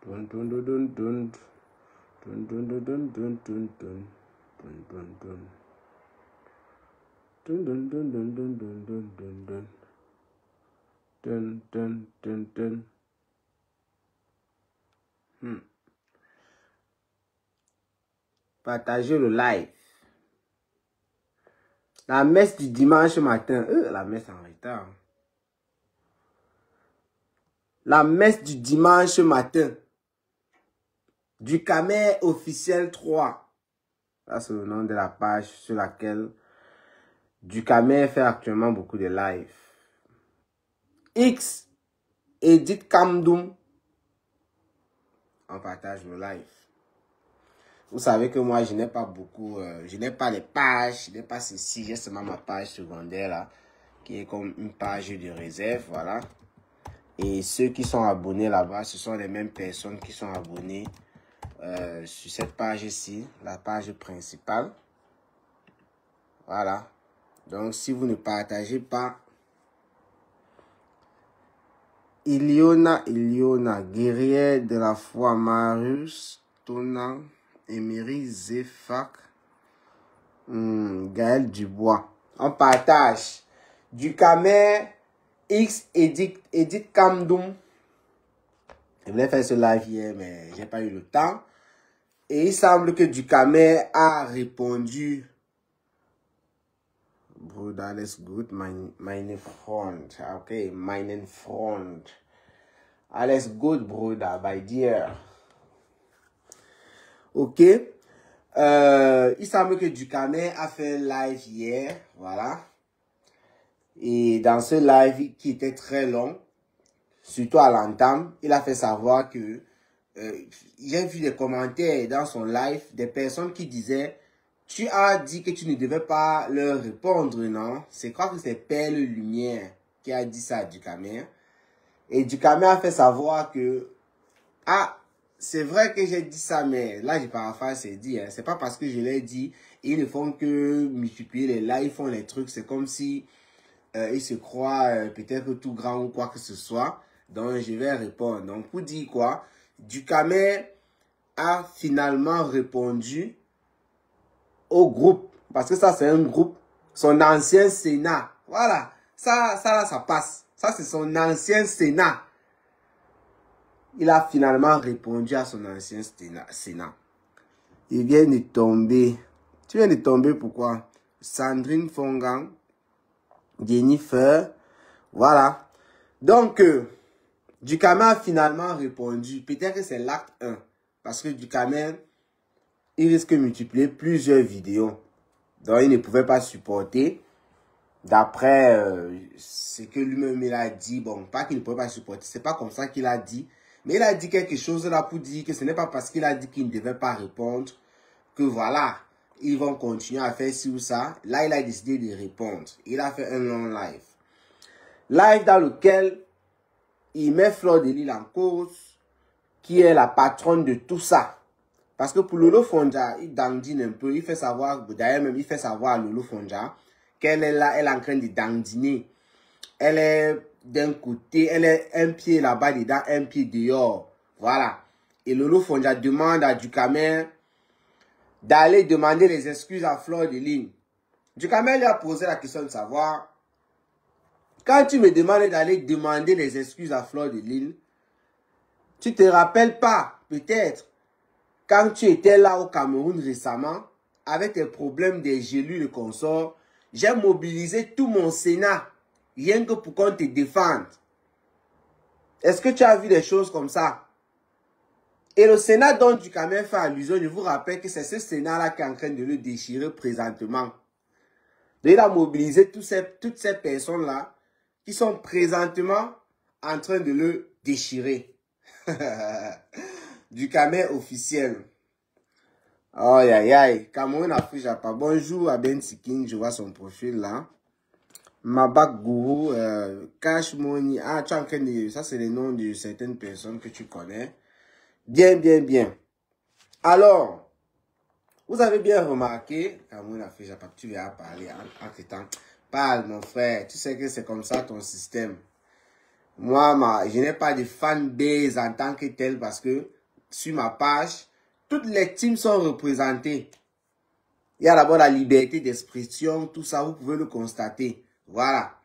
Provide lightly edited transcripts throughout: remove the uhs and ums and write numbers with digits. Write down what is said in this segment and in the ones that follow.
Dun, dun, dun, dun, dun. Dun, dun, dun, dun, dun, dun, dun. Dun, dun, dun. Dun, dun, dun, dun, dun, dun, dun, dun, dun. Dun, dun, dun, dun. Partagez le live. La messe du dimanche matin. La messe en retard. La messe du dimanche matin. Du Camer officiel 3. Ça, c'est le nom de la page sur laquelle Du Camer fait actuellement beaucoup de live. X, Edith Kamdoum. On partage le live. Vous savez que moi, je n'ai pas beaucoup, je n'ai pas les pages, je n'ai pas ceci, j'ai seulement ma page secondaire là, qui est comme une page de réserve, voilà. Et ceux qui sont abonnés là-bas, ce sont les mêmes personnes qui sont abonnées sur cette page ici, la page principale. Voilà. Donc, si vous ne partagez pas, Iliona, guerrière de la foi, Marius, Tona, Emery, Zefak, Gaël Dubois. On partage. Du Camer, X, Edith Kamdoum. Je voulais faire ce live hier, mais j'ai pas eu le temps. Et il semble que Du Camer a répondu. Bruder, alles gut, meine Freund. Okay, meinen Freund. Alles gut, Bruder, by dir. Ok. Il semble que Du Camer a fait un live hier, voilà. Et dans ce live qui était très long, surtout à l'entame, il a fait savoir que j'ai vu des commentaires dans son live des personnes qui disaient: tu as dit que tu ne devais pas leur répondre, non? C'est quoi que c'est Perle Lumière qui a dit ça à Du Camer. Et Du Camer a fait savoir que, ah, c'est vrai que j'ai dit ça, mais là, j'ai paraphrase, c'est dit, hein, c'est pas parce que je l'ai dit, ils ne font que multiplier les lives, ils font les trucs, c'est comme si ils se croient peut-être tout grand ou quoi que ce soit. Donc, je vais répondre. Donc, pour dire quoi? Du Camer a finalement répondu au groupe, parce que ça c'est un groupe, son ancien Sénat, voilà, ça là, ça passe, ça c'est son ancien Sénat. Il a finalement répondu à son ancien Sénat. Il vient de tomber. Tu viens de tomber pourquoi? Sandrine Fongang, Jennifer, voilà. Donc, Du Camer a finalement répondu, peut-être que c'est l'acte 1, parce que Du Camer, il risque de multiplier plusieurs vidéos. Donc, il ne pouvait pas supporter. D'après ce que lui-même il a dit, bon, pas qu'il ne pouvait pas supporter, c'est pas comme ça qu'il a dit. Mais il a dit quelque chose là pour dire que ce n'est pas parce qu'il a dit qu'il ne devait pas répondre que voilà, ils vont continuer à faire ci ou ça. Là, il a décidé de répondre. Il a fait un long live. Live dans lequel il met Fleur de Lille en cause, qui est la patronne de tout ça. Parce que pour Lolo Fonja, il dandine un peu, il fait savoir, d'ailleurs même il fait savoir à Lolo Fonja qu'elle est là, elle est en train de dandiner. Elle est d'un côté, elle est un pied là-bas dedans, un pied dehors. Voilà. Et Lolo Fonja demande à Du Camer d'aller demander les excuses à Fleur de Lille. Du Camer lui a posé la question de savoir, quand tu me demandes d'aller demander les excuses à Fleur de Lille, tu te rappelles pas, peut-être, quand tu étais là au Cameroun récemment, avec tes problèmes des gelus de consort, j'ai mobilisé tout mon Sénat, rien que pour qu'on te défende. Est-ce que tu as vu des choses comme ça? Et le Sénat dont Du Camer fait allusion, je vous rappelle que c'est ce Sénat-là qui est en train de le déchirer présentement. Donc, il a mobilisé toutes ces personnes-là qui sont présentement en train de le déchirer. Du Camer officiel. Oh, aïe, aïe. Cameroun Afrique Japa. Bonjour à Ben Siking, je vois son profil là. Mabak Gourou, Cash Money. Ah, tu es en train de... Ça, c'est les noms de certaines personnes que tu connais. Bien, bien, bien. Alors, vous avez bien remarqué, Cameroun Afrique Japa, tu viens parler entre temps. Parle, mon frère. Tu sais que c'est comme ça ton système. Moi, je n'ai pas de fanbase en tant que tel parce que sur ma page, toutes les teams sont représentées. Il y a d'abord la liberté d'expression, tout ça, vous pouvez le constater. Voilà.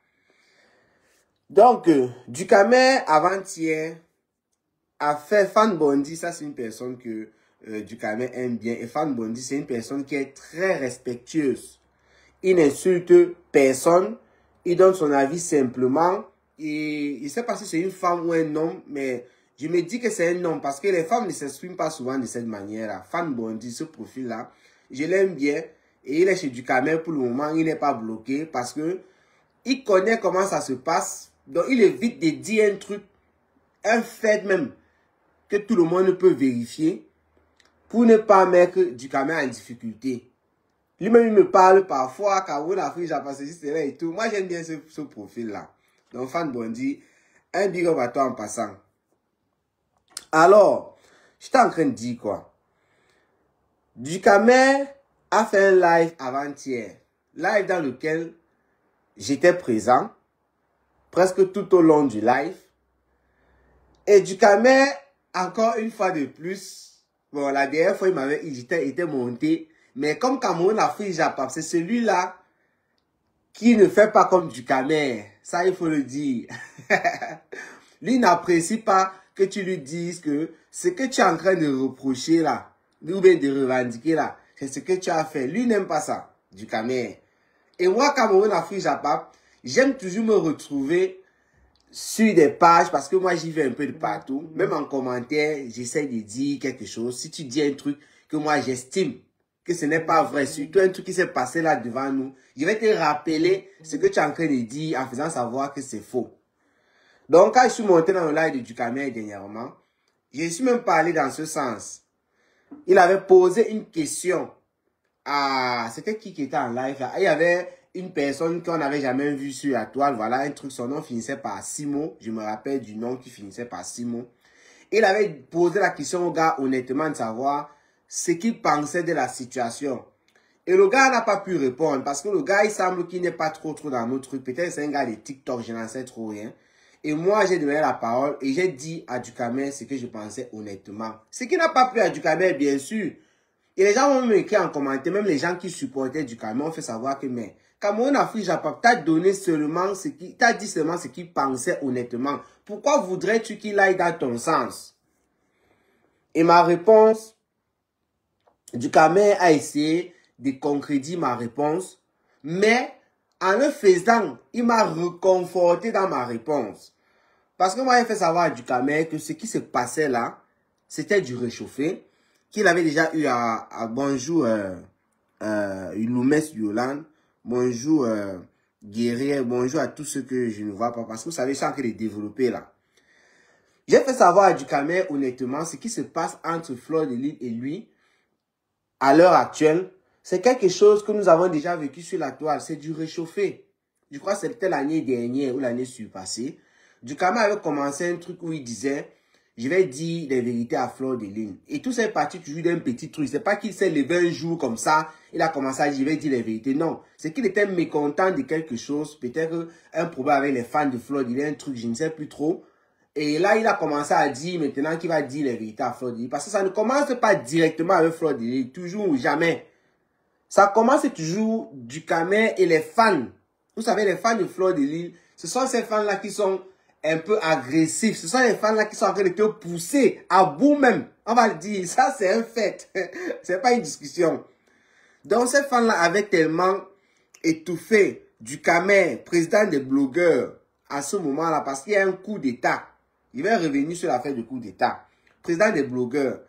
Donc, Dukamer, avant-hier, a fait Fan Bondi. Ça, c'est une personne que Dukamer aime bien. Et Fan Bondi, c'est une personne qui est très respectueuse. Il n'insulte personne. Il donne son avis simplement. Et il ne sait pas si c'est une femme ou un homme, mais je me dis que c'est un homme parce que les femmes ne s'expriment pas souvent de cette manière-là. Fan Bondi, ce profil-là, je l'aime bien. Et il est chez Dukamer pour le moment. Il n'est pas bloqué parce que il connaît comment ça se passe. Donc, il évite de dire un truc, un fait même, que tout le monde peut vérifier pour ne pas mettre Dukamer en difficulté. Lui-même, il me parle parfois, Cameroun, Afrique, j'ai passé cela et tout. Moi, j'aime bien ce profil-là. Donc, Fan Bondi, un big up à toi en passant. Alors, j'étais en train de dire quoi? Dukamer a fait un live avant-hier. Live dans lequel j'étais présent, presque tout au long du live. Et Dukamer, encore une fois de plus, bon, la dernière fois, il m'avait été monté. Mais comme Cameroun Afrique Japap, c'est celui-là qui ne fait pas comme Dukamer. Ça, il faut le dire. Lui n'apprécie pas que tu lui dises que ce que tu es en train de reprocher là, ou bien de revendiquer là, c'est ce que tu as fait. Lui n'aime pas ça, Dukamer. Et moi, Cameroun Afrique Japap, j'aime toujours me retrouver sur des pages parce que moi, j'y vais un peu de partout. Même en commentaire, j'essaie de dire quelque chose. Si tu dis un truc que moi, j'estime que ce n'est pas vrai, surtout un truc qui s'est passé là devant nous, je vais te rappeler ce que tu es en train de dire en faisant savoir que c'est faux. Donc, quand je suis monté dans le live de Dukamer dernièrement, je suis même parlé dans ce sens. Il avait posé une question à... C'était qui était en live là? Il y avait une personne qu'on n'avait jamais vue sur la toile. Voilà, un truc, son nom finissait par Simo. Je me rappelle du nom qui finissait par Simo. Il avait posé la question au gars, honnêtement, de savoir ce qu'il pensait de la situation. Et le gars n'a pas pu répondre parce que le gars, il semble qu'il n'est pas trop dans nos trucs. Peut-être c'est un gars de TikTok, je n'en sais trop rien. Et moi, j'ai donné la parole et j'ai dit à Dukamer ce que je pensais honnêtement. Ce qui n'a pas plu à Dukamer, bien sûr. Et les gens m'ont écrit en commentaire, même les gens qui supportaient Dukamer ont fait savoir que, mais, Cameroun Afrique Japap t'a donné seulement ce qui, t'a dit seulement ce qu'il pensait honnêtement. Pourquoi voudrais-tu qu'il aille dans ton sens? Et ma réponse, Dukamer a essayé de concrétiser ma réponse, mais en le faisant, il m'a reconforté dans ma réponse. Parce que moi, j'ai fait savoir à Dukamer que ce qui se passait là, c'était du réchauffé, qu'il avait déjà eu à bonjour Iloumes Yolan, bonjour Guerrier, bonjour à tous ceux que je ne vois pas, parce que vous savez, je suis en train de développer là. J'ai fait savoir à Dukamer honnêtement ce qui se passe entre Fleur de Lille et lui, à l'heure actuelle, c'est quelque chose que nous avons déjà vécu sur la toile, c'est du réchauffé. Je crois que c'était l'année dernière ou l'année surpassée. Dukamer avait commencé un truc où il disait, je vais dire les vérités à Fleur de Lille. Et tout ça est parti toujours d'un petit truc. C'est pas qu'il s'est levé un jour comme ça, il a commencé à dire, je vais dire les vérités. Non, c'est qu'il était mécontent de quelque chose, peut-être un problème avec les fans de Fleur de Lille, un truc, je ne sais plus trop. Et là, il a commencé à dire maintenant qu'il va dire les vérités à Fleur de Lille. Parce que ça ne commence pas directement avec Fleur de Lille, toujours ou jamais. Ça commence toujours Dukamer et les fans. Vous savez, les fans de Fleur de Lille, ce sont ces fans-là qui sont un peu agressifs. Ce sont les fans-là qui sont en train de te pousser à bout même. On va le dire, ça c'est un fait. C'est pas une discussion. Donc ces fans-là avaient tellement étouffé Dukamer, président des blogueurs, à ce moment-là, parce qu'il y a un coup d'État. Il va revenir sur l'affaire du coup d'État. Président des blogueurs.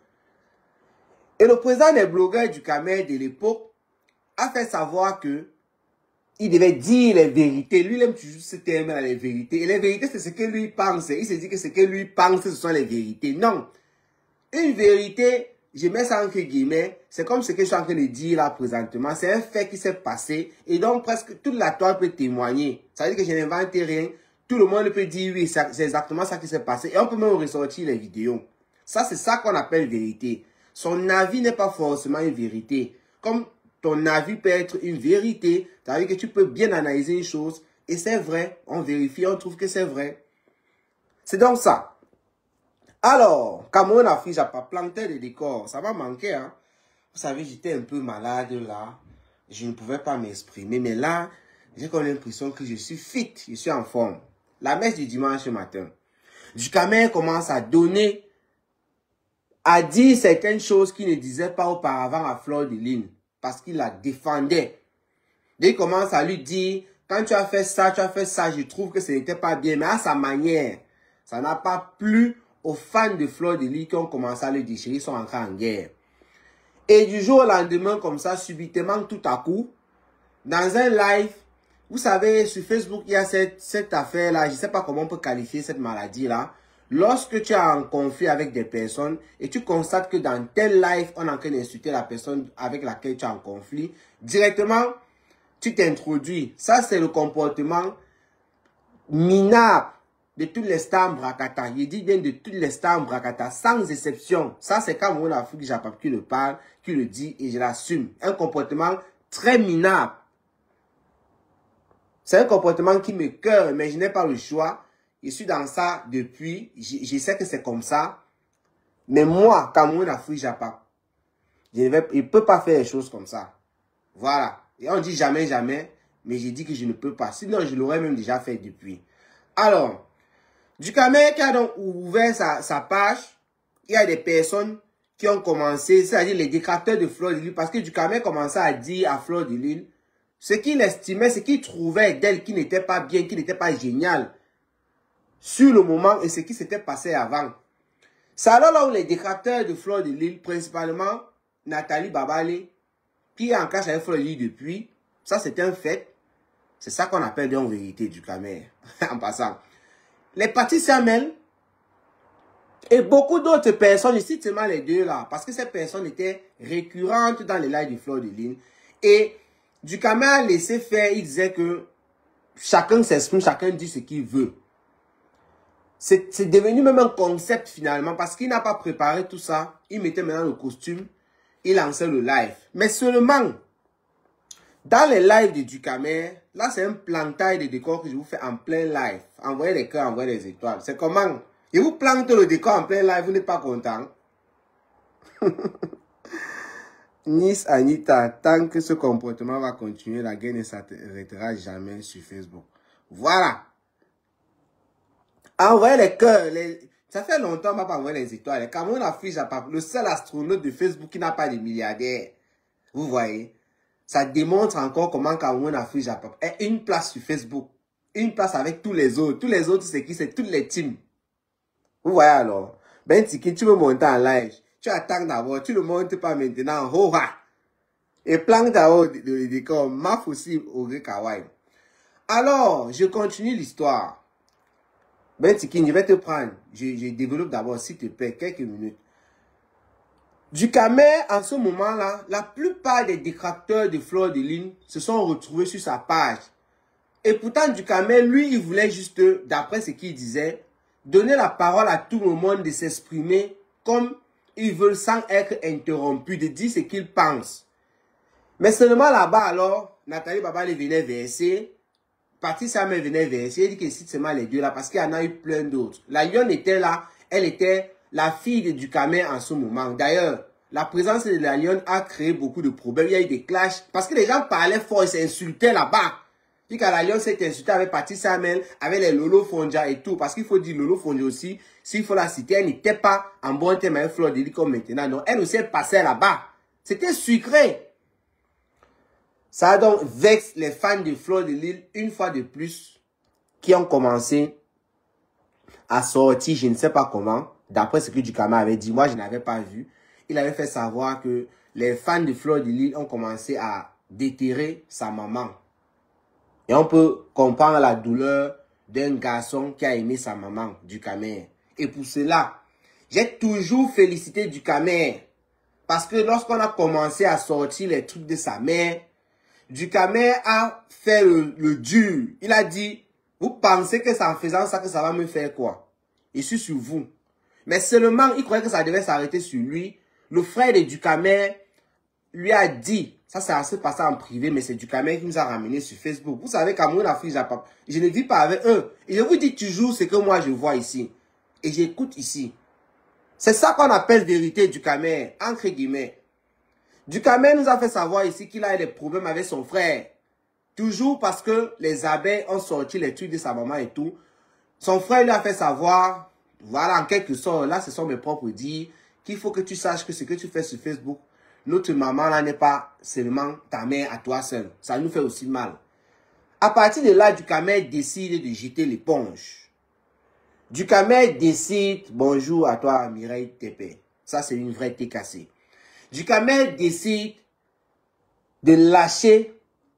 Et le président des blogueurs Dukamer de l'époque a fait savoir que il devait dire les vérités. Lui, il aime toujours ce terme là, les vérités. Et les vérités, c'est ce que lui pense. Il se dit que ce que lui pense, ce sont les vérités. Non. Une vérité, je mets ça entre guillemets, c'est comme ce que je suis en train de dire là présentement. C'est un fait qui s'est passé. Et donc, presque toute la toile peut témoigner. Ça veut dire que je n'invente rien. Tout le monde peut dire oui, c'est exactement ça qui s'est passé. Et on peut même ressortir les vidéos. Ça, c'est ça qu'on appelle vérité. Son avis n'est pas forcément une vérité. Comme ton avis peut être une vérité, ça veut dire que tu peux bien analyser une chose. Et c'est vrai, on vérifie, on trouve que c'est vrai. C'est donc ça. Alors, Cameroun, Afrique, j'ai pas planté de décor. Ça m'a manqué, hein. Vous savez, j'étais un peu malade là. Je ne pouvais pas m'exprimer. Mais là, j'ai comme l'impression que je suis fit. Je suis en forme. La messe du dimanche matin. Ducamel commence à donner, à dire certaines choses qu'il ne disait pas auparavant à Fleur de Lys. Parce qu'il la défendait. Et il commence à lui dire, quand tu as fait ça, je trouve que ce n'était pas bien. Mais à sa manière, ça n'a pas plu aux fans de Fleur de Lys qui ont commencé à le déchirer. Ils sont entrés en guerre. Et du jour au lendemain, comme ça, subitement, tout à coup, dans un live, vous savez, sur Facebook, il y a cette affaire-là, je ne sais pas comment on peut qualifier cette maladie-là. Lorsque tu es en conflit avec des personnes et tu constates que dans tel live, on est en train d'insulter la personne avec laquelle tu es en conflit, directement, tu t'introduis. Ça, c'est le comportement minable de toutes les stars Mbrakata. Il dit bien de toutes les stars Mbrakata, sans exception. Ça, c'est quand mon Afrique Japap qui le parle, qui le dit, et je l'assume. Un comportement très minable. C'est un comportement qui me cœur, mais je n'ai pas le choix. Je suis dans ça depuis. Je sais que c'est comme ça. Mais moi, Cameroun, Afrique, Japap, je ne peux pas faire les choses comme ça. Voilà. Et on dit jamais, jamais. Mais j'ai dit que je ne peux pas. Sinon, je l'aurais même déjà fait depuis. Alors, Ducamel qui a donc ouvert sa page, il y a des personnes qui ont commencé, c'est-à-dire les détracteurs de Fleur de Lys, parce que Ducamel commençait à dire à Fleur de Lys ce qu'il estimait, ce qu'il trouvait d'elle qui n'était pas bien, qui n'était pas génial sur le moment et ce qui s'était passé avant. C'est alors là où les détracteurs de Fleur de Lys, principalement Nathalie Babale, qui est en clash avec Fleur de Lys depuis, ça c'est un fait, c'est ça qu'on appelle en vérité Ducamel, en passant. Les Patricia Mel et beaucoup d'autres personnes, je cite seulement les deux là, parce que ces personnes étaient récurrentes dans les lives de Fleur de Lys. Et Ducamel a laissé faire, il disait que chacun s'exprime, chacun dit ce qu'il veut. C'est devenu même un concept finalement, parce qu'il n'a pas préparé tout ça. Il mettait maintenant le costume, il lançait le live. Mais seulement, dans les lives de Ducamel, là c'est un plantage de décor que je vous fais en plein live. Envoyez les cœurs, envoyez les étoiles. C'est comment? Je vous plante le décor en plein live, vous n'êtes pas content? Nice Anita, tant que ce comportement va continuer, la guerre ne s'arrêtera jamais sur Facebook. Voilà. Envoyez les cœurs. Ça fait longtemps qu'on ne va pas envoyer les étoiles. Cameroun Afrique Japap, le seul astronaute de Facebook qui n'a pas de milliardaires. Vous voyez? Ça démontre encore comment Cameroun Afrique Japap est une place sur Facebook. Une place avec tous les autres. Tous les autres, c'est qui? C'est toutes les teams. Vous voyez alors? Ben Tiki, tu veux monter en live. Tu attends d'abord. Tu ne montes pas maintenant. Oh, ah. Et planque d'abord le décor. Maf aussi au Kawaii. Alors, je continue l'histoire. Ben Tiki, je vais te prendre. Je développe d'abord, s'il te plaît, quelques minutes. Ducamel, en ce moment-là, la plupart des détracteurs de Fleur de Lys se sont retrouvés sur sa page. Et pourtant, Ducamel, lui, il voulait juste, d'après ce qu'il disait, donner la parole à tout le monde de s'exprimer comme ils veulent sans être interrompus, de dire ce qu'ils pensent. Mais seulement là-bas, alors, Nathalie Babale venait verser, Patricia Mel venait verser, elle dit que c'est seulement les deux là, parce qu'il y en a eu plein d'autres. La Lyon était là, elle était la fille de Ducamel en ce moment. D'ailleurs, la présence de la Lyon a créé beaucoup de problèmes, il y a eu des clashs, parce que les gens parlaient fort, ils s'insultaient là-bas. Puis quand la Lyon s'est insultée avec Patricia Mel, avec les Lolo Fonja et tout, parce qu'il faut dire Lolo Fonja aussi, s'il faut la citer, elle n'était pas en bon terme avec Fleur de Lys comme maintenant. Non, elle aussi passait là-bas. C'était sucré. Ça a donc vexé les fans de Fleur de Lys une fois de plus, qui ont commencé à sortir, je ne sais pas comment, d'après ce que Ducamel avait dit, moi je n'avais pas vu. Il avait fait savoir que les fans de Fleur de Lys ont commencé à déterrer sa maman. Et on peut comprendre la douleur d'un garçon qui a aimé sa maman, Ducamel. Et pour cela, j'ai toujours félicité Ducamel. Parce que lorsqu'on a commencé à sortir les trucs de sa mère, Ducamel a fait le dur. Il a dit, vous pensez que c'est en faisant ça que ça va me faire quoi? Je suis sur vous. Mais seulement, il croyait que ça devait s'arrêter sur lui. Le frère de Ducamel lui a dit, ça c'est assez passé en privé, mais c'est Ducamel qui nous a ramené sur Facebook. Vous savez, Cameroun Afrique Japap, je ne vis pas avec eux. Et je vous dis toujours ce que moi je vois ici. Et j'écoute ici. C'est ça qu'on appelle vérité Dukamer, entre guillemets. Dukamer nous a fait savoir ici qu'il a eu des problèmes avec son frère. Toujours parce que les abeilles ont sorti les trucs de sa maman et tout. Son frère lui a fait savoir, voilà, en quelque sorte, là, ce sont mes propres dires, qu'il faut que tu saches que ce que tu fais sur Facebook, notre maman là n'est pas seulement ta mère à toi seul. Ça nous fait aussi mal. À partir de là, Dukamer décide de jeter l'éponge. Dukamer décide, bonjour à toi Mireille Tépé. Ça c'est une vraie TKC. Dukamer décide de lâcher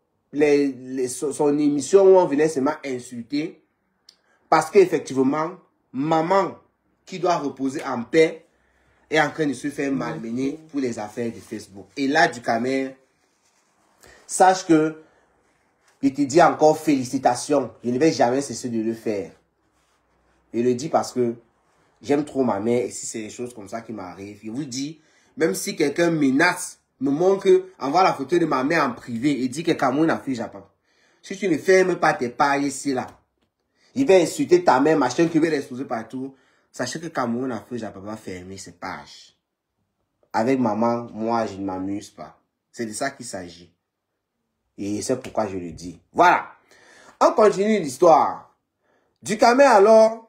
son émission où on venait seulement insulter. Parce qu'effectivement, maman qui doit reposer en paix est en train de se faire malmener pour les affaires de Facebook. Et là, Dukamer, sache que je te dis encore félicitations. Je ne vais jamais cesser de le faire. Je le dis parce que j'aime trop ma mère. Et si c'est des choses comme ça qui m'arrivent, je vous dis, même si quelqu'un menace, me montre, envoie la photo de ma mère en privé et dit que Cameroun a fait Japon. Si tu ne fermes pas tes pailles ici, là, il va insulter ta mère, machin, qui va l'exposer partout. Sachez que Cameroun a fait Japon va fermer ses pages. Avec maman, moi, je ne m'amuse pas. C'est de ça qu'il s'agit. Et c'est pourquoi je le dis. Voilà. On continue l'histoire. Dukamer, alors,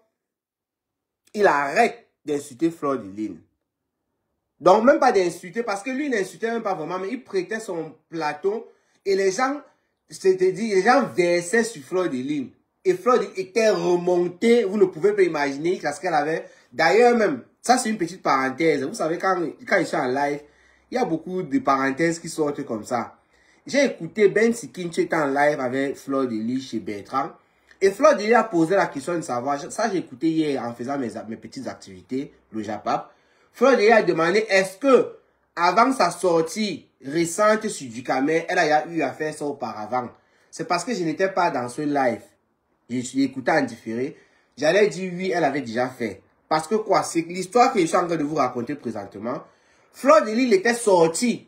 il arrête d'insulter Fleur de Lune. Donc, même pas d'insulter, parce que lui, il n'insultait même pas vraiment, mais il prêtait son plateau. Et les gens, les gens versaient sur Fleur de Lune. Et Fleur de Lune était remontée, vous ne pouvez pas imaginer ce qu'elle avait. D'ailleurs, même, ça c'est une petite parenthèse. Vous savez, quand je suis en live, il y a beaucoup de parenthèses qui sortent comme ça. J'ai écouté Ben Sikin, qui était en live avec Fleur de Lys chez Bertrand. Et Fleur de Lys a posé la question de savoir. Ça, j'ai écouté hier en faisant mes petites activités, le Japap. Fleur de Lys a demandé, est-ce que, avant sa sortie récente sur Dukamer, elle a eu à faire ça auparavant? C'est parce que je n'étais pas dans ce live. Je suis écouté en différé. J'allais dire oui, elle avait déjà fait. Parce que quoi, c'est l'histoire que je suis en train de vous raconter présentement. Fleur de Lys était sortie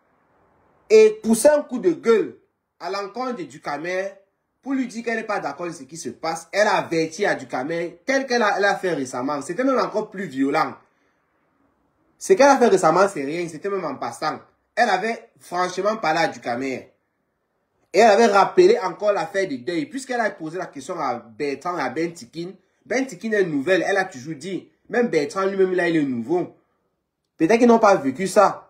et poussait un coup de gueule à l'encontre de Dukamer pour lui dire qu'elle n'est pas d'accord de ce qui se passe. Elle a averti à Dukamer tel qu'elle a fait récemment. C'était même encore plus violent. Ce qu'elle a fait récemment, c'est rien. C'était même en passant. Elle avait franchement parlé à Dukamer. Et elle avait rappelé encore l'affaire de deuil. Puisqu'elle a posé la question à Bertrand et à Ben Tikin. Ben Tikin est nouvelle. Elle a toujours dit. Même Bertrand lui-même, là, il est nouveau. Peut-être qu'ils n'ont pas vécu ça.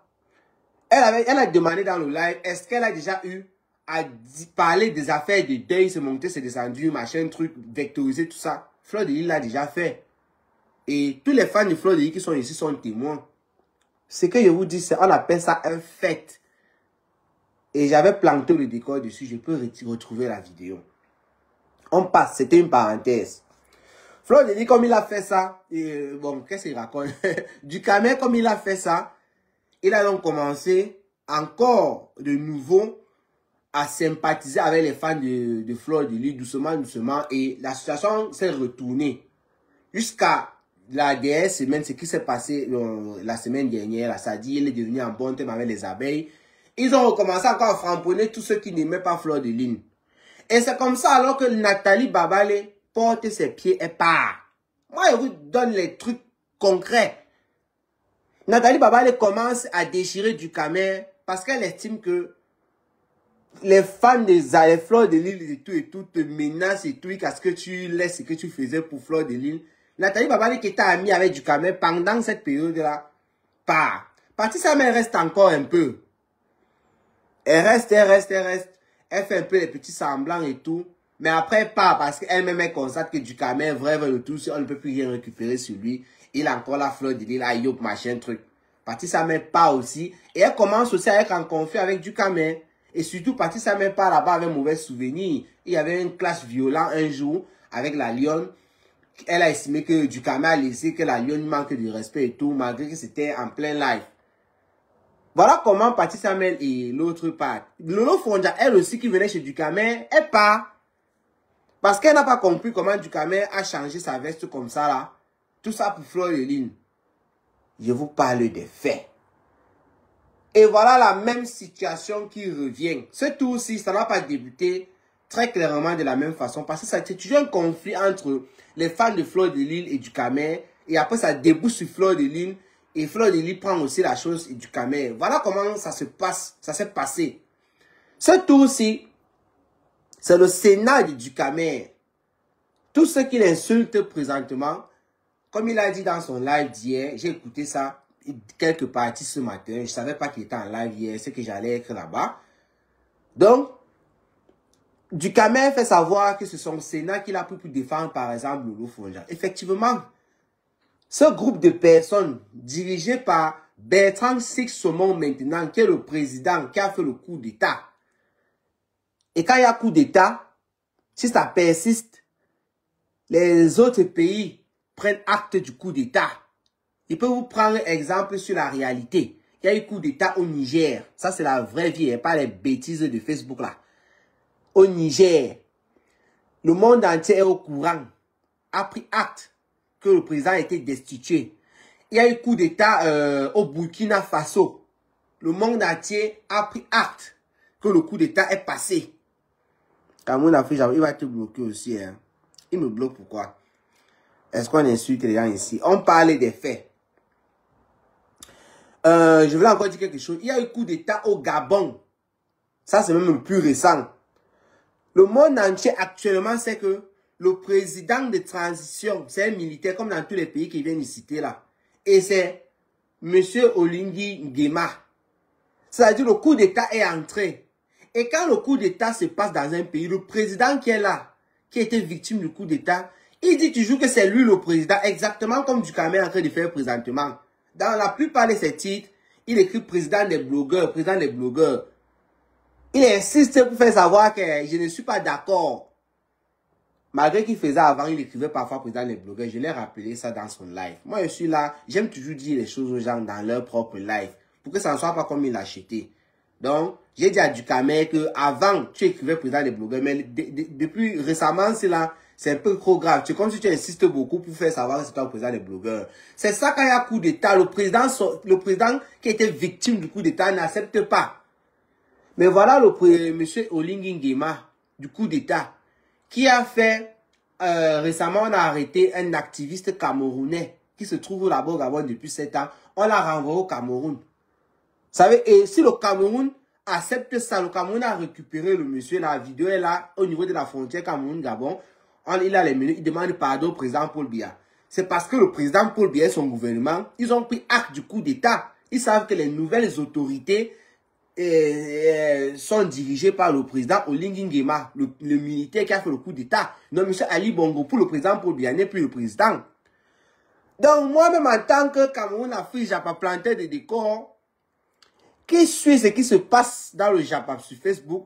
Elle a demandé dans le live, est-ce qu'elle a déjà eu à parler des affaires de deuil, se monter, se descendu, machin, truc, vectoriser, tout ça. Fleur de Lys l'a déjà fait. Et tous les fans de Fleur de Lys qui sont ici sont témoins. Ce que je vous dis, c'est on appelle ça un fait. Et j'avais planté le décor dessus, je peux retrouver la vidéo. On passe, c'était une parenthèse. Fleur de Lys, comme il a fait ça, et bon, qu'est-ce qu'il raconte? Dukamer, comme il a fait ça, il a donc commencé encore de nouveau à sympathiser avec les fans de Fleur de Lys, doucement, doucement. Et la situation s'est retournée. Jusqu'à la dernière semaine, ce qui s'est passé la semaine dernière, ça dit, il est devenu en bon terme avec les abeilles. Ils ont recommencé encore à framponner tous ceux qui n'aimaient pas Fleur de Lys. Et c'est comme ça alors que Nathalie Babale porte ses pieds et part. Moi, je vous donne les trucs concrets. Nathalie Babale commence à déchirer Dukamer parce qu'elle estime que les fans des Fleur de Lys et tout te menacent et tout, qu'à ce que tu laisses ce que tu faisais pour Fleur de Lys. Nathalie Babale qui était amie avec Dukamer pendant cette période-là, part. Patricia Mel reste encore un peu. Elle reste. Elle fait un peu les petits semblants et tout. Mais après, pas parce qu'elle-même elle constate que Dukamer, vrai, le tout, on ne peut plus rien récupérer sur lui. Il a encore la Fleur de Lys, là, yop, machin, truc. Patricia Mel pas aussi. Et elle commence aussi à être en conflit avec Dukamer. Et surtout, Patricia Mel pas là-bas avec mauvais souvenir. Il y avait un clash violent un jour avec la lionne. Elle a estimé que Dukamer a laissé que la lionne manque de respect et tout, malgré que c'était en plein live. Voilà comment Patricia Mel et l'autre part. Lolo Fonja, elle aussi qui venait chez Dukamer, elle part. Parce qu'elle n'a pas compris comment Dukamer a changé sa veste comme ça là. Tout ça pour Fleur de Lys. Je vous parle des faits. Et voilà la même situation qui revient. Ce tour-ci, ça n'a pas débuté très clairement de la même façon. Parce que ça a été toujours un conflit entre les fans de Fleur de Lys et Dukamer. Et après, ça débouche sur Fleur de Lune. Et Fleur de Lune prend aussi la chose du Camer. Voilà comment ça se passe, ça s'est passé. Ce tour-ci, c'est le Sénat du Camer. Tous ceux qui l'insultent présentement, comme il a dit dans son live d'hier, j'ai écouté ça, quelques parties ce matin. Je ne savais pas qu'il était en live hier, c'est que j'allais être là-bas. Donc, Ducamer fait savoir que c'est son Sénat qu'il a pu défendre, par exemple, Lolo Fonja. Effectivement, ce groupe de personnes dirigé par Bertrand Six-Saumon maintenant, qui est le président qui a fait le coup d'État. Et quand il y a coup d'État, si ça persiste, les autres pays prennent acte du coup d'État. Je peux vous prendre exemple sur la réalité. Il y a eu coup d'État au Niger. Ça, c'est la vraie vie, et pas les bêtises de Facebook là. Au Niger, le monde entier est au courant, a pris acte que le président a été destitué. Il y a eu coup d'État au Burkina Faso. Le monde entier a pris acte que le coup d'État est passé. Cameroun Afrique, il va te bloquer aussi. Hein. Il me bloque pourquoi? Est-ce qu'on insulte les gens ici? On parle des faits. Je voulais encore dire quelque chose. Il y a eu coup d'État au Gabon. Ça, c'est même le plus récent. Le monde entier actuellement sait que le président de transition, c'est un militaire comme dans tous les pays qui viennent de citer là. Et c'est M. Oligui Nguema. C'est-à-dire le coup d'État est entré. Et quand le coup d'État se passe dans un pays, le président qui est là, qui a été victime du coup d'État, il dit toujours que c'est lui le président, exactement comme Ducamer est en train de faire présentement. Dans la plupart de ses titres, il écrit président des blogueurs, président des blogueurs. Il insiste pour faire savoir que je ne suis pas d'accord. Malgré qu'il faisait avant, il écrivait parfois président des blogueurs. Je l'ai rappelé ça dans son live. Moi, je suis là, j'aime toujours dire les choses aux gens dans leur propre live. Pour que ça ne soit pas comme il l'a acheté. Donc, j'ai dit à Ducamer que avant tu écrivais président des blogueurs. Mais depuis récemment, c'est un peu trop grave. C'est comme si tu insistes beaucoup pour faire savoir que c'est toi le président des blogueurs. C'est ça quand il y a coup d'État. Le président qui était victime du coup d'État n'accepte pas. Mais voilà monsieur Oligui Nguema du coup d'État qui a fait, récemment on a arrêté un activiste camerounais qui se trouve là-bas au Gabon depuis 7 ans. On l'a renvoyé au Cameroun. Vous savez, et si le Cameroun accepte ça, le Cameroun a récupéré le monsieur, la vidéo est là au niveau de la frontière Cameroun-Gabon. Il a les menus, il demande pardon au président Paul Biya. C'est parce que le président Paul Biya et son gouvernement, ils ont pris acte du coup d'État. Ils savent que les nouvelles autorités sont dirigés par le président Oligui Nguema, le militaire qui a fait le coup d'État. Non, M. Ali Bongo, pour le président Paul Biya, n'est plus le président. Donc, moi-même, en tant que Cameroun Afrique, j'ai pas planté de décor. Qui suit ce qui se passe dans le Japon sur Facebook?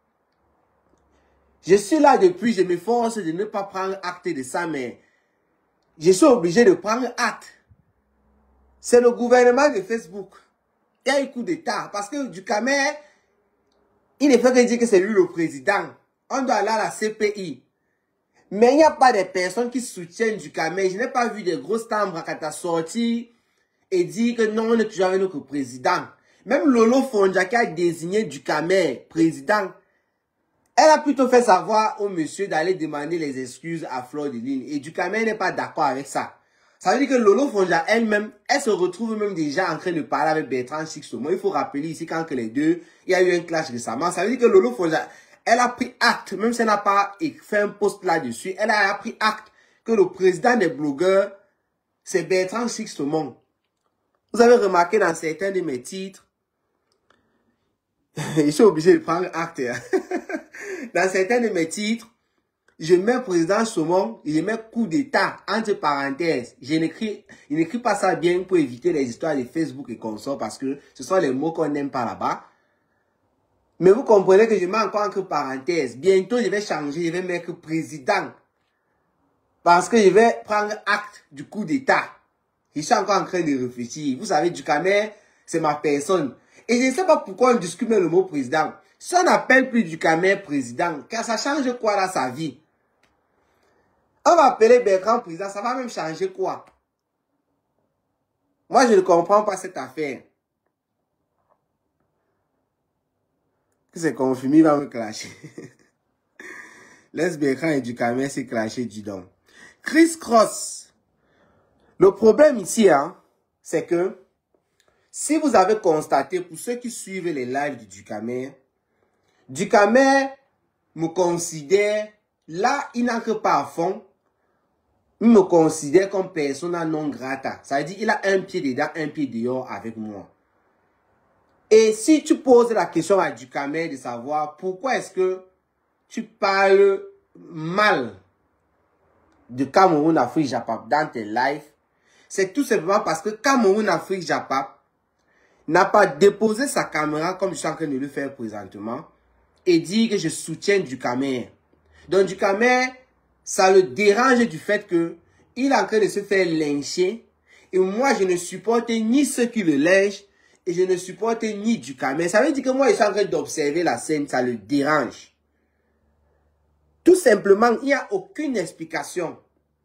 Je suis là depuis, je m'efforce de ne pas prendre acte de ça, mais je suis obligé de prendre acte. C'est le gouvernement de Facebook. Il y a eu coup d'État. Parce que Ducamer, il ne fait que dire que c'est lui le président. On doit aller à la CPI. Mais il n'y a pas de personnes qui soutiennent Ducamer. Je n'ai pas vu de grosses tambres quand tu as sorti et dit que non, on est toujours avec notre président. Même Lolo Fonja qui a désigné Ducamer président, elle a plutôt fait savoir au monsieur d'aller demander les excuses à Fleur de Lune. Et Ducamer n'est pas d'accord avec ça. Ça veut dire que Lolo Fonja elle-même, elle se retrouve même déjà en train de parler avec Bertrand Six-Saumon. Il faut rappeler ici quand que les deux, il y a eu un clash récemment. Ça veut dire que Lolo Fonja, elle a pris acte, même si elle n'a pas fait un post là-dessus, elle a pris acte que le président des blogueurs, c'est Bertrand Six-Saumon. Vous avez remarqué dans certains de mes titres, je suis obligé de prendre acte. Dans certains de mes titres, je mets président Saumon, je mets coup d'État, entre parenthèses. Je n'écris pas ça bien pour éviter les histoires de Facebook et consorts parce que ce sont les mots qu'on n'aime pas là-bas. Mais vous comprenez que je mets encore entre parenthèses. Bientôt, je vais changer, je vais mettre président. Parce que je vais prendre acte du coup d'État. Je suis encore en train de réfléchir. Vous savez, Ducamer, c'est ma personne. Et je ne sais pas pourquoi on discute le mot président. Si on n'appelle plus Ducamer président, car ça change quoi dans sa vie? On va appeler Bertrand président, ça va même changer quoi? Moi, je ne comprends pas cette affaire. Que c'est confirmé, il va me clasher. Laisse Bertrand et Ducamer se clasher, dis donc. Chris Cross. Le problème ici, hein, c'est que si vous avez constaté, pour ceux qui suivent les lives du Ducamer me considère, là, il n'entre pas à fond, il me considère comme persona non grata. Ça veut dire qu'il a un pied dedans, un pied dehors avec moi. Et si tu poses la question à Ducamer de savoir pourquoi est-ce que tu parles mal de Cameroun, Afrique, Japap dans tes lives, c'est tout simplement parce que Cameroun, Afrique, Japap n'a pas déposé sa caméra comme je suis en train de le faire présentement et dit que je soutiens Ducamer. Donc Ducamer, ça le dérange du fait que il est en train de se faire lyncher et moi je ne supporte ni ceux qui le lynchent et je ne supporte ni Ducamer. Ça veut dire que moi je suis en train d'observer la scène, ça le dérange. Tout simplement, il n'y a aucune explication.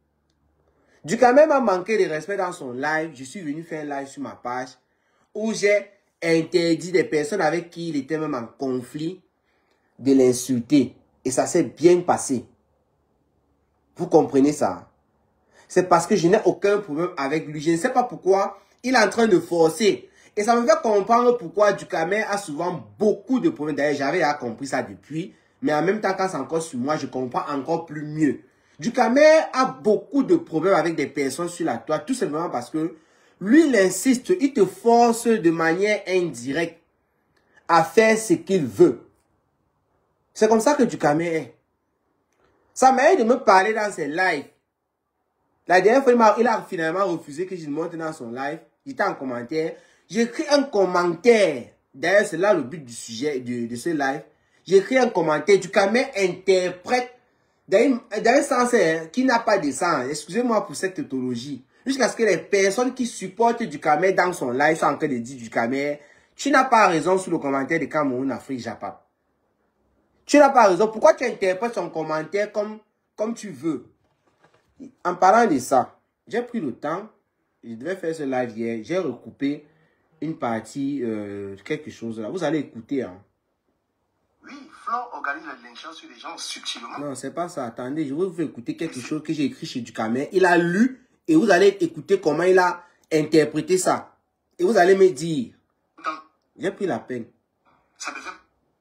Ducamer m'a manqué de respect dans son live. Je suis venu faire un live sur ma page où j'ai interdit des personnes avec qui il était même en conflit de l'insulter. Et ça s'est bien passé. Vous comprenez ça? C'est parce que je n'ai aucun problème avec lui. Je ne sais pas pourquoi il est en train de forcer. Et ça me fait comprendre pourquoi Ducamer a souvent beaucoup de problèmes. D'ailleurs, j'avais compris ça depuis. Mais en même temps, quand c'est encore sur moi, je comprends encore plus mieux. Ducamer a beaucoup de problèmes avec des personnes sur la toile. Tout simplement parce que lui, il insiste, il te force de manière indirecte à faire ce qu'il veut. C'est comme ça que Ducamer est. Ça m'a aidé de me parler dans ses lives. La dernière fois, il a finalement refusé que je monte dans son live. J'étais en commentaire. J'écris un commentaire. D'ailleurs, c'est là le but du sujet de ce live. J'écris un commentaire. Ducamer interprète dans un sens qui n'a pas de sens. Excusez-moi pour cette tautologie. Jusqu'à ce que les personnes qui supportent Ducamer dans son live soient en train de dire Ducamer, tu n'as pas raison sur le commentaire de Cameroun, Afrique, Japap. Tu n'as pas raison. Pourquoi tu interprètes son commentaire comme tu veux? En parlant de ça, j'ai pris le temps. Je devais faire ce live hier. J'ai recoupé une partie, quelque chose là. Vous allez écouter. Hein. Oui, Flore organise le lynchage sur les gens subtilement. Non, c'est pas ça. Attendez, je vais vous faire écouter quelque chose que j'ai écrit chez Ducamer. Il a lu et vous allez écouter comment il a interprété ça. Et vous allez me dire. J'ai pris la peine. Ça devient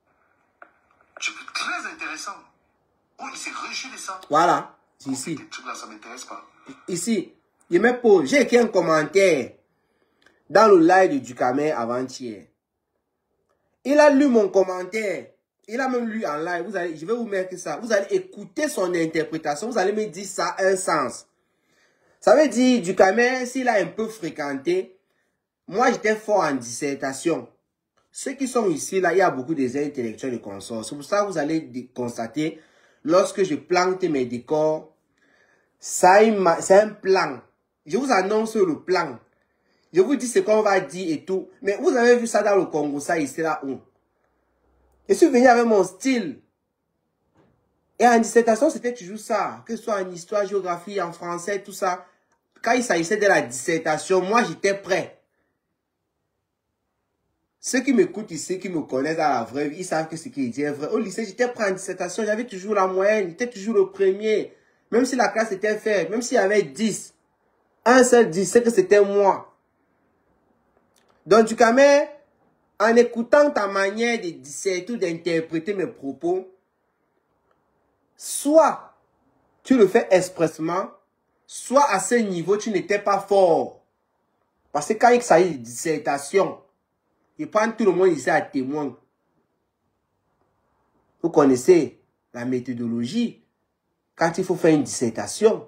très intéressant. Oh, il s'est réjoui de ça. Voilà, c'est ici. Là, ça m'intéresse pas. Ici, il me pose. J'ai écrit un commentaire dans le live de Ducamer avant-hier. Il a lu mon commentaire. Il a même lu en live. Je vais vous mettre ça. Vous allez écouter son interprétation. Vous allez me dire ça a un sens. Ça veut dire, Ducamer, s'il a un peu fréquenté, moi j'étais fort en dissertation. Ceux qui sont ici, là, il y a beaucoup des intellectuels de consorts. C'est pour ça que vous allez constater, lorsque je plante mes décors, c'est un plan. Je vous annonce le plan. Je vous dis ce qu'on va dire et tout. Mais vous avez vu ça dans le Congo, ça ici, là où? Je suis venu avec mon style. Et en dissertation, c'était toujours ça. Que ce soit en histoire, géographie, en français, tout ça. Quand il s'agissait de la dissertation, moi, j'étais prêt. Ceux qui m'écoutent ici, qui me connaissent dans la vraie vie, ils savent que ce qui est vrai. Au lycée, j'étais prêt en dissertation, j'avais toujours la moyenne, j'étais toujours le premier. Même si la classe était faible, même s'il y avait 10. Un seul 10, c'est que c'était moi. Donc, Ducamer, en écoutant ta manière de disserter ou d'interpréter mes propos, soit tu le fais expressement, soit à ce niveau, tu n'étais pas fort. Parce que quand il s'agit de dissertation, il prend tout le monde ici à témoin. Vous connaissez la méthodologie quand il faut faire une dissertation.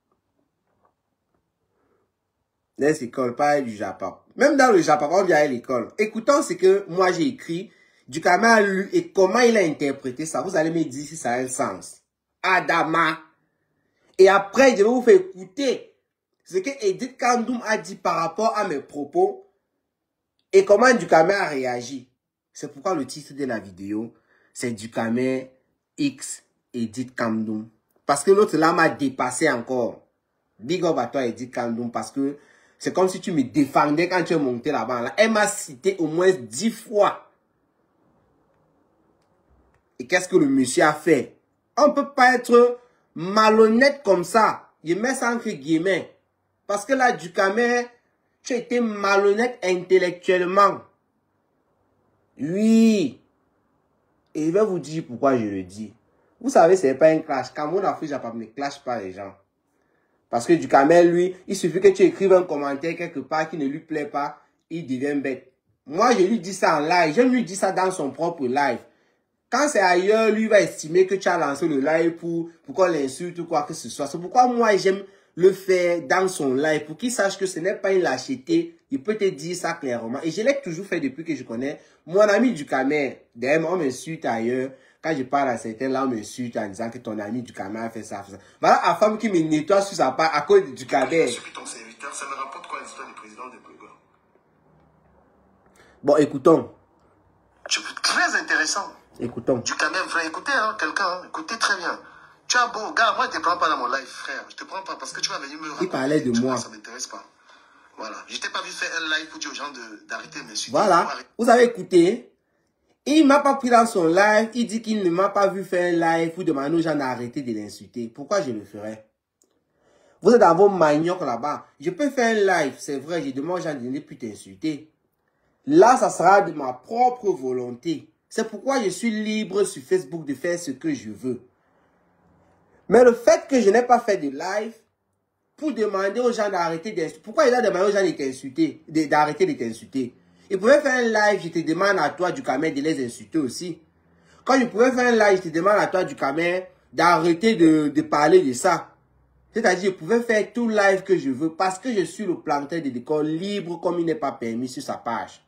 Les écoles, pas du Japon. Même dans le Japon, on vient à l'école. Écoutons ce que moi j'ai écrit, Ducamer a lu et comment il a interprété ça. Vous allez me dire si ça a un sens. Adama. Et après, je vais vous faire écouter ce que Edith Kandoum a dit par rapport à mes propos et comment Ducamer a réagi. C'est pourquoi le titre de la vidéo, c'est Ducamer X Edith Kandoum. Parce que l'autre là m'a dépassé encore. Big up à toi Edith Kandoum parce que c'est comme si tu me défendais quand tu es monté là-bas. Là. Elle m'a cité au moins 10 fois. Et qu'est-ce que le monsieur a fait? On ne peut pas être malhonnête comme ça. Je mets ça entre guillemets. Parce que là, Dukamer, tu as été malhonnête intellectuellement. Oui. Et je vais vous dire pourquoi je le dis. Vous savez, ce n'est pas un clash. Cameroun Afrique Japan ne clash pas les gens. Parce que Dukamer, lui, il suffit que tu écrives un commentaire quelque part qui ne lui plaît pas, il devient bête. Moi, je lui dis ça en live. Je lui dis ça dans son propre live. Quand c'est ailleurs, lui va estimer que tu as lancé le live pour qu'on l'insulte ou quoi que ce soit. C'est pourquoi moi, j'aime le faire dans son live pour qu'il sache que ce n'est pas une lâcheté. Il peut te dire ça clairement. Et je l'ai toujours fait depuis que je connais mon ami Dukamer. D'ailleurs, on m'insulte ailleurs. Quand je parle à certains, là, on m'insulte en disant que ton ami Dukamer a fait ça, fait ça. Voilà la femme qui me nettoie sur sa part à cause de Dukamer. Je suis ton serviteur, ça me rapporte quoi l'histoire du président de Congo? Bon, écoutons. Très intéressant. Écoutons. Dukamer, frère, écoutez, hein, quelqu'un, hein, écoutez très bien. Tu as beau, gars, moi je te prends pas dans mon live, frère. Je te prends pas parce que tu vas venir me raconter. Il parlait de moi. Ça m'intéresse pas. Voilà. Je t'ai pas vu faire un live pour dire aux gens d'arrêter de m'insulter. Voilà. Vous avez écouté. Il ne m'a pas pris dans son live. Il dit qu'il ne m'a pas vu faire un live pour demander aux gens d'arrêter de l'insulter. Pourquoi je le ferais? Vous êtes dans vos maniocs là-bas. Je peux faire un live, c'est vrai. Je demande aux gens de ne plus t'insulter. Là, ça sera de ma propre volonté. C'est pourquoi je suis libre sur Facebook de faire ce que je veux. Mais le fait que je n'ai pas fait de live pour demander aux gens d'arrêter d'insulter. Pourquoi il a demandé aux gens de t'insulter, d'arrêter de t'insulter? Il pouvait faire un live, je te demande à toi, Dukamer, de les insulter aussi. Quand je pouvais faire un live, je te demande à toi, Dukamer, d'arrêter de parler de ça. C'est-à-dire, je pouvais faire tout live que je veux parce que je suis le planteur de décor libre comme il n'est pas permis sur sa page.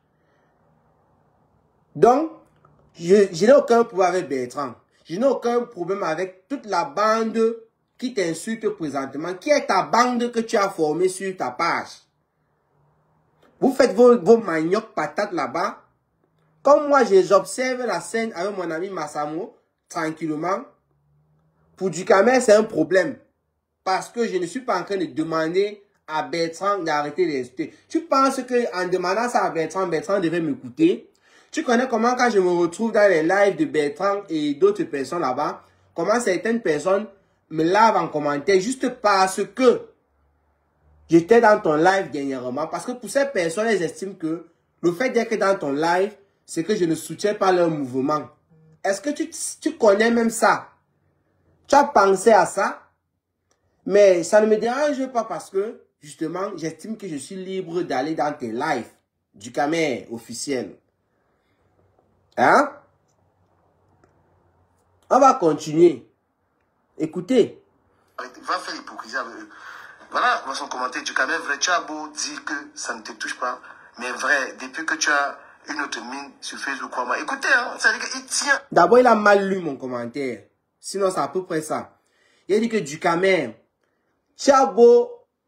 Donc, je n'ai aucun problème avec Bertrand. Je n'ai aucun problème avec toute la bande qui t'insulte présentement, qui est ta bande que tu as formée sur ta page. Vous faites vos maniocs patates là-bas. Comme moi, j'observe la scène avec mon ami Massamo, tranquillement. Pour Dukamer, c'est un problème. Parce que je ne suis pas en train de demander à Bertrand d'arrêter d'insulter. Tu penses qu'en demandant ça à Bertrand, Bertrand devait m'écouter? Tu connais comment quand je me retrouve dans les lives de Bertrand et d'autres personnes là-bas, comment certaines personnes me lavent en commentaire juste parce que j'étais dans ton live dernièrement. Parce que pour ces personnes, elles estiment que le fait d'être dans ton live, c'est que je ne soutiens pas leur mouvement. Est-ce que tu connais même ça? Tu as pensé à ça? Mais ça ne me dérange pas parce que, justement, j'estime que je suis libre d'aller dans tes lives. Dukamer officiel. Hein? On va continuer. Écoutez. Va faire l'hypocrisie avec eux. Voilà son commentaire. Dukamer, vrai, tu as beau dire que ça ne te touche pas, mais vrai, depuis que tu as une autre mine sur Facebook, crois-moi. Écoutez, hein, ça veut dire qu'il tient. D'abord, il a mal lu mon commentaire. Sinon, c'est à peu près ça. Il a dit que Dukamer, tu as beau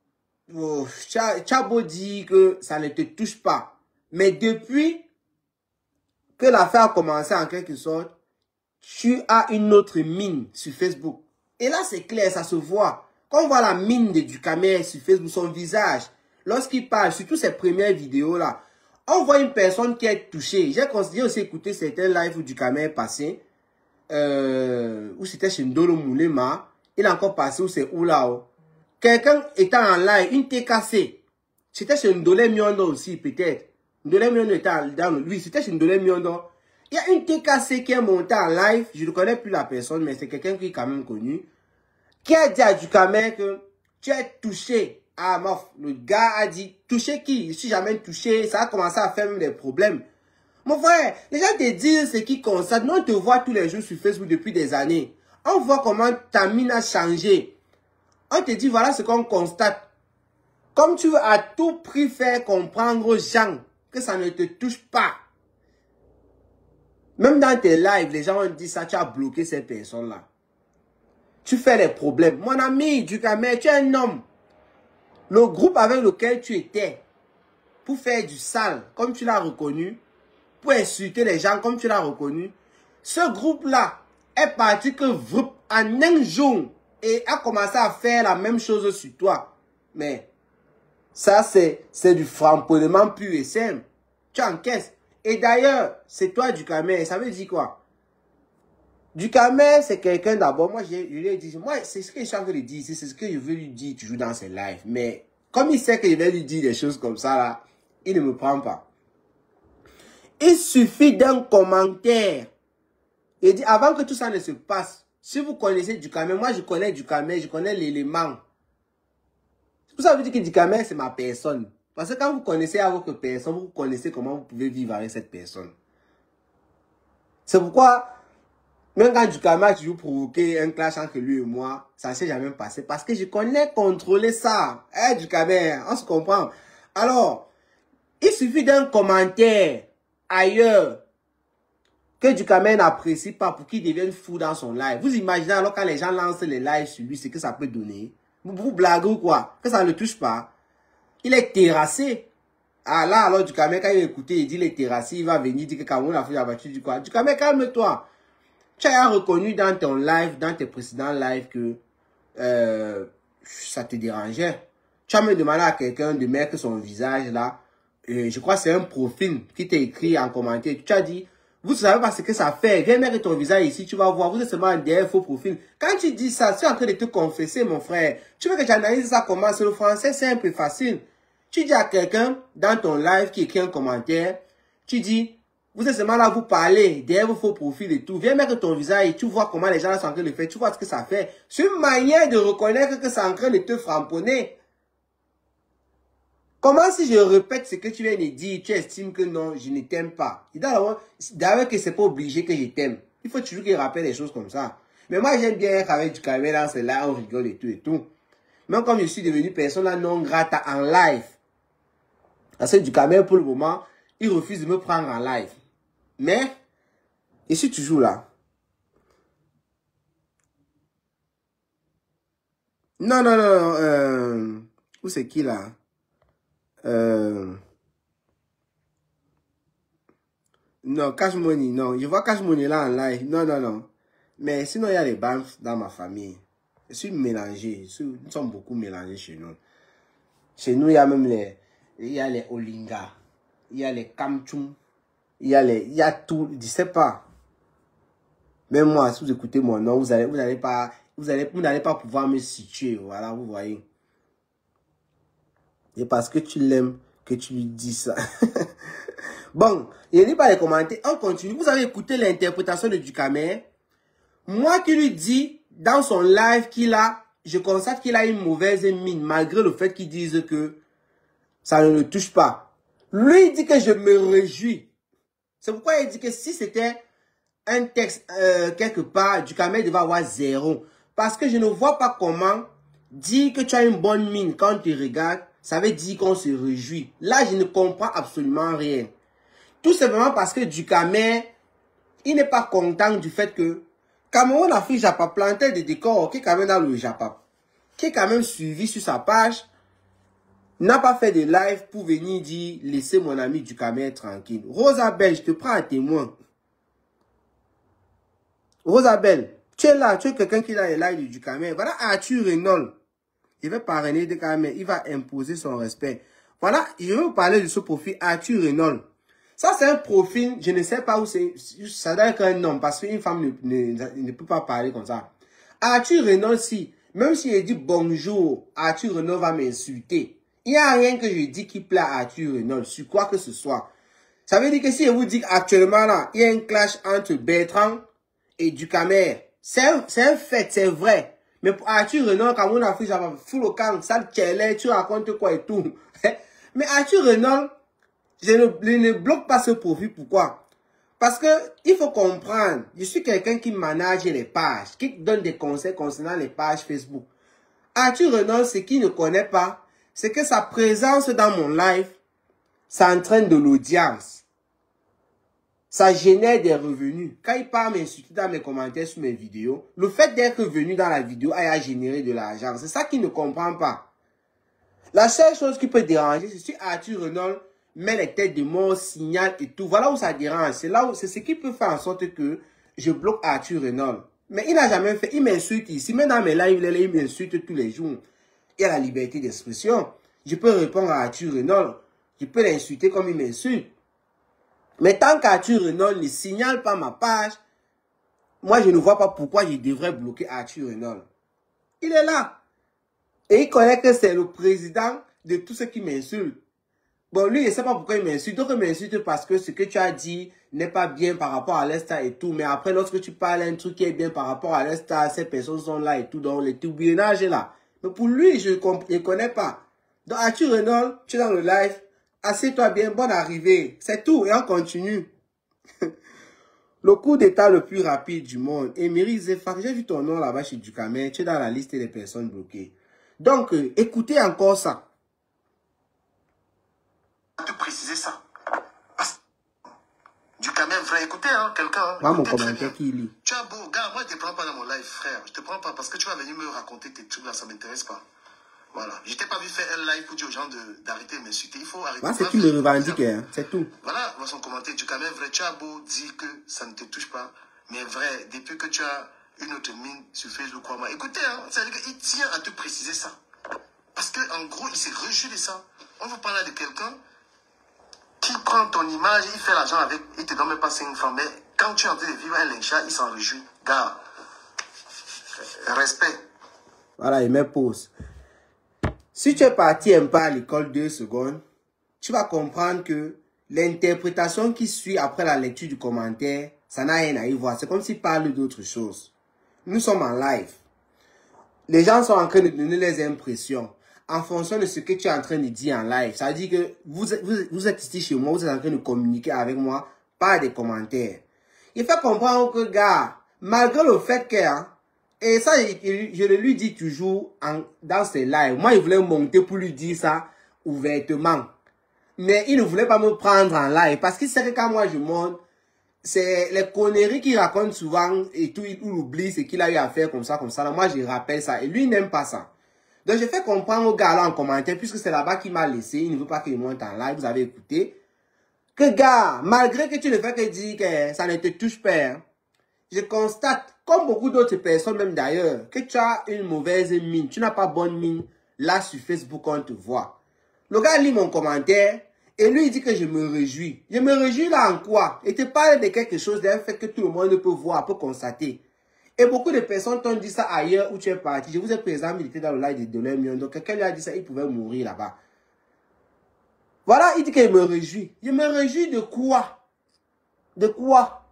dire que ça ne te touche pas. Mais depuis que l'affaire a commencé en quelque sorte, tu as une autre mine sur Facebook. Et là, c'est clair, ça se voit. Quand on voit la mine de Dukamer sur Facebook, son visage, lorsqu'il parle, surtout ses premières vidéos-là, on voit une personne qui est touchée. J'ai aussi écouté certains lives où Dukamer est passé, où c'était chez Ndolo Moulema. Il a encore passé où c'est où là. Quelqu'un était en live, une TKC. C'était chez Ndolé Miondo aussi, peut-être. Ndolé Miondo était dans lui, c'était chez Ndolé Miondo. Il y a une TKC qui est montée en live, je ne connais plus la personne, mais c'est quelqu'un qui est quand même connu, qui a dit à Dukamer que tu es touché. Ah, mof, le gars a dit, touché qui? Je suis jamais touché, ça a commencé à faire même des problèmes. Mon frère, les gens te disent ce qu'ils constatent. Nous, on te voit tous les jours sur Facebook depuis des années. On voit comment ta mine a changé. On te dit, voilà ce qu'on constate. Comme tu veux à tout prix faire comprendre aux gens que ça ne te touche pas. Même dans tes lives, les gens ont dit ça, tu as bloqué ces personnes-là. Tu fais des problèmes. Mon ami Dukamer, tu es un homme. Le groupe avec lequel tu étais, pour faire du sale, comme tu l'as reconnu, pour insulter les gens, comme tu l'as reconnu, ce groupe-là est parti que en un jour et a commencé à faire la même chose sur toi. Mais ça, c'est du framponnement pur et simple. Tu encaisses. Et d'ailleurs, c'est toi Dukamer. Ça veut dire quoi? Dukamer, c'est quelqu'un d'abord. Moi, je lui ai dit, moi, c'est ce que je suis en train de dire. C'est ce que je veux lui dire toujours dans ses lives. Mais Comme il sait que je vais lui dire des choses comme ça, là, il ne me prend pas. Il suffit d'un commentaire. Il dit, avant que tout ça ne se passe, si vous connaissez Ducamel, moi je connais Ducamel, je connais l'élément. C'est pour ça que je dis que Ducamel, c'est ma personne. Parce que quand vous connaissez à votre personne, vous connaissez comment vous pouvez vivre avec cette personne. C'est pourquoi, même quand Ducamel a toujours provoqué un clash entre lui et moi, ça ne s'est jamais passé. Parce que je connais contrôler ça. Eh, Ducamel, on se comprend. Alors, il suffit d'un commentaire ailleurs que Ducamel n'apprécie pas pour qu'il devienne fou dans son live. Vous imaginez alors quand les gens lancent les lives sur lui, ce que ça peut donner? Vous blaguez ou quoi? Que ça ne le touche pas? Il est terrassé. Ah là, alors Ducamel, quand il écoute, il dit il est terrassé, il va venir dire que Cameroun a fait la voiture du quoi. Ducamel, calme-toi. Tu as reconnu dans ton live, dans tes précédents lives que ça te dérangeait. Tu as même demandé à quelqu'un de mettre son visage là. Je crois que c'est un profil qui t'a écrit en commentaire. Tu as dit, vous savez pas ce que ça fait. Viens mettre ton visage ici, tu vas voir. Vous êtes seulement derrière faux profil. Quand tu dis ça, tu es en train de te confesser, mon frère. Tu veux que j'analyse ça comment? C'est le français, c'est un peu facile. Tu dis à quelqu'un dans ton live qui écrit un commentaire, tu dis, vous êtes seulement là, vous parlez derrière vos faux profils et tout. Viens mettre ton visage et tu vois comment les gens sont en train de le faire. Tu vois ce que ça fait. C'est une manière de reconnaître que c'est en train de te framponner. Comment si je répète ce que tu viens de dire, tu estimes que non, je ne t'aime pas. D'ailleurs que c'est pas obligé que je t'aime. Il faut toujours qu'il rappelle des choses comme ça. Mais moi, j'aime bien être avec Ducamel dans ce là, on rigole et tout et tout. Même comme je suis devenu persona non grata en live. Parce que Ducamel, pour le moment, il refuse de me prendre en live. Mais, je suis toujours là. Non, non, non, où c'est qui là? Non, Cash Money, non. Je vois Cash Money là en live. Non, non, non. Mais sinon, il y a les banques dans ma famille. Je suis mélangé. Nous sommes beaucoup mélangés chez nous. Chez nous, il y a même les Olinga. Il y a les Kamchum. Il y a tout. Je ne sais pas. Même moi, si vous écoutez mon nom, vous n'allez pas pouvoir me situer. Voilà, vous voyez. Et parce que tu l'aimes, que tu lui dis ça. Bon, il n'y a pas les commentaires. On continue. Vous avez écouté l'interprétation de Ducamel. Moi qui lui dis dans son live je constate qu'il a une mauvaise mine, malgré le fait qu'il dise que ça ne le touche pas. Lui, il dit que je me réjouis. C'est pourquoi il dit que si c'était un texte quelque part, Ducamel devait avoir 0. Parce que je ne vois pas comment dire que tu as une bonne mine quand tu regardes, ça veut dire qu'on se réjouit. Là, je ne comprends absolument rien. Tout simplement parce que Ducamel, il n'est pas content du fait que Cameroun a fait Japap, planté des décors, qui est quand même dans le Japap, qui est quand même suivi sur sa page, n'a pas fait de live pour venir dire, laissez mon ami Ducamel tranquille. Rosabelle, je te prends à témoin. Rosabelle, tu es là, tu es quelqu'un qui a les lives de Ducamel. Voilà Arthur Renault. Il va parrainer Ducamel, il va imposer son respect. Voilà, je vais vous parler de ce profil Arthur Renault. Ça, c'est un profil, je ne sais pas où c'est, ça doit être un homme, parce qu'une femme ne peut pas parler comme ça. Arthur Renault, même si il dit bonjour, Arthur Renault va m'insulter. Il n'y a rien que je dis qui plaît à Arthur Renault, sur quoi que ce soit. Ça veut dire que si je vous dis qu'actuellement là, il y a un clash entre Bertrand et Ducamel, c'est un fait, c'est vrai. Mais pour Arthur Renault, quand on a fait, j'avais fou le camp, ça tu racontes quoi et tout. Mais Arthur Renault, je ne bloque pas ce profil. Pourquoi? Parce que il faut comprendre, je suis quelqu'un qui manage les pages, qui donne des conseils concernant les pages Facebook. Arthur Renault, ce qu'il ne connaît pas, c'est que sa présence dans mon live, ça entraîne de l'audience. Ça génère des revenus. Quand il part m'insulter dans mes commentaires sur mes vidéos, le fait d'être venu dans la vidéo a généré de l'argent. C'est ça qu'il ne comprend pas. La seule chose qui peut déranger, c'est si Arthur Renault met les têtes de mort, signale et tout. Voilà où ça dérange. C'est ce qui peut faire en sorte que je bloque Arthur Renault. Mais il n'a jamais fait. Il m'insulte ici. Même dans mes lives, il m'insulte tous les jours. Il y a la liberté d'expression. Je peux répondre à Arthur Renault. Je peux l'insulter comme il m'insulte. Mais tant qu'Arthur Renault ne signale pas ma page, moi je ne vois pas pourquoi je devrais bloquer Arthur Renault. Il est là. Et il connaît que c'est le président de tout ce qui m'insulte. Bon, lui, il ne sait pas pourquoi il m'insulte. Donc, il m'insulte parce que ce que tu as dit n'est pas bien par rapport à l'instar et tout. Mais après, lorsque tu parles un truc qui est bien par rapport à l'instar, ces personnes sont là et tout, donc le tourbillonnage est là. Mais pour lui, je ne connais pas. Donc, Arthur Renault, tu es dans le live. Assieds-toi bien, bonne arrivée. C'est tout, et on continue. Le coup d'état le plus rapide du monde. Émeric Zefak, j'ai vu ton nom là-bas chez Ducamel. Tu es dans la liste des personnes bloquées. Donc, écoutez encore ça. Te préciser ça. Ducamel, frère, écoutez, hein, quelqu'un. Moi, mon commentaire qui lit. Tu as beau, gars, moi, je te prends pas dans mon live, frère. Je te prends pas parce que tu vas venir me raconter tes trucs là, ça m'intéresse pas. Voilà. Je t'ai pas vu faire un live pour dire aux gens d'arrêter de m'insulter. Il faut arrêter. Moi, c'est tu me revendiques, hein, c'est tout. Voilà, dans son commentaire, Ducamel, vrai, tu as beau dire que ça ne te touche pas, mais vrai, depuis que tu as une autre mine sur Facebook, quoi, moi, écoutez, hein, c'est-à-dire qu'il tient à te préciser ça. Parce qu'en gros, il s'est rejeté de ça. On vous parle de quelqu'un qui prend ton image, il fait l'argent avec, il te donne même pas 5 francs, mais quand tu es en train de vivre un lynchage, il s'en réjouit. Gars, respect. Voilà, il met pause. Si tu es parti un peu à l'école 2 secondes, tu vas comprendre que l'interprétation qui suit après la lecture du commentaire, ça n'a rien à y voir. C'est comme s'il parle d'autre chose. Nous sommes en live. Les gens sont en train de donner les impressions en fonction de ce que tu es en train de dire en live. Ça veut dire que vous êtes ici chez moi, vous êtes en train de communiquer avec moi par des commentaires. Il fait comprendre que, gars, malgré le fait que, hein, et ça, je le lui dis toujours dans ses lives. Moi, il voulait monter pour lui dire ça ouvertement. Mais il ne voulait pas me prendre en live. Parce qu'il sait que quand moi je monte, c'est les conneries qu'il raconte souvent et tout, il oublie ce qu'il a eu à faire comme ça. Là. Moi, je rappelle ça. Et lui, il n'aime pas ça. Donc, je fais comprendre au gars là en commentaire, puisque c'est là-bas qu'il m'a laissé. Il ne veut pas qu'il monte en live. Vous avez écouté. Que gars, malgré que tu ne fais que dire que ça ne te touche pas, hein, je constate, comme beaucoup d'autres personnes même d'ailleurs, que tu as une mauvaise mine. Tu n'as pas bonne mine. Là, sur Facebook, on te voit. Le gars lit mon commentaire et lui, il dit que je me réjouis. Je me réjouis là en quoi? Il te parle de quelque chose, d'un fait que tout le monde peut voir, peut constater. Et beaucoup de personnes t'ont dit ça ailleurs où tu es parti. Je vous ai présenté, il était dans le live de $1 Donc, quelqu'un lui a dit ça, il pouvait mourir là-bas. Voilà, il dit qu'il me réjouit. Je me réjouis de quoi? De quoi?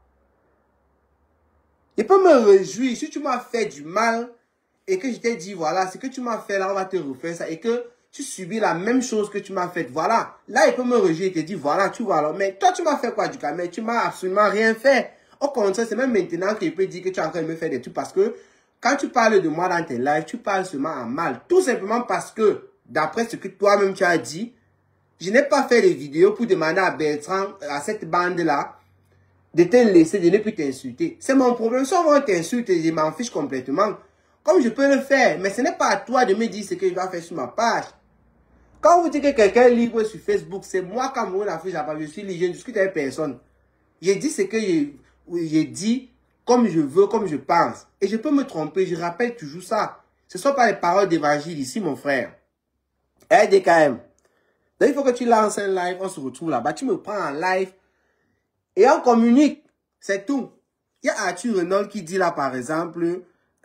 Je peux me réjouir si tu m'as fait du mal et que je t'ai dit, voilà, ce que tu m'as fait là, on va te refaire ça et que tu subis la même chose que tu m'as fait. Voilà. Là, il peut me réjouir et te dire, voilà, tu vois alors. Mais toi, tu m'as fait quoi, Ducamel? Tu m'as absolument rien fait. Au contraire, c'est même maintenant qu'il peut dire que tu es en train de me faire des trucs parce que quand tu parles de moi dans tes lives, tu parles seulement en mal. Tout simplement parce que, d'après ce que toi-même tu as dit, je n'ai pas fait de vidéo pour demander à Bertrand, à cette bande-là, de te laisser, de ne plus t'insulter. C'est mon problème. Si on va t'insulter, je m'en fiche complètement. Comme je peux le faire, mais ce n'est pas à toi de me dire ce que je dois faire sur ma page. Quand vous dites que quelqu'un est libre sur Facebook, c'est moi, Cameroun Afrique, je suis libre, je ne discute avec personne. J'ai dit ce que j'ai dit, comme je veux, comme je pense. Et je peux me tromper, je rappelle toujours ça. Ce ne sont pas les paroles d'évangile ici, mon frère. DKM. Donc, il faut que tu lances un live, on se retrouve là-bas. Tu me prends en live et on communique. C'est tout. Il y a Arthur Renault qui dit là, par exemple,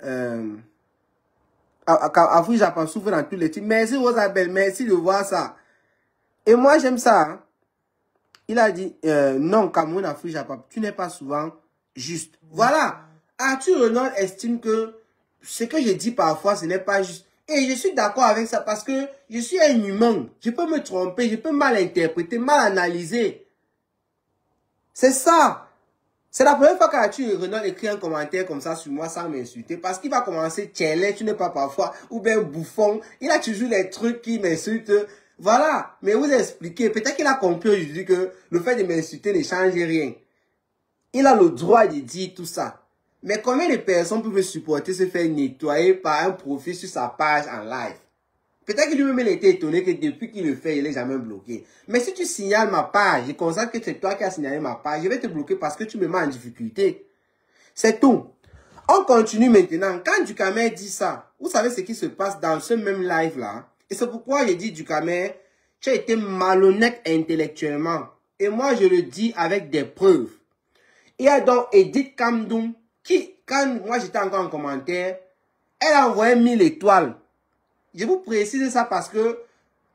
Afrique Japan souffre dans tous les types. Merci Rosabelle, merci de voir ça. Et moi, j'aime ça. Hein. Il a dit, non, Cameroun, Afrique Japan, tu n'es pas souvent juste. Voilà. Arthur Renault estime que ce que je dis parfois, ce n'est pas juste. Et je suis d'accord avec ça parce que je suis un humain. Je peux me tromper, je peux mal interpréter, mal analyser. C'est ça. C'est la première fois qu'Arthur Renault écrit un commentaire comme ça sur moi sans m'insulter. Parce qu'il va commencer, tchèlé, tu n'es pas parfois, ou bien bouffon. Il a toujours les trucs qui m'insultent. Voilà. Mais vous expliquez, peut-être qu'il a compris aujourd'hui que le fait de m'insulter ne change rien. Il a le droit de dire tout ça. Mais combien de personnes peuvent supporter se faire nettoyer par un profil sur sa page en live? Peut-être que lui-même il était étonné que depuis qu'il le fait, il n'est jamais bloqué. Mais si tu signales ma page, je constate que c'est toi qui as signalé ma page, je vais te bloquer parce que tu me mets en difficulté. C'est tout. On continue maintenant. Quand Ducamel dit ça, vous savez ce qui se passe dans ce même live-là. Et c'est pourquoi je dis, Ducamel, tu as été malhonnête intellectuellement. Et moi, je le dis avec des preuves. Il y a donc Edith Kamdoum qui, quand moi j'étais encore en commentaire, elle a envoyé 1000 étoiles. Je vous précise ça parce que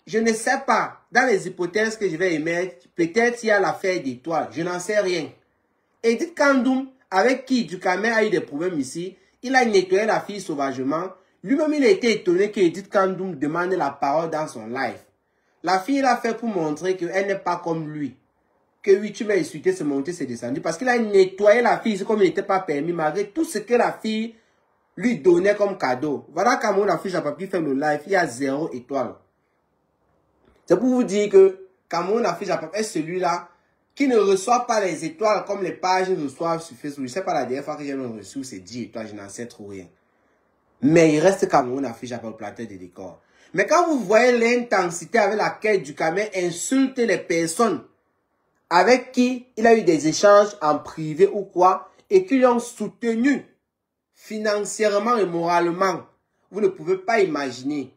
je ne sais pas. Dans les hypothèses que je vais émettre, peut-être il y a l'affaire d'étoiles. Je n'en sais rien. Edith Kandoum, avec qui Dukamel a eu des problèmes ici, il a nettoyé la fille sauvagement. Lui-même, il a été étonné que Edith Kandoum demande la parole dans son live. La fille l'a fait pour montrer qu'elle n'est pas comme lui. Que oui, tu m'as insulté, c'est monté, c'est descendu. Parce qu'il a nettoyé la fille comme il n'était pas permis, malgré tout ce que la fille lui donnait comme cadeau. Voilà Cameroun Afrique Japap qui fait le live, il y a 0 étoile. C'est pour vous dire que Cameroun Afrique Japap est celui-là qui ne reçoit pas les étoiles comme les pages reçoivent sur Facebook. Je ne sais pas la dernière fois que j'ai reçu, c'est 10 étoiles, je n'en sais trop rien. Mais il reste Cameroun Afrique Japap plateau de décor. Mais quand vous voyez l'intensité avec laquelle Dukamel insulte les personnes avec qui il a eu des échanges en privé ou quoi, et qui l'ont soutenu financièrement et moralement, vous ne pouvez pas imaginer.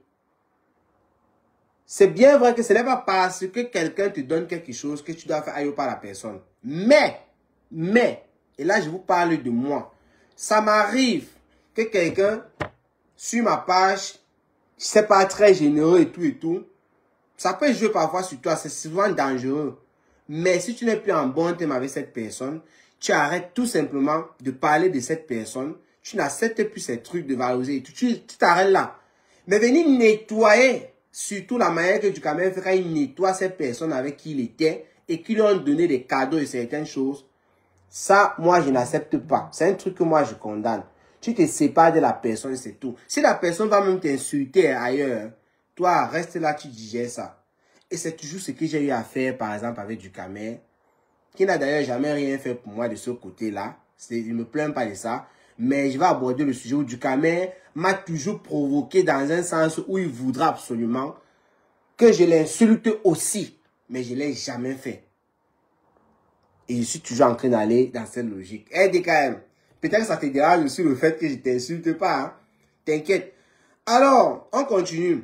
C'est bien vrai que ce n'est pas parce que quelqu'un te donne quelque chose que tu dois faire aïe par la personne. Mais, et là je vous parle de moi, ça m'arrive que quelqu'un, sur ma page, c'est pas très généreux et tout, ça peut jouer parfois sur toi, c'est souvent dangereux. Mais si tu n'es plus en bon terme avec cette personne, tu arrêtes tout simplement de parler de cette personne, tu n'acceptes plus ces trucs de valoriser et tout, tu t'arrêtes là. Mais venir nettoyer, surtout la manière que Dukamel fait quand il nettoie cette personne avec qui il était et qui lui ont donné des cadeaux et certaines choses, ça, moi, je n'accepte pas. C'est un truc que moi, je condamne. Tu te sépares de la personne, c'est tout. Si la personne va même t'insulter ailleurs, toi, reste là, tu digères ça. Et c'est toujours ce que j'ai eu à faire, par exemple, avec Dukamel, qui n'a d'ailleurs jamais rien fait pour moi de ce côté-là. Je ne me plains pas de ça. Mais je vais aborder le sujet où Dukamel m'a toujours provoqué dans un sens où il voudra absolument que je l'insulte aussi. Mais je ne l'ai jamais fait. Et je suis toujours en train d'aller dans cette logique. Eh, DKM, peut-être que ça te dérange aussi le fait que je ne t'insulte pas. Hein? T'inquiète. Alors, on continue.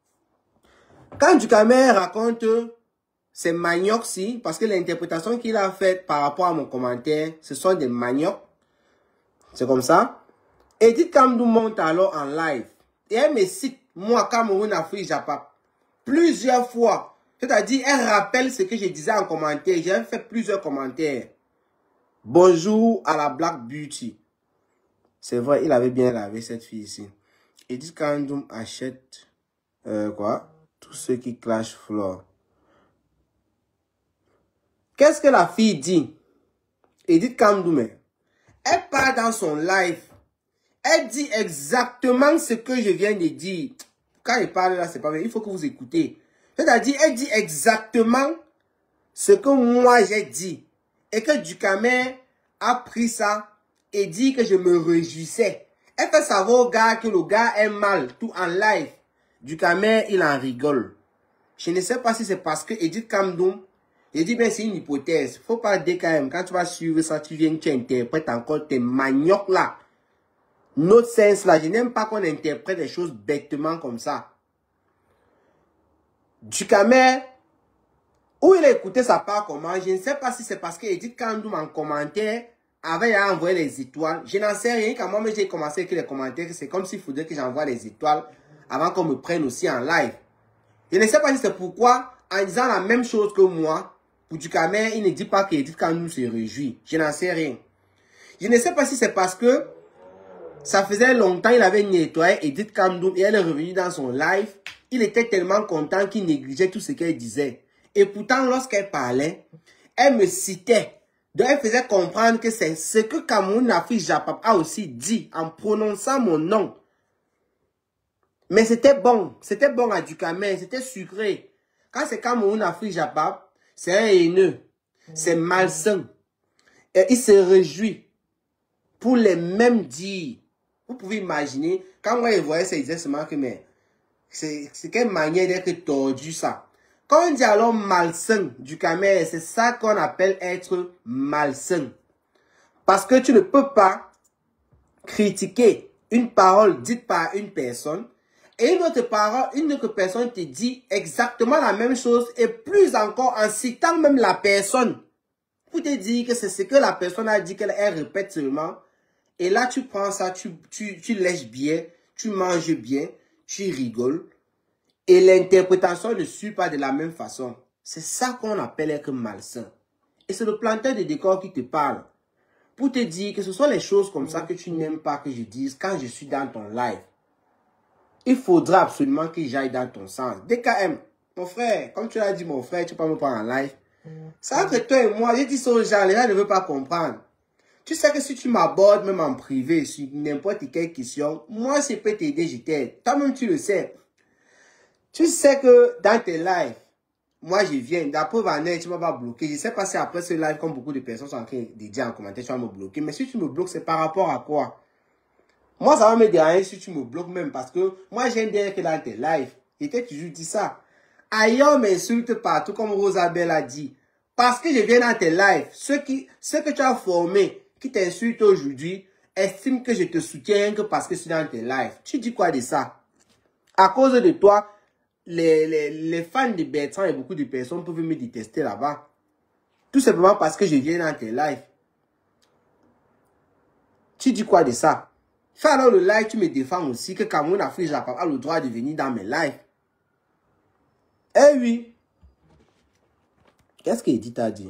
Quand Dukamel raconte ces maniocs-ci, parce que l'interprétation qu'il a faite par rapport à mon commentaire, ce sont des maniocs. C'est comme ça. Edith Kandoum monte alors en live. Et elle me cite, moi, Cameroun Afrique Japap, plusieurs fois. C'est-à-dire, elle rappelle ce que je disais en commentaire. J'ai fait plusieurs commentaires. Bonjour à la Black Beauty. C'est vrai, il avait bien lavé cette fille ici. Edith Kandoum achète quoi? Tous ceux qui clash floor. Qu'est-ce que la fille dit? Edith Kandoum, elle part dans son live. Elle dit exactement ce que je viens de dire. Quand elle parle là, c'est pas vrai. Il faut que vous écoutez. C'est-à-dire, elle dit exactement ce que moi j'ai dit. Et que Dukamel a pris ça et dit que je me réjouissais. Elle fait savoir au gars que le gars est mal, tout en live. Dukamel, il en rigole. Je ne sais pas si c'est parce que Edith Kandoum, je dis bien c'est une hypothèse. Faut pas DKM. Quand tu vas suivre ça, tu viens, tu interprètes encore tes maniocs là. Notre sens là, je n'aime pas qu'on interprète des choses bêtement comme ça. Dukamel, où il a écouté sa part comment, je ne sais pas si c'est parce que Edith Kandoum en commentaire avait envoyé les étoiles. Je n'en sais rien, quand moi j'ai commencé avec les commentaires, c'est comme s'il faudrait que j'envoie les étoiles avant qu'on me prenne aussi en live. Je ne sais pas si c'est pourquoi, en disant la même chose que moi, pour Dukamel, il ne dit pas que Edith Kandoum se réjouit. Je n'en sais rien. Je ne sais pas si c'est parce que ça faisait longtemps qu'il avait nettoyé Edith Kandoum et elle est revenue dans son live. Il était tellement content qu'il négligeait tout ce qu'elle disait. Et pourtant, lorsqu'elle parlait, elle me citait. Donc, elle faisait comprendre que c'est ce que Cameroun Afrique Japap a aussi dit en prononçant mon nom. Mais c'était bon. C'était bon à Dukamel. C'était sucré. Quand c'est Cameroun Afrique Japap, c'est un haineux. C'est malsain. Et il se réjouit pour les mêmes dires. Vous pouvez imaginer, quand moi je voyais ça, il disait seulement que mais c'est quelle manière d'être tordu ça. Quand on dit alors malsain, Dukamel, c'est ça qu'on appelle être malsain. Parce que tu ne peux pas critiquer une parole dite par une personne et une autre personne te dit exactement la même chose et plus encore en citant même la personne. Pour te dire que c'est ce que la personne a dit, qu'elle répète seulement. Et là, tu prends ça, tu lèches bien, tu manges bien, tu rigoles. et l'interprétation ne suit pas de la même façon. C'est ça qu'on appelle être malsain. Et c'est le planteur de décor qui te parle. Pour te dire que ce sont les choses comme ça que tu n'aimes pas que je dise quand je suis dans ton live. Il faudra absolument que j'aille dans ton sens. DKM, mon frère, comme tu l'as dit, mon frère, tu peux pas me prendre en live. C'est entre toi et moi. J'ai dit ça aux gens, les gens ne veulent pas comprendre. Tu sais que si tu m'abordes même en privé sur n'importe quelle question, moi, je peux t'aider, je t'aide. Toi-même, tu le sais. Tu sais que dans tes lives, moi, je viens. D'après Vanessa, tu ne m'as pas bloqué. Je ne sais pas si après ce live, comme beaucoup de personnes sont en train de dire en commentaire, tu vas me bloquer. Mais si tu me bloques, c'est par rapport à quoi? Moi, ça va me déranger si tu me bloques même parce que moi, j'aime bien que dans tes lives, et t'ai toujours dit ça. Ailleurs m'insulte partout, comme Rosabelle a dit. Parce que je viens dans tes lives, ceux que tu as formés, qui t'insultent aujourd'hui, estiment que je te soutiens que parce que je suis dans tes lives. Tu dis quoi de ça? À cause de toi, les fans de Bertrand et beaucoup de personnes peuvent me détester là-bas. Tout simplement parce que je viens dans tes lives. Tu dis quoi de ça? Fais alors le live, tu me défends aussi que Cameroun Afrique Japon a le droit de venir dans mes lives. Eh oui. Qu'est-ce qu'Edith t'a dit?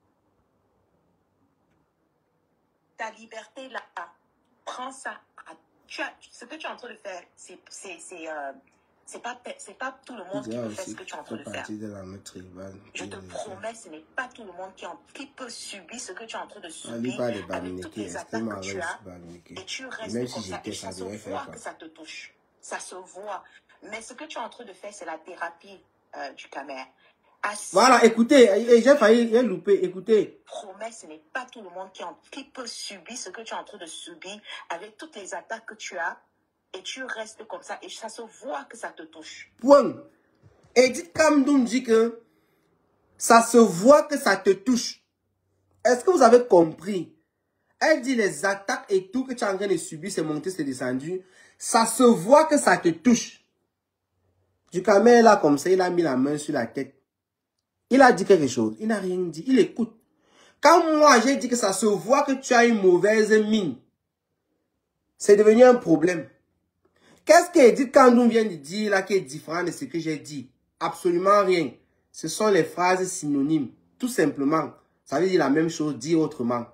Ta liberté là, prends ça. Ce que tu es en train de faire, c'est pas tout le monde qui peut faire ce que tu es en train de faire. Je te promets, ce n'est pas tout le monde qui peut subir ce que tu es en train de subir avec toutes les attaques que tu as. Et tu restes comme ça et ça se voit que ça te touche. Ça se voit. Mais ce que tu es en train de faire, c'est la thérapie du Camer. Voilà, écoutez, j'ai failli louper, écoutez. Promets, ce n'est pas tout le monde qui peut subir ce que tu es en train de subir avec toutes les attaques que tu as. Et tu restes comme ça et ça se voit que ça te touche. Point. Edith Kamdoum dit que ça se voit que ça te touche. Est-ce que vous avez compris? Elle dit les attaques et tout que tu es en train de subir, c'est monté, c'est descendu. Ça se voit que ça te touche. Du Camer là comme ça, il a mis la main sur la tête. Il a dit quelque chose. Il n'a rien dit. Il écoute. Quand moi j'ai dit que ça se voit que tu as une mauvaise mine, c'est devenu un problème. Qu'est-ce qu'Edith Kamdoum vient de dire là qui est différent de ce que j'ai dit? Absolument rien. Ce sont les phrases synonymes. Tout simplement. Ça veut dire la même chose, dit autrement.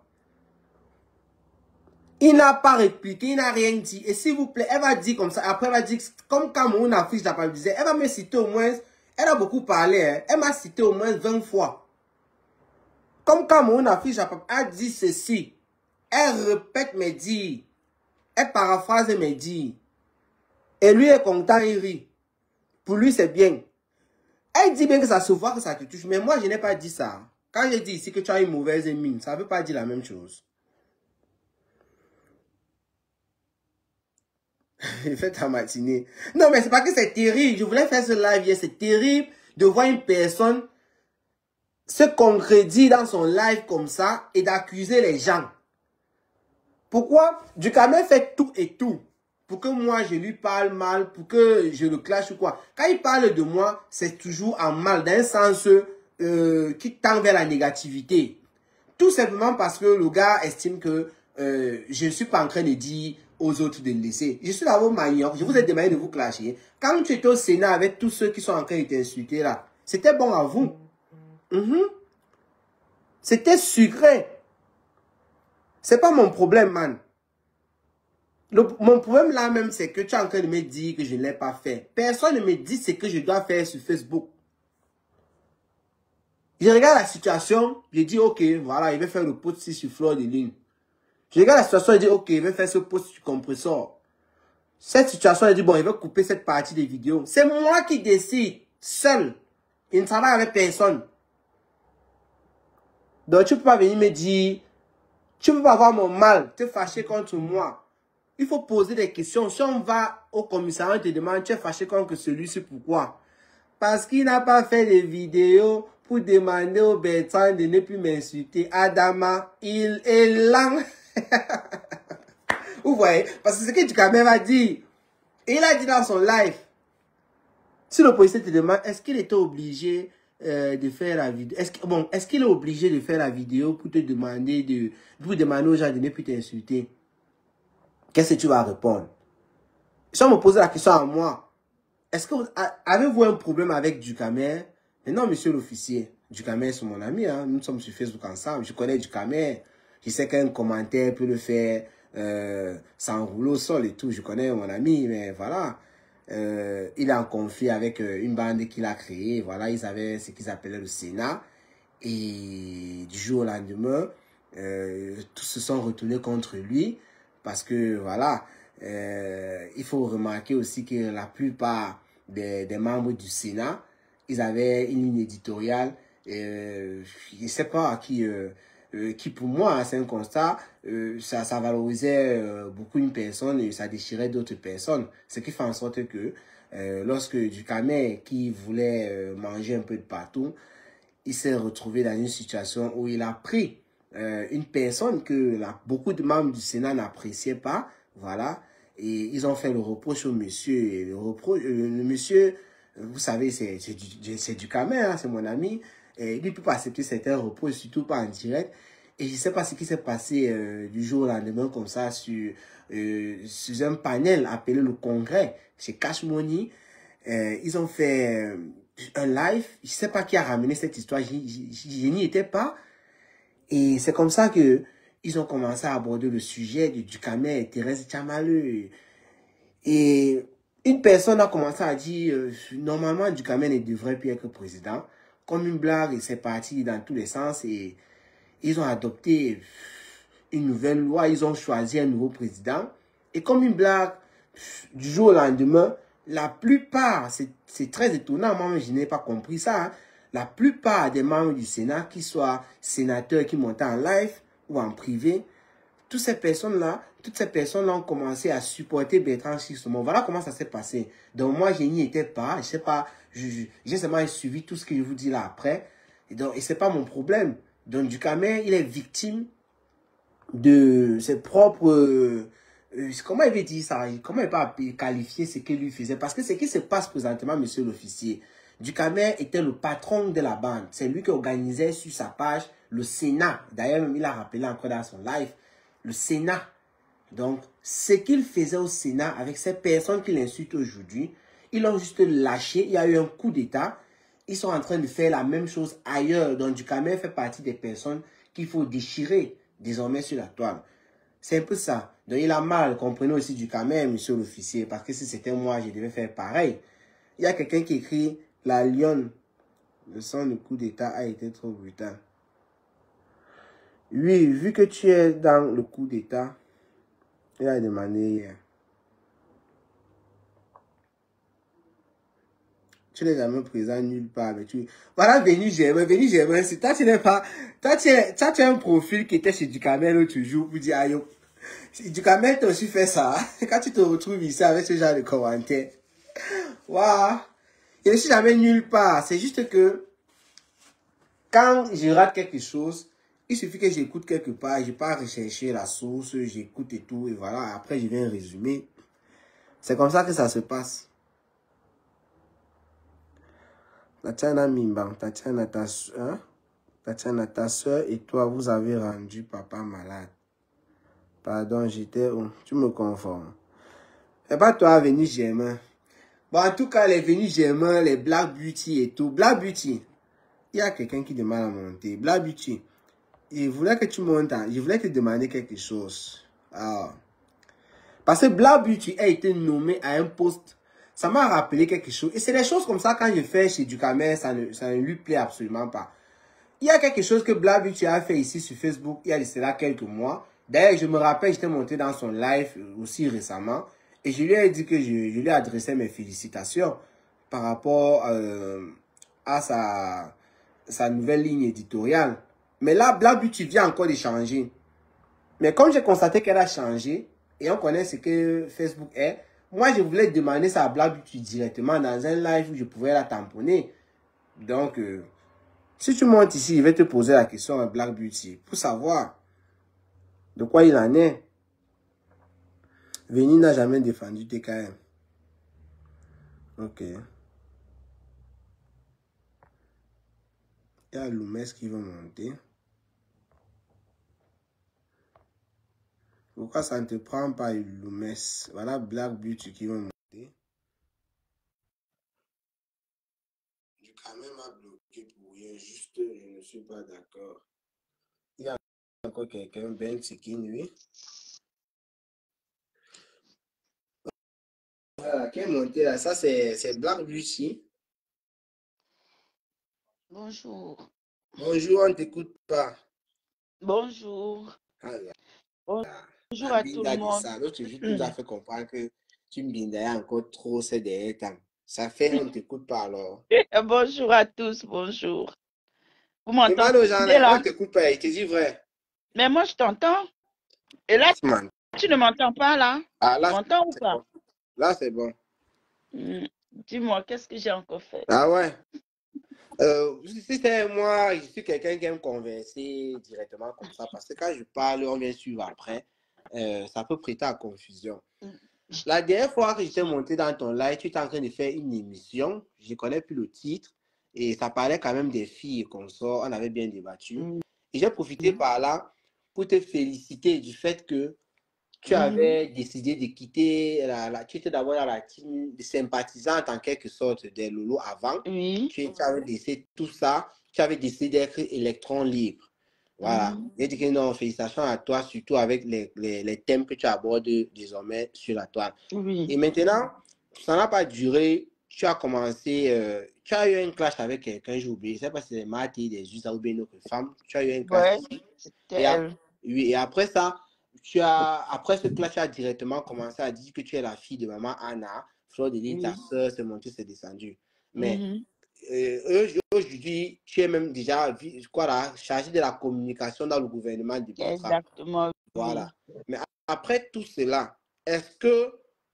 Il n'a pas répliqué, il n'a rien dit. Et s'il vous plaît, elle va dire comme ça. Après, elle va dire, comme Cameroun Afrique Japon disait, elle va me citer au moins, elle a beaucoup parlé, hein. Elle m'a cité au moins 20 fois. Comme Cameroun Afrique Japon a dit ceci. Elle répète mes dires. Elle paraphrase mes dires. Et lui est content, il rit. Pour lui, c'est bien. Elle dit bien que ça se voit que ça te touche. Mais moi, je n'ai pas dit ça. Quand je dis ici que tu as une mauvaise mine, ça ne veut pas dire la même chose. Fais ta matinée. Non, mais c'est pas que c'est terrible. Je voulais faire ce live hier. C'est terrible de voir une personne se concrétiser dans son live comme ça et d'accuser les gens. Pourquoi? Du Camer fait tout et tout pour que moi je lui parle mal, pour que je le clash ou quoi. Quand il parle de moi, c'est toujours en mal, dans un sens qui tend vers la négativité. Tout simplement parce que le gars estime que je ne suis pas en train de dire aux autres de le laisser. Je suis là au manioc, je vous ai demandé de vous clasher. Quand tu étais au Sénat avec tous ceux qui sont en train de t'insulter là, c'était bon à vous. C'était sucré. C'est pas mon problème, man. Mon problème là même, c'est que tu es en train de me dire que je ne l'ai pas fait. Personne ne me dit ce que je dois faire sur Facebook. Je regarde la situation, je dis ok, voilà, il va faire le post sur Fleur de Lune. Je regarde la situation, je dis ok, il va faire ce post sur compresseur. Cette situation, je dis bon, il va couper cette partie des vidéos. C'est moi qui décide, seul. Il ne travaille avec personne. Donc tu ne peux pas venir me dire, tu ne peux pas avoir mon mal, te fâcher contre moi. Il faut poser des questions. Si on va au commissariat, on te demande, tu es fâché contre celui-ci, pourquoi? Parce qu'il n'a pas fait de vidéo pour demander au Bertrand de ne plus m'insulter. Adama, il est lent. Vous voyez? Parce que c'est ce que du Camer va dire. Et il a dit dans son live. Si le policier te demande, est-ce qu'il était obligé de faire la vidéo? Est-ce qu'il est obligé de faire la vidéo pour te demander pour demander aux gens de ne plus t'insulter? Qu'est-ce que tu vas répondre? Si on me pose la question à moi, est-ce que avez-vous un problème avec Dukamer? Mais non, monsieur l'officier. Dukamer, c'est mon ami. Hein. Nous sommes sur Facebook ensemble. Je connais Dukamer. Je sais qu'un commentaire peut le faire s'enrouler au sol et tout. Je connais mon ami, mais voilà. Il est en conflit avec une bande qu'il a créée. Voilà, ils avaient ce qu'ils appelaient le Sénat. Et du jour au lendemain, tous se sont retournés contre lui. Parce que, voilà, il faut remarquer aussi que la plupart des membres du Sénat, ils avaient une ligne éditoriale. Je ne sais pas qui pour moi, c'est un constat, ça valorisait beaucoup une personne et ça déchirait d'autres personnes. Ce qui fait en sorte que lorsque Dukamer, qui voulait manger un peu de partout, il s'est retrouvé dans une situation où il a pris une personne que beaucoup de membres du Sénat n'appréciaient pas, voilà, et ils ont fait le reproche au monsieur, et le monsieur, vous savez, c'est Dukamer, hein, c'est mon ami, et il ne peut pas accepter certains reproches, surtout pas en direct, et je ne sais pas ce qui s'est passé du jour au lendemain comme ça sur un panel appelé le Congrès chez Cash Money. Ils ont fait un live, je ne sais pas qui a ramené cette histoire, je n'y étais pas. Et c'est comme ça que ils ont commencé à aborder le sujet de Dukamer et Thérèse Tchamaleu. Et une personne a commencé à dire, normalement Dukamer ne devrait plus être président. Comme une blague, et c'est parti dans tous les sens. Et ils ont adopté une nouvelle loi, ils ont choisi un nouveau président. Et comme une blague, du jour au lendemain, la plupart, c'est très étonnant, moi je n'ai pas compris ça, hein. La plupart des membres du Sénat, qu'ils soient sénateurs qui montaient en live ou en privé, toutes ces personnes-là ont commencé à supporter Bertrand Chisomon. Voilà comment ça s'est passé. Donc moi, je n'y étais pas, je sais pas, j'ai seulement suivi tout ce que je vous dis là après. Et c'est pas mon problème. Donc Dukamer, il est victime de ses propres... comment il veut dire ça? Comment il peut qualifier ce qu'il lui faisait? Parce que ce qui se passe présentement, monsieur l'officier, Dukamer était le patron de la bande. C'est lui qui organisait sur sa page le Sénat. D'ailleurs, même il a rappelé encore dans son live, le Sénat. Donc, ce qu'il faisait au Sénat avec ces personnes qu'il insulte aujourd'hui, ils l'ont juste lâché. Il y a eu un coup d'État. Ils sont en train de faire la même chose ailleurs. Donc, Dukamer fait partie des personnes qu'il faut déchirer désormais sur la toile. C'est un peu ça. Donc, il a mal. Comprenez aussi Dukamer, monsieur l'officier. Parce que si c'était moi, je devais faire pareil. Il y a quelqu'un qui écrit « La lionne, le sang du coup d'État a été trop brutal. » Oui, vu que tu es dans le coup d'État, il a demandé hier. Tu n'es jamais présent nulle part. Mais tu... Voilà, Venu Germain. Si toi, tu n'es pas... Toi, tu as un profil qui était chez Dukamer l'autre jour pour dire, aïe, Dukamer t'a aussi fait ça. Quand tu te retrouves ici avec ce genre de commentaires. Waouh. Je ne suis jamais nulle part. C'est juste que quand je rate quelque chose, il suffit que j'écoute quelque part. Je pars rechercher la source, j'écoute et tout. Et voilà, après je viens résumer. C'est comme ça que ça se passe. Tatiana Mimban, Tatiana, ta soeur et toi, vous avez rendu papa malade. Pardon, j'étais où? Tu me confonds. C'est pas toi, Venu Germain. Bon, en tout cas, les Venu Germain, les Black Beauty et tout. Black Beauty, il y a quelqu'un qui demande à monter. Black Beauty, je voulais que tu montes. Je voulais te demander quelque chose. Ah. Parce que Black Beauty a été nommé à un poste. Ça m'a rappelé quelque chose. Et c'est des choses comme ça, quand je fais chez Dukamer, ça ne lui plaît absolument pas. Il y a quelque chose que Black Beauty a fait ici sur Facebook, il y a cela quelques mois. D'ailleurs, je me rappelle, j'étais monté dans son live aussi récemment. Et je lui ai dit que je lui adressais mes félicitations par rapport à sa nouvelle ligne éditoriale. Mais là, Black Beauty vient encore de changer. Mais comme j'ai constaté qu'elle a changé, et on connaît ce que Facebook est, moi, je voulais demander ça à Black Beauty directement dans un live où je pouvais la tamponner. Donc, si tu montes ici, je vais te poser la question à Black Beauty pour savoir de quoi il en est. Veni n'a jamais défendu TKM. Ok. Il y a Loumès qui va monter. Pourquoi ça ne te prend pas Loumès? Voilà Black Beauty qui va monter. je ne suis pas d'accord. Il y a encore quelqu'un, Ben Sikin, oui. Voilà, qui est monté là? Ça, c'est Black Lucy. Bonjour. Bonjour, on ne t'écoute pas. Bonjour. Ah, là, Bonjour à tout le monde. Ça. L'autre jour, tu nous as fait comprendre que tu me bindais encore trop ces derniers temps. Ça fait, on ne t'écoute pas alors. Bonjour à tous, bonjour. Vous Demande m'entendez aux gens, là? on ne t'écoute pas, il te dit vrai. Mais moi, je t'entends. Et là, tu ne m'entends pas là? Ah, là, tu m'entends ou pas? Bon. Là, c'est bon. Dis-moi, qu'est-ce que j'ai encore fait? Ah ouais. Si c'est moi, je suis quelqu'un qui aime converser directement comme ça, parce que quand je parle, on vient suivre après, ça peut prêter à confusion. La dernière fois que j'étais monté dans ton live, tu étais en train de faire une émission, je ne connais plus le titre, et ça parlait quand même des filles et consorts, on avait bien débattu. Et j'ai profité par là pour te féliciter du fait que tu avais décidé de quitter, tu étais d'abord dans la team de sympathisante en quelque sorte des Lolo avant. Oui. Tu avais décidé tout ça, tu avais décidé d'être électron libre. Voilà. J'ai dit que non, félicitations à toi, surtout avec les thèmes que tu abordes désormais sur la toile. Oui. Et maintenant, ça n'a pas duré. Tu as commencé, tu as eu un clash avec quelqu'un, j'ai oublié. Je ne sais pas si c'est Marty, des Justes ou bien une autre femme. Tu as eu un clash. Ouais, c'était elle. Oui, et après ça, après ce clash, tu as directement commencé à dire que tu es la fille de maman Anna. Fleur de l'île, ta soeur, c'est monté, c'est descendu. Mais aujourd'hui, tu es même déjà chargé de la communication dans le gouvernement du Batra. Exactement. Voilà. Mais après tout cela, est-ce que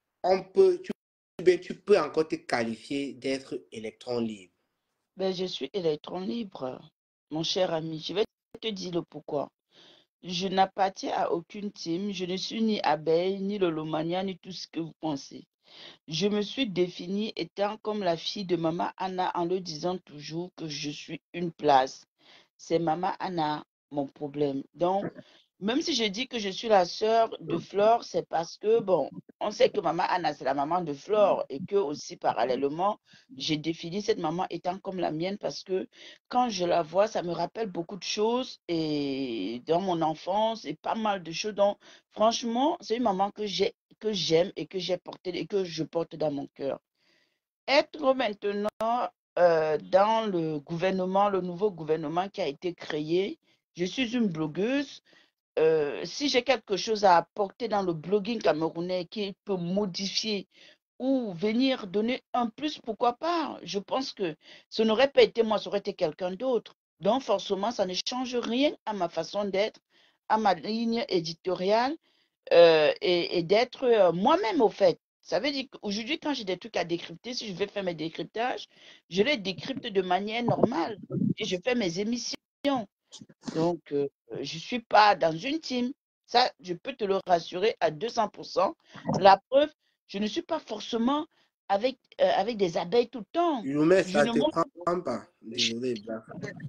tu peux encore te qualifier d'être électron libre? Ben, je suis électron libre, mon cher ami. Je vais te dire le pourquoi. Je n'appartiens à aucune team. Je ne suis ni abeille, ni lolomania, ni tout ce que vous pensez. Je me suis définie étant comme la fille de Maman Anna en le disant toujours que je suis une place. C'est Maman Anna mon problème. Donc, même si je dis que je suis la sœur de Flore, c'est parce que, bon, on sait que Maman Anna, c'est la maman de Flore et que aussi, parallèlement, j'ai défini cette maman étant comme la mienne parce que quand je la vois, ça me rappelle beaucoup de choses et dans mon enfance et pas mal de choses. Donc, franchement, c'est une maman que j'aime et que j'ai porté et que je porte dans mon cœur. Être maintenant dans le gouvernement, le nouveau gouvernement qui a été créé, je suis une blogueuse. Si j'ai quelque chose à apporter dans le blogging camerounais qui peut modifier ou venir donner un plus, pourquoi pas? Je pense que ce n'aurait pas été moi, ça aurait été quelqu'un d'autre. Donc forcément, ça ne change rien à ma façon d'être, à ma ligne éditoriale et d'être moi-même au fait. Ça veut dire qu'aujourd'hui, quand j'ai des trucs à décrypter, si je vais faire mes décryptages, je les décrypte de manière normale et je fais mes émissions. Donc, je ne suis pas dans une team. Ça, je peux te le rassurer à 200%. La preuve, je ne suis pas forcément avec des abeilles tout le temps. Ça ne te prend pas. Désolé, Black.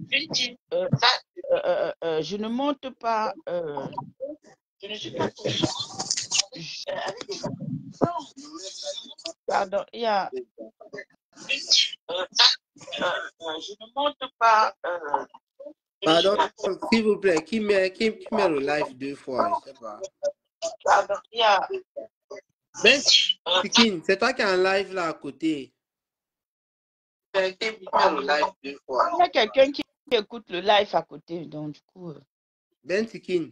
Je ne monte pas. Je ne suis pas forcément. Pardon, il y a. Je ne monte pas. Pardon, s'il vous plaît, qui met le live 2 fois, je ne sais pas. Pardon, il y a. Sikin, c'est toi qui es en live là à côté. Qui met le live 2 fois. Il y a quelqu'un qui écoute le live à côté, donc du coup. Ben Sikin.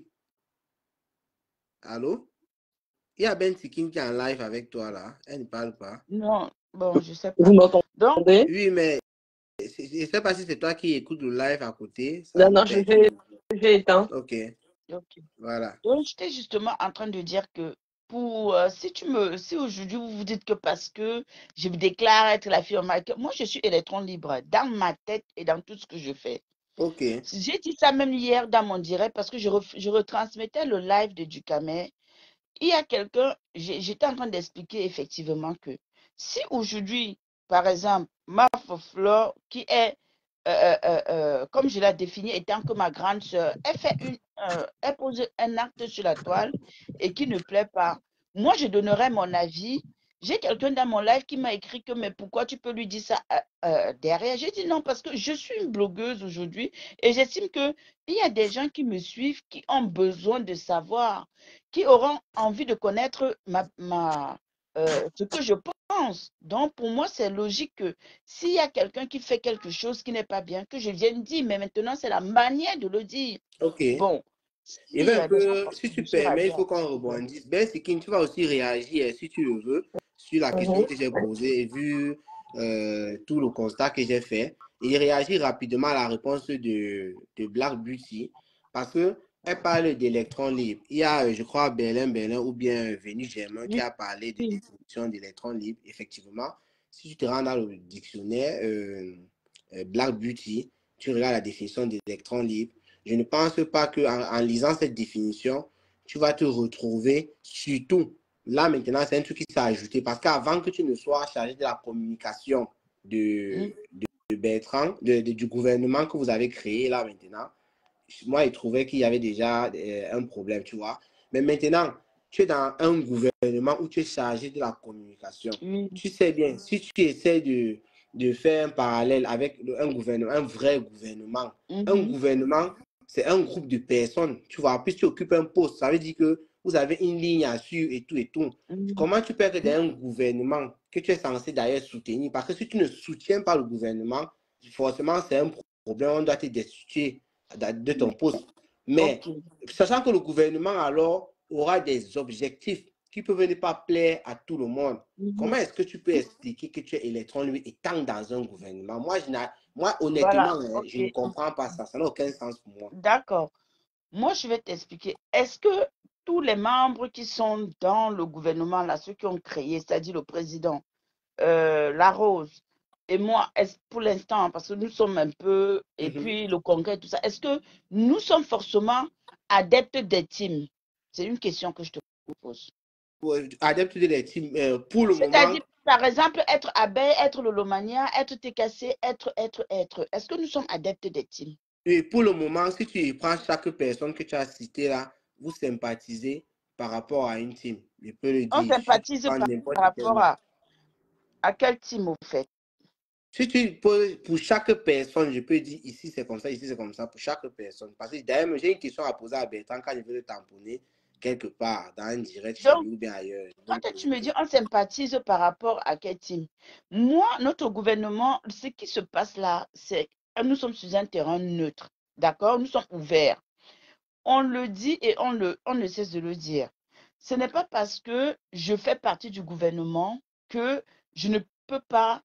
Allô? Il y a Ben Sikin qui est en live avec toi là. Elle ne parle pas. Non, bon, je sais pas. Vous m'entendez? Oui, mais je ne sais pas si c'est toi qui écoutes le live à côté. Non, j'ai éteint. Ok. Voilà. Donc, j'étais justement en train de dire que si aujourd'hui vous vous dites que parce que je me déclare être la fille en Michael, moi je suis électron libre dans ma tête et dans tout ce que je fais. Ok. J'ai dit ça même hier dans mon direct parce que je retransmettais le live de Ducamel. Il y a quelqu'un, j'étais en train d'expliquer effectivement que si aujourd'hui, par exemple, ma Flore, qui est, comme je l'ai défini, étant que ma grande sœur, elle pose un acte sur la toile et qui ne plaît pas, moi je donnerai mon avis, J'ai quelqu'un dans mon live qui m'a écrit que, mais pourquoi tu peux lui dire ça derrière? J'ai dit non, parce que je suis une blogueuse aujourd'hui et j'estime qu'il y a des gens qui me suivent, qui ont besoin de savoir, qui auront envie de connaître ce que je pense. Donc, pour moi, c'est logique que s'il y a quelqu'un qui fait quelque chose qui n'est pas bien, que je vienne dire, mais maintenant, c'est la manière de le dire. Ok. Bon, Et si, bien un peu, si tu permets, il faut qu'on rebondisse. rebondisse. Ben, c'est tu vas aussi réagir, si tu le veux, sur la question que j'ai posée et vu tout le constat que j'ai fait. Et réagir rapidement à la réponse de Black Beauty. Parce que elle parle d'électrons libres. Il y a, je crois, Berlin ou bien Vénus Germain qui a parlé de définition d'électrons libres. Effectivement, si tu te rends dans le dictionnaire Black Beauty, tu regardes la définition d'électrons libres. Je ne pense pas qu'en lisant cette définition, tu vas te retrouver, surtout, là maintenant, c'est un truc qui s'est ajouté, parce qu'avant que tu ne sois chargé de la communication de Bertrand, du gouvernement que vous avez créé là maintenant, moi, je trouvais qu'il y avait déjà un problème, tu vois. Mais maintenant, tu es dans un gouvernement où tu es chargé de la communication. Tu sais bien, si tu essaies de faire un parallèle avec un gouvernement, un vrai gouvernement, un gouvernement, c'est un groupe de personnes, tu vois. Puis tu occupes un poste, ça veut dire que vous avez une ligne à suivre et tout et tout. Comment tu peux être dans un gouvernement que tu es censé d'ailleurs soutenir? Parce que si tu ne soutiens pas le gouvernement, forcément, c'est un problème, on doit te destituer de ton poste. Mais sachant que le gouvernement alors aura des objectifs qui peuvent ne pas plaire à tout le monde, comment est-ce que tu peux expliquer que tu es électron lui étant dans un gouvernement? Moi honnêtement, voilà, je ne comprends pas ça. Ça n'a aucun sens pour moi. D'accord. Moi, je vais t'expliquer. Est-ce que tous les membres qui sont dans le gouvernement, là, ceux qui ont créé, c'est-à-dire le président, la Rose et moi, pour l'instant, parce que nous sommes un peu, et puis le congrès, tout ça, est-ce que nous sommes forcément adeptes des teams? C'est une question que je te pose. Adeptes des teams, pour le moment. C'est-à-dire, par exemple, être Abeille, être Lolomania, être TKC, être. Est-ce que nous sommes adeptes des teams? Et pour le moment, si tu prends chaque personne que tu as citée là, vous sympathisez par rapport à une team. Je peux le dire. On sympathise par rapport à quel team au fait? Si tu poses pour chaque personne, je peux dire ici c'est comme ça, ici c'est comme ça, pour chaque personne. Parce que d'ailleurs, j'ai une question à poser à Bertrand quand je veux le tamponner quelque part, dans un direct chez lui ou bien ailleurs. Quand tu me dis on sympathise par rapport à quel team? Moi, notre gouvernement, ce qui se passe là, c'est que nous sommes sur un terrain neutre. D'accord? Nous sommes ouverts. On le dit et on ne cesse de le dire. Ce n'est pas parce que je fais partie du gouvernement que je ne peux pas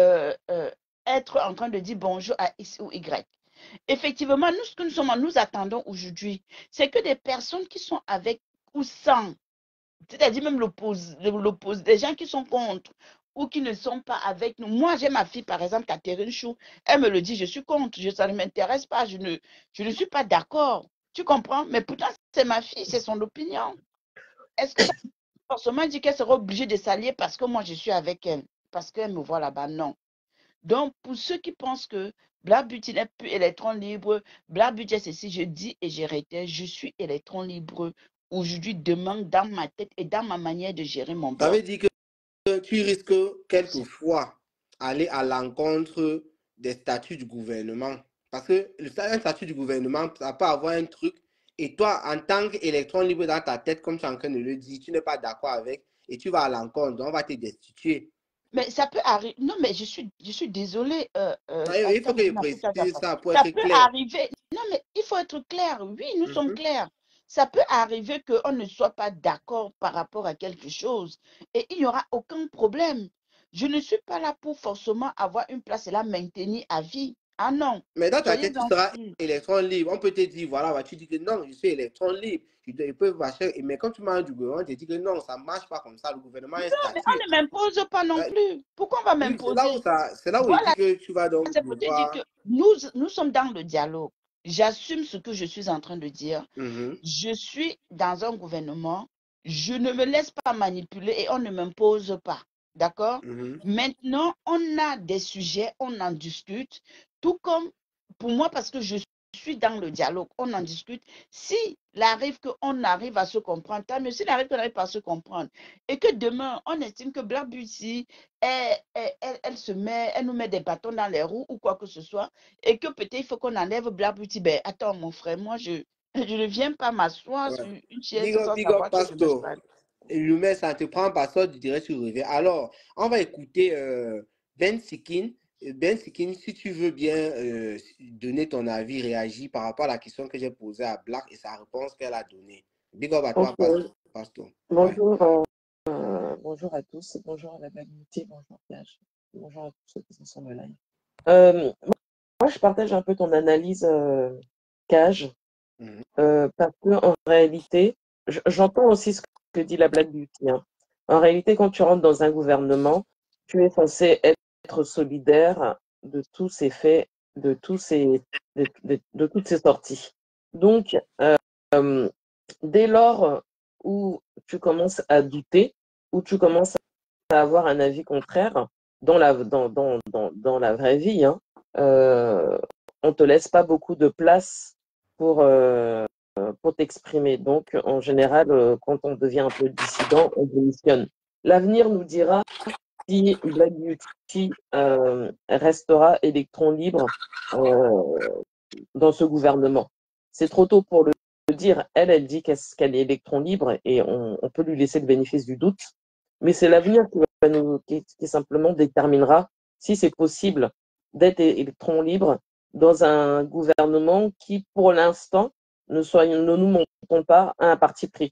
être en train de dire bonjour à X ou Y. Effectivement, nous, ce que nous attendons aujourd'hui, c'est que des personnes qui sont avec ou sans, c'est-à-dire même l'oppose, des gens qui sont contre ou qui ne sont pas avec nous. Moi, j'ai ma fille, par exemple, Catherine Chou, elle me le dit, je suis contre, ça ne m'intéresse pas, je ne suis pas d'accord. Tu comprends? Mais pourtant, c'est ma fille, c'est son opinion. Est-ce que ça forcément dit qu'elle sera obligée de s'allier parce que moi, je suis avec elle? Parce qu'elle me voit là-bas? Non. Donc, pour ceux qui pensent que Black Beauty n'est plus électron libre, Black Beauty, c'est ceci, je dis et je réitère, je suis électron libre aujourd'hui, demain, dans ma tête et dans ma manière de gérer mon blog. Ça veut dire que tu risques quelquefois aller à l'encontre des statuts du gouvernement. Parce que un statut du gouvernement, ça peut avoir un truc. Et toi, en tant qu'électron libre dans ta tête, comme tu es en train de le dire, tu n'es pas d'accord avec et tu vas à l'encontre. On va te destituer. Mais ça peut arriver. Non, mais je suis désolée. Il faut que je précise ça pour ça être peut clair. Arriver. Non, mais il faut être clair. Oui, nous sommes clairs. Ça peut arriver qu'on ne soit pas d'accord par rapport à quelque chose et il n'y aura aucun problème. Je ne suis pas là pour forcément avoir une place et la maintenir à vie. Ah non. Mais dans ta tête, tu seras électron libre. On peut te dire, voilà, tu dis que non, je suis électron libre. Mais quand tu m'as du gouvernement, tu dis que non, ça ne marche pas comme ça. Le gouvernement est statué. Mais on ne m'impose pas non plus. Pourquoi on va m'imposer? C'est là où il dit que tu vas donc c'est pour te dire que nous sommes dans le dialogue. J'assume ce que je suis en train de dire. Je suis dans un gouvernement. Je ne me laisse pas manipuler et on ne m'impose pas. D'accord? Maintenant, on a des sujets, on en discute. Tout comme pour moi, parce que je suis dans le dialogue, on en discute. S'il arrive qu'on arrive à se comprendre, tant mieux. S'il arrive qu'on n'arrive pas à se comprendre et que demain, on estime que Black Beauty, elle nous met des bâtons dans les roues ou quoi que ce soit, et que peut-être il faut qu'on enlève Black Beauty, ben attends mon frère, moi je ne viens pas m'asseoir sur une chaise sans Big up, savoir que je me Pastor. parle. Lumé, ça te prend pas ça, tu dirais, tu reviens. Alors, on va écouter Ben Sikin. Ben Sikin, si tu veux bien donner ton avis, réagir par rapport à la question que j'ai posée à Black et sa réponse qu'elle a donnée. Big up à toi, Pastor. Bonjour, bonjour à tous, bonjour à la Black Beauty, bonjour Plage, bonjour à tous ceux qui sont sur le live. Moi, je partage un peu ton analyse, Cage, parce que en réalité, j'entends aussi ce que dit la Black Beauty. Hein. En réalité, quand tu rentres dans un gouvernement, tu es censé être solidaire de tous ces faits, de toutes ces sorties. Donc, dès lors où tu commences à douter, où tu commences à avoir un avis contraire dans la vraie vie, hein, on ne te laisse pas beaucoup de place pour t'exprimer. Donc, en général, quand on devient un peu dissident, on démissionne. L'avenir nous dira si Black Beauty restera électron libre dans ce gouvernement. C'est trop tôt pour le dire. Elle dit qu'elle est électron libre et on peut lui laisser le bénéfice du doute. Mais c'est l'avenir qui simplement déterminera si c'est possible d'être électron libre dans un gouvernement qui, pour l'instant, ne nous montons pas à un parti pris.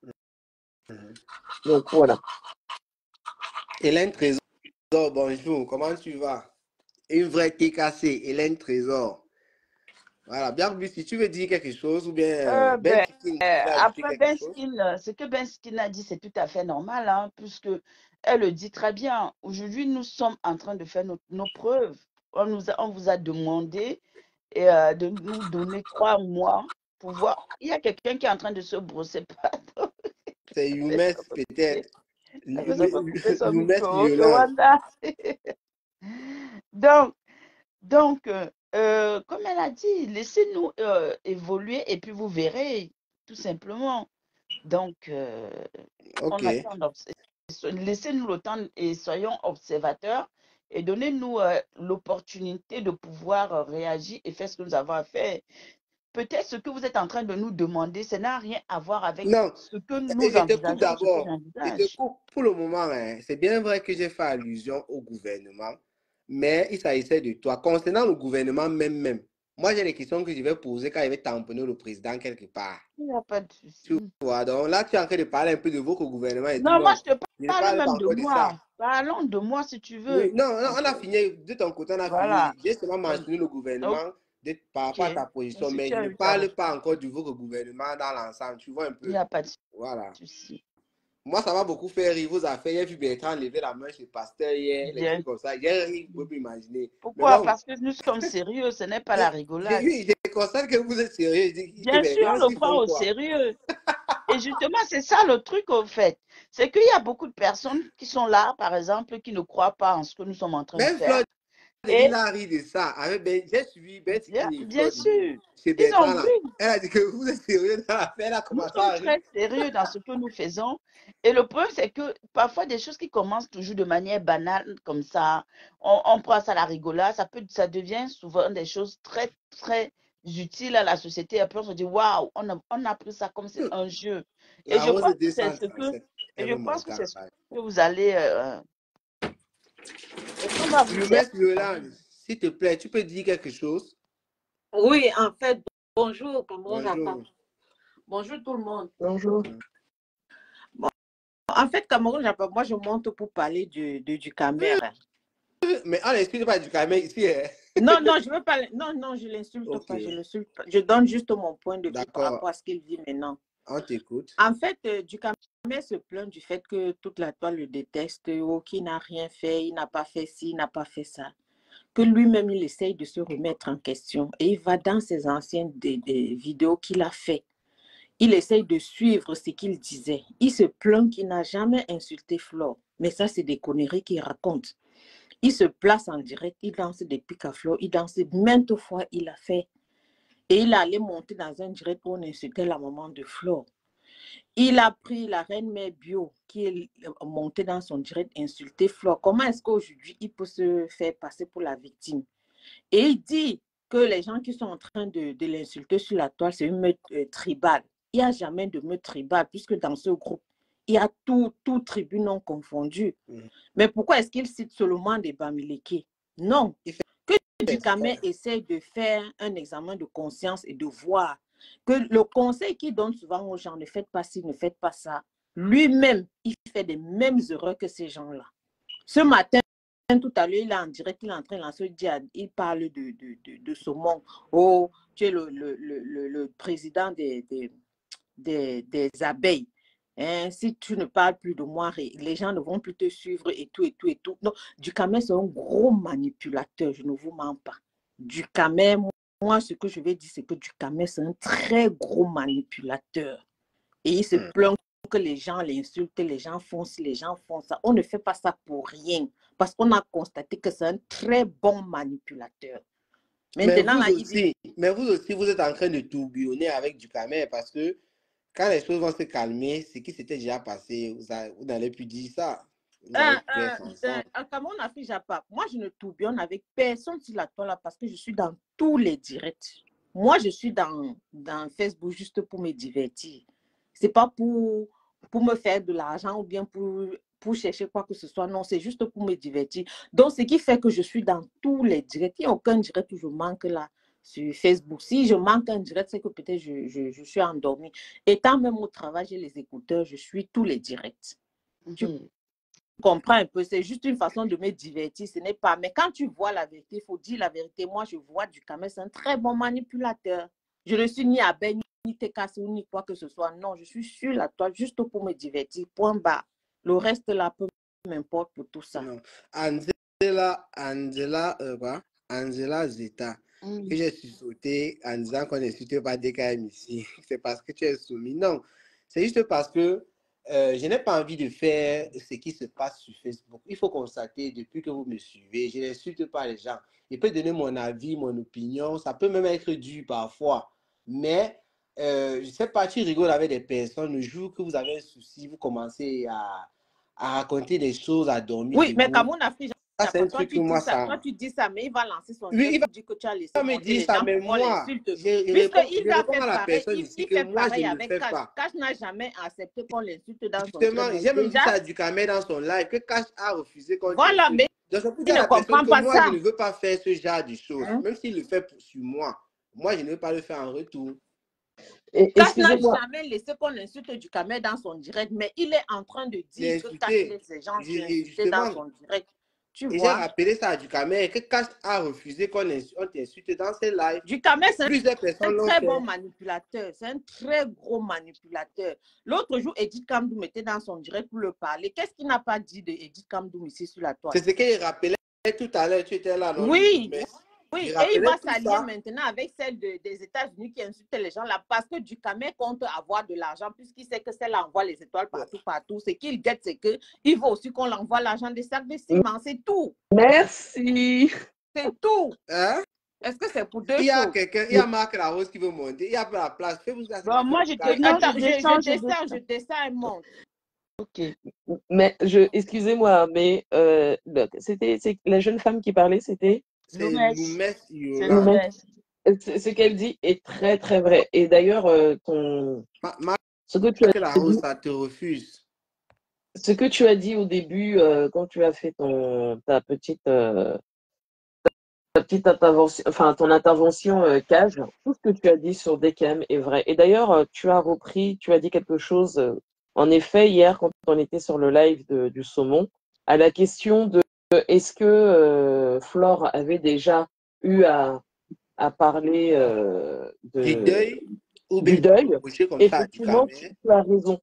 Donc voilà. Hélène Trésor, bonjour, comment tu vas? Une vraie TKC, Hélène Trésor. Voilà, bien vu, si tu veux dire quelque chose ou bien après Ben Skin, ce que Ben Skin a dit, c'est tout à fait normal, hein, puisque elle le dit très bien. Aujourd'hui, nous sommes en train de faire nos preuves. On vous a demandé de nous donner 3 mois pour voir. Il y a quelqu'un qui est en train de se brosser pas. C'est Youmes peut-être. Youmes violent. Donc, comme elle a dit, laissez-nous évoluer et puis vous verrez, tout simplement. Donc, on attend. Laissez-nous le temps et soyons observateurs et donnez-nous l'opportunité de pouvoir réagir et faire ce que nous avons à faire. Peut-être ce que vous êtes en train de nous demander, ça n'a rien à voir avec ce que nous envisageons. D'abord, je te coupe pour le moment. Hein, c'est bien vrai que j'ai fait allusion au gouvernement, mais il s'agissait de toi. Concernant le gouvernement même, moi j'ai des questions que je vais poser quand il va tamponner le président quelque part. Il n'y a pas de souci. Tu vois, donc là tu es en train de parler un peu de votre gouvernement. Et non, tout, moi je te parle même de moi. Parlons de moi si tu veux. Oui, non, on a fini, de ton côté on a fini. J'ai seulement mentionné le gouvernement par rapport à ta position, mais je ne parle pas encore du votre gouvernement dans l'ensemble. Tu vois un peu. Il n'y a pas de voilà. souci. Moi, ça m'a beaucoup fait rire vos affaires. J'ai vu Bertrand lever la main chez le pasteur hier, les trucs comme ça. J'ai ri, vous pouvez m'imaginer. Pourquoi? Bon, parce que nous sommes sérieux, ce n'est pas la rigolade. Oui, je constate que vous êtes sérieux. Bien sûr, on le prend au sérieux. Et justement, c'est ça le truc, au fait. C'est qu'il y a beaucoup de personnes qui sont là, par exemple, qui ne croient pas en ce que nous sommes en train de faire. Et il a ri de ça. J'ai suivi bien sûr. Chez Bertrand, là. Elle a dit que vous êtes sérieux dans l'affaire. Elle a commencé à rire. Nous sommes très sérieux dans ce que nous faisons. Et le problème, c'est que parfois, des choses qui commencent toujours de manière banale, comme ça, on prend ça à la rigolade, ça devient souvent des choses très, très utiles à la société. Après, on se dit, waouh, on a pris ça comme c'est un jeu. Et je pense que c'est ce que vous allez... S'il te plaît, tu peux dire quelque chose? Oui, en fait, bonjour, Cameroun. Bonjour tout le monde. Bonjour. Bon, en fait, Cameroun, moi je monte pour parler du Camer. Mais on n'excuse pas du Camer ici. Hein? Non, je veux pas. Non, je l'insulte pas, je l'insulte pas. Je donne juste mon point de vue par rapport à ce qu'il dit maintenant. On t'écoute. En fait, du Camer se plaint du fait que toute la toile le déteste, qu'il n'a rien fait, il n'a pas fait ci, il n'a pas fait ça. Que lui-même, il essaye de se remettre en question. Et il va dans ses anciennes des vidéos qu'il a fait. Il essaye de suivre ce qu'il disait. Il se plaint qu'il n'a jamais insulté Flore. Mais ça, c'est des conneries qu'il raconte. Il se place en direct, il danse des pics à Flore, il danse maintes fois, il a fait Et il allait monter dans un direct où on insultait la maman de Flore. Il a pris la reine mère bio qui est montée dans son direct insulter Flore. Comment est-ce qu'aujourd'hui il peut se faire passer pour la victime? Et il dit que les gens qui sont en train de l'insulter sur la toile, c'est une meute tribale. Il n'y a jamais de meute tribale, puisque dans ce groupe, il y a tout tribu non confondu. Mais pourquoi est-ce qu'il cite seulement des Bamileke? Non. Que Dukamé essaie de faire un examen de conscience et de voir que le conseil qu'il donne souvent aux gens, ne faites pas ci, ne faites pas ça, lui-même, il fait les mêmes erreurs que ces gens-là. Ce matin, tout à l'heure, il est en direct, il est en train de lancer le diable. Il parle de saumon. Oh, tu es le président des abeilles. Hein, si tu ne parles plus de moi, les gens ne vont plus te suivre et tout, et tout, et tout. Non, Dukamé, c'est un gros manipulateur, je ne vous mens pas. Dukamé, moi, ce que je vais dire, c'est que Dukamé, c'est un très gros manipulateur. Et il se plaint que les gens l'insultent, les gens font ci, les gens font ça. On ne fait pas ça pour rien. Parce qu'on a constaté que c'est un très bon manipulateur. Maintenant, mais vous aussi, vous êtes en train de tourbillonner avec Dukamé parce que quand les choses vont se calmer, ce qui s'était déjà passé, vous n'allez plus dire ça. Comme on a fait Japa, moi je ne tourbillonne avec personne sur la toile parce que je suis dans tous les directs. Moi je suis dans Facebook juste pour me divertir. C'est pas pour me faire de l'argent ou bien pour chercher quoi que ce soit. Non, c'est juste pour me divertir. Donc, ce qui fait que je suis dans tous les directs. Il n'y a aucun direct où je manque là sur Facebook. Si je manque un direct, c'est que peut-être je suis endormie. Étant même au travail, j'ai les écouteurs, je suis tous les directs. Tu comprends un peu, c'est juste une façon de me divertir, ce n'est pas. Mais quand tu vois la vérité, il faut dire la vérité. Moi, je vois Dukamé, c'est un très bon manipulateur. Je ne suis ni abeille, ni Tekassou, ni quoi que ce soit. Non, je suis sur la toile juste pour me divertir. Point bas. Le reste là, peu m'importe pour tout ça. Non. Angela Zeta, que j'ai sauté en disant qu'on n'insulte pas DKM ici. C'est parce que tu es soumis. Non, c'est juste parce que je n'ai pas envie de faire ce qui se passe sur Facebook. Il faut constater, depuis que vous me suivez, je n'insulte pas les gens. Je peux donner mon avis, mon opinion. Ça peut même être dur parfois. Mais, je ne sais pas, tu rigoles avec des personnes. Le jour que vous avez un souci, vous commencez à raconter des choses, à dormir. Oui, mais comme on a fait, c'est un truc que moi, ça... Toi, tu dis ça, mais il va lancer son oui, il va dire que tu as laissé me dire ça, mais moi, puisqu'il a fait à la personne ici que moi, je ne le fais pas. Cash n'a jamais accepté qu'on l'insulte dans son Justement, j'ai même dit ça à Dukamé dans son live, que Cash a refusé qu'on voilà, mais donc, il ne comprend pas moi, ça. Je ne veux pas faire ce genre de choses. Même s'il le fait sur moi, moi, je ne veux pas le faire en retour. Cash n'a jamais laissé qu'on insulte Dukamé dans son direct, mais il est en train de dire que Cash laisse les gens insulter dans son direct. Tu vois? J'ai rappelé ça à Dukamé, que Cash a refusé qu'on t'insulte dans ses lives. Dukamé, c'est un très bon manipulateur. C'est un très gros manipulateur. L'autre jour, Edith Kamdoum était dans son direct pour le parler. Qu'est-ce qu'il n'a pas dit de Edith Kamdoum ici sur la toile? C'est ce qu'il rappelait tout à l'heure. Tu étais là. Non? Oui. Oui, et il va s'allier maintenant avec celle des États-Unis qui insulte les gens là parce que Dukamé compte avoir de l'argent puisqu'il sait que celle envoie les étoiles partout. Ce qu'il guette, c'est qu'il veut aussi qu'on l'envoie l'argent des sacs de ciment. C'est tout. Merci. C'est tout. Hein? Est-ce que c'est pour deux choses? Il y a Marc Larose qui veut monter. Il y a pas la place. Bon, moi, je descends et monte. Ok. Mais excusez-moi, mais c'est la jeune femme qui parlait, c'était ce qu'elle dit est très très vrai. Et d'ailleurs, ce que tu as dit, ça te refuse. Ce que tu as dit au début, quand tu as fait ta petite intervention, enfin ton intervention Cage, tout ce que tu as dit sur DKM est vrai. Et d'ailleurs, tu as dit quelque chose. En effet, hier, quand on était sur le live du saumon, à la question de est-ce que Flore avait déjà eu à parler du deuil, effectivement, tu as raison.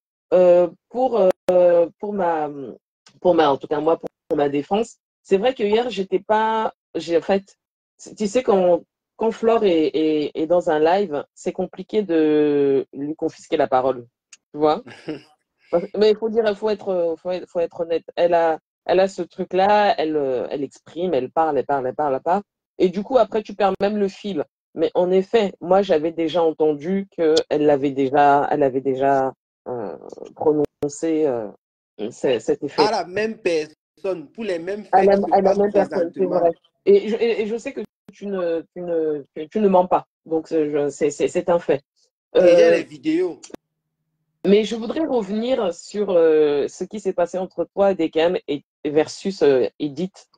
En tout cas, moi, pour ma défense, c'est vrai que hier, en fait, tu sais, quand Flore est dans un live, c'est compliqué de lui confisquer la parole. Tu vois? Mais il faut être honnête. Elle a ce truc-là, elle exprime, elle parle. Et du coup, après, tu perds même le fil. Mais en effet, moi, j'avais déjà entendu qu'elle avait déjà prononcé cet effet. À la même personne, pour les mêmes À faits qui se la passent même personne, c'est présentement. vrai. Et je sais que tu ne mens pas. Donc, c'est un fait. Et j'ai les vidéos. Mais je voudrais revenir sur ce qui s'est passé entre toi, Dekam, et versus Edith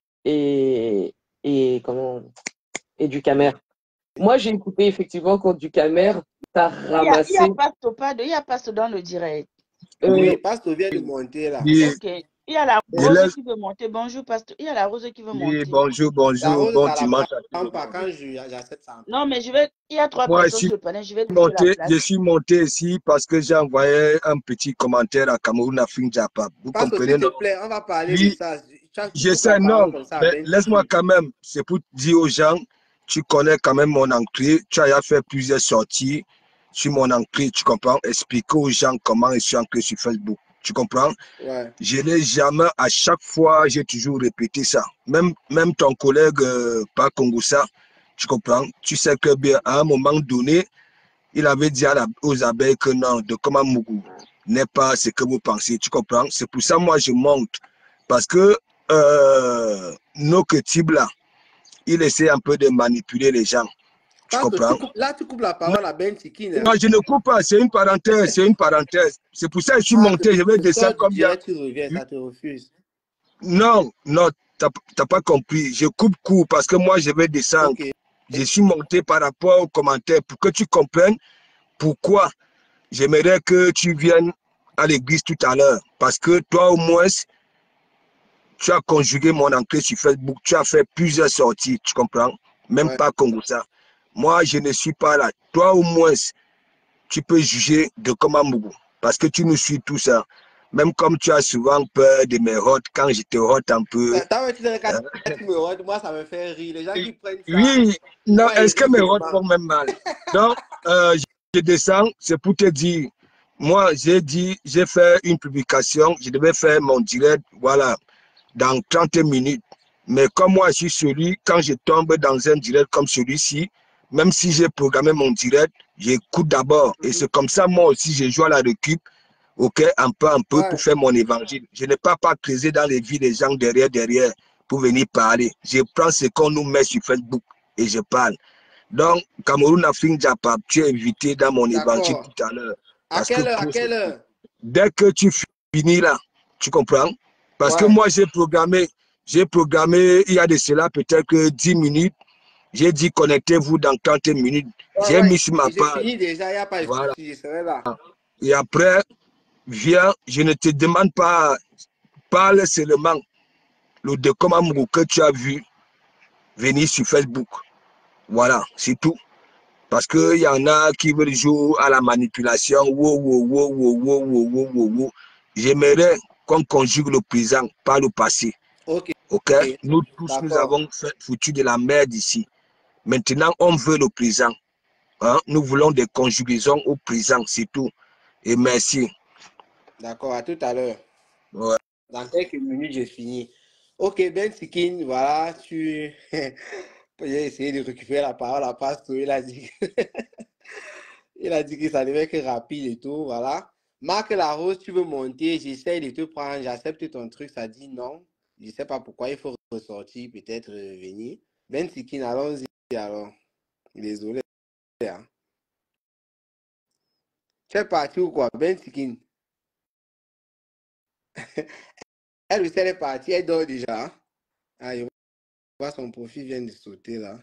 et, comment, et Ducamer. Moi, j'ai écouté effectivement quand Ducamer t'a ramassé. Il y a Pasto dans le direct. Oui, Pasteur vient de monter là. Oui, Ok. Il y a la je Rose laisse. qui veut monter. Bonjour, Pasteur. Il y a la Rose qui veut Oui, monter. bonjour, La bonjour, rose, bon ça la dimanche à tout prend le pas monde. quand j'accepte ça. Non, mais il y a 3 Moi, personnes sur le panel. Je vais laisser la je place. suis monté ici parce que j'ai envoyé un petit commentaire à Cameroun Afrique Japa. Vous Parce que comprenez, s'il te non? plaît, on va parler de Oui, ça. Tu je coupes la sais, non, parole comme ça à mais Ben laisse-moi Tiki. quand même, c'est pour dire aux gens, tu connais quand même mon entrée, tu as déjà fait plusieurs sorties sur mon entrée, tu comprends? Expliquer aux gens comment je suis entré sur Facebook, tu comprends? Ouais. Je n'ai jamais, à chaque fois, j'ai toujours répété ça. Même ton collègue, pas Congossa, tu comprends? Tu sais que bien, à un moment donné, il avait dit aux abeilles que non, de comment Mougou n'est pas ce que vous pensez, tu comprends? C'est pour ça, moi, je monte. Parce que nos types là, il essaie un peu de manipuler les gens, tu Parce que comprends? tu coupes la parole à Ben Tiki. Non, je ne coupe pas, c'est une parenthèse, c'est une parenthèse. C'est pour ça que je suis Ah, que monté, je vais tu descendre sors du comme il y a. direct, tu reviens, ça te refuse. Non, non, t'as pas compris. Je coupe court parce que moi, je vais descendre. Ok. Je suis monté par rapport aux commentaires pour que tu comprennes pourquoi j'aimerais que tu viennes à l'église tout à l'heure. Parce que toi, au moins, tu as conjugué mon entrée sur Facebook. Tu as fait plusieurs sorties, tu comprends? Même Ouais. pas comme ça. Moi, je ne suis pas là. Toi, au moins, tu peux juger de comment Mougou. Parce que tu nous suis tout ça. Même comme tu as souvent peur de mes hottes, quand je te hotte un peu. Tu me regardes, moi, ça me fait rire. Les gens qui prennent ça, Oui, non, moi, ils est-ce que rient mes routes seulement. font même mal? Donc, je descends, c'est pour te dire, moi, j'ai fait une publication, je devais faire mon direct, voilà, dans 30 minutes. Mais comme moi, je suis celui, quand je tombe dans un direct comme celui-ci, même si j'ai programmé mon direct, j'écoute d'abord. Et c'est comme ça, moi aussi, je joue à la récup, ok, un peu pour Ouais. faire mon évangile. Je n'ai pas creuser dans les vies des gens derrière pour venir parler. Je prends ce qu'on nous met sur Facebook et je parle. Donc, Cameroun Afrique Japa, tu es invité dans mon évangile D'accord. tout à l'heure. À Parce que quelle heure? À quelle heure? dès que tu finis là, tu comprends? Parce que Ouais. moi, j'ai programmé, il y a de cela peut-être 10 minutes. J'ai dit connectez-vous dans 30 minutes. Ouais, J'ai ouais. mis sur ma J'ai page. fini déjà, il n'y a pas de Voilà. souci, je serai là. Et après, viens, je ne te demande pas, parle seulement de comment que tu as vu venir sur Facebook. Voilà, c'est tout. Parce qu'il y en a qui veulent jouer à la manipulation. J'aimerais qu'on conjugue le présent par le passé. Ok. Ok? Nous tous, nous D'accord. avons foutu de la merde ici. Maintenant, on veut le présent. Hein? Nous voulons des conjugaisons au présent, c'est tout. Et merci. D'accord, à tout à l'heure. Ouais. Dans quelques minutes, j'ai fini. Ok, Ben Sikin, voilà, tu. J'ai essayé de récupérer la parole à Pasteur. Il a dit il a dit que ça devait être rapide et tout, voilà. Marc Larose, tu veux monter, j'essaye de te prendre, j'accepte ton truc, ça dit non. Je ne sais pas pourquoi, il faut ressortir, peut-être venir. Ben Sikin, allons-y alors. Désolé. Hein. Tu es parti ou quoi, Ben Sikin? Elle aussi, elle est partie, elle dort déjà. Hein? Ah, je vois son profil vient de sauter là.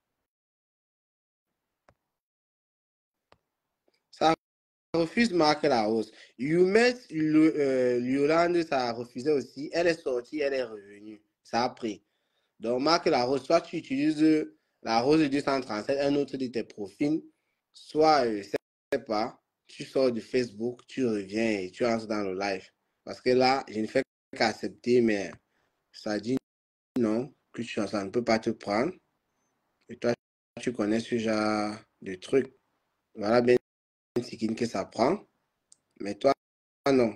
Ça refuse Marc Larose. Youmet Yolande, ça a refusé aussi. Elle est sortie, elle est revenue. Ça a pris. Donc, Marc Larose, soit tu utilises la Rose 237, un autre de tes profils, soit, je ne sais pas, tu sors de Facebook, tu reviens et tu entres dans le live. Parce que là, je ne fais qu'accepter, mais ça dit non, que ça ne peut pas te prendre. Et toi, tu connais ce genre de truc. Voilà bien ce que ça prend. Mais toi, non.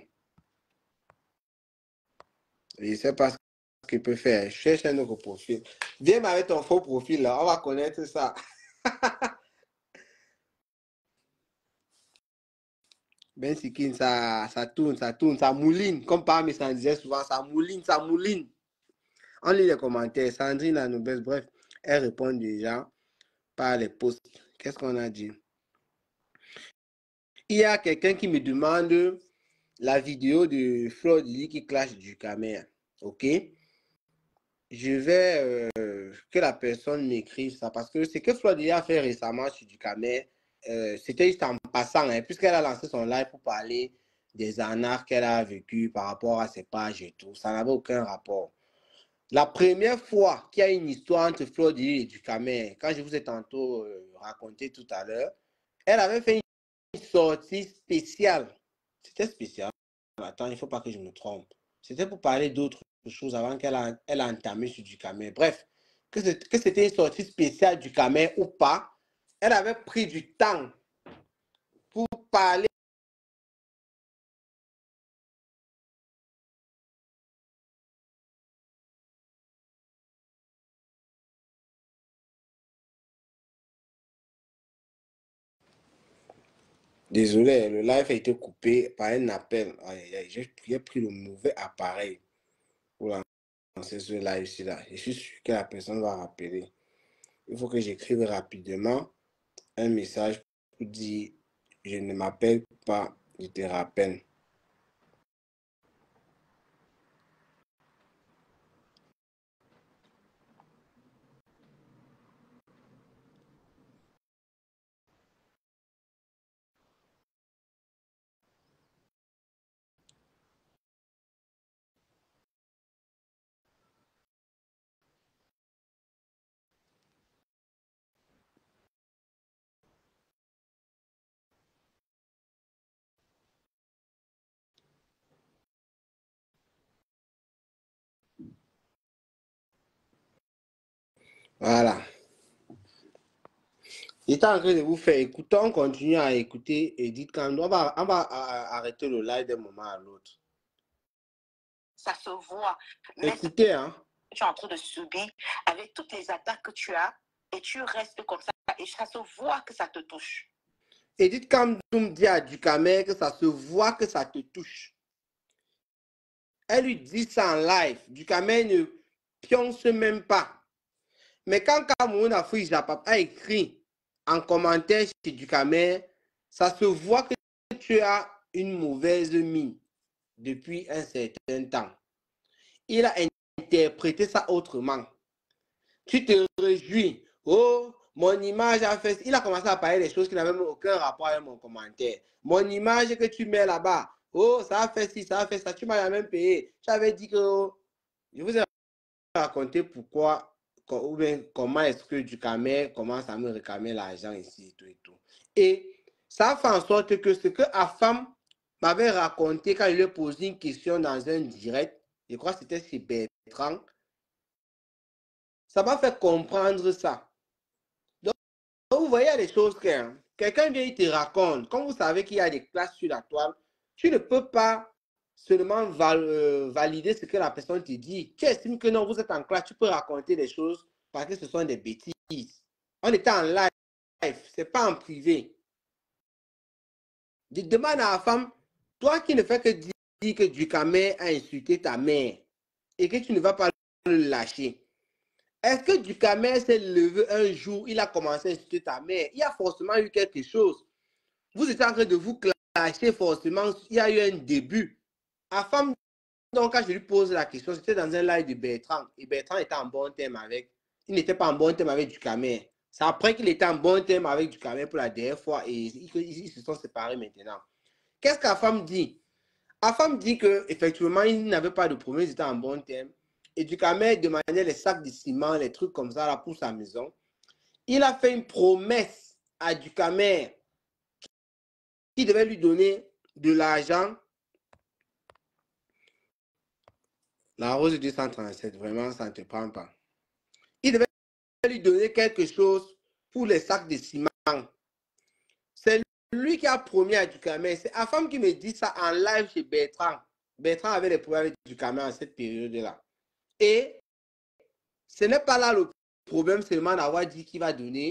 Je ne sais pas ce qu'il peut faire. Cherche un autre profil. Viens avec ton faux profil là, on va connaître ça. Ben Sikin, ça tourne, ça mouline. Comme par mes ça disait souvent, ça mouline, ça mouline. On lit les commentaires. Sandrine, la noblesse, bref, elle répond déjà par les posts. Qu'est-ce qu'on a dit? Il y a quelqu'un qui me demande la vidéo de Flo Dili qui clash du Camer. Ok? Je vais que la personne m'écrive ça parce que ce que Flo Dili a fait récemment sur du Camer, c'était juste en passant, hein, puisqu'elle a lancé son live pour parler des arnaques qu'elle a vécues par rapport à ses pages et tout. Ça n'avait aucun rapport. La première fois qu'il y a une histoire entre Flo Dili et du Camer, quand je vous ai tantôt raconté tout à l'heure, elle avait fait une sortie spéciale. C'était spécial. Attends, il ne faut pas que je me trompe. C'était pour parler d'autres choses avant qu'elle a entamé sur du Camer. Bref, que c'était une sortie spéciale du Camer ou pas, elle avait pris du temps pour parler. Désolé, le live a été coupé par un appel. J'ai pris le mauvais appareil pour lancer ce live-ci là. Je suis sûr que la personne va rappeler. Il faut que j'écrive rapidement un message pour dire je ne m'appelle pas, je te rappelle. Voilà. J'étais en train de vous faire écouter. On continue à écouter Edith Kando. On va arrêter le live d'un moment à l'autre. Ça se voit. Écoutez, hein. Tu es en train de subir avec toutes les attaques que tu as et tu restes comme ça et ça se voit que ça te touche. Edith Kandoum dit à Ducamer que ça se voit que ça te touche. Elle lui dit ça en live. Ducamer ne pionce même pas. Mais quand Cameroun Afrique Japap a écrit en commentaire chez Ducamer, ça se voit que tu as une mauvaise mine depuis un certain temps. Il a interprété ça autrement. Tu te réjouis. Oh, mon image a fait... Il a commencé à parler des choses qui n'avaient aucun rapport avec mon commentaire. Mon image que tu mets là-bas. Oh, ça a fait ci, ça a fait ça. Tu m'as même payé. J'avais dit que... Oh, je vous ai raconté pourquoi... Ou bien comment est-ce que Ducamer commence à me réclamer l'argent ici et tout et tout. Et ça fait en sorte que ce que Afam m'avait raconté quand il lui a posé une question dans un direct, je crois que c'était chez Bertrand, ça m'a fait comprendre ça. Donc vous voyez les choses que quelqu'un vient et te raconte, quand vous savez qu'il y a des classes sur la toile, tu ne peux pas seulement valider ce que la personne te dit. Tu estimes que non, vous êtes en classe, tu peux raconter des choses parce que ce sont des bêtises. On était en live, c'est pas en privé. Demande à la femme, toi qui ne fais que dire que Ducamer a insulté ta mère et que tu ne vas pas le lâcher. Est-ce que Ducamer s'est levé un jour, il a commencé à insulter ta mère? Il y a forcément eu quelque chose. Vous étiez en train de vous clasher forcément, il y a eu un début. La femme, donc quand je lui pose la question, c'était dans un live de Bertrand. Et Bertrand était en bon terme avec. Il n'était pas en bon terme avec Ducamer. C'est après qu'il était en bon terme avec Ducamer pour la dernière fois et ils se sont séparés maintenant. Qu'est-ce que la femme dit? La femme dit qu'effectivement, il n'avait pas de problème, ils étaient en bon terme. Et Ducamer demandait les sacs de ciment, les trucs comme ça là, pour sa maison. Il a fait une promesse à Ducamer qui devait lui donner de l'argent. La rose 237, vraiment, ça ne te prend pas. Il devait lui donner quelque chose pour les sacs de ciment. C'est lui qui a promis à Ducamer. C'est la femme qui me dit ça en live chez Bertrand. Bertrand avait des problèmes avec Ducamer en cette période-là. Et ce n'est pas là le problème seulement d'avoir dit qu'il va donner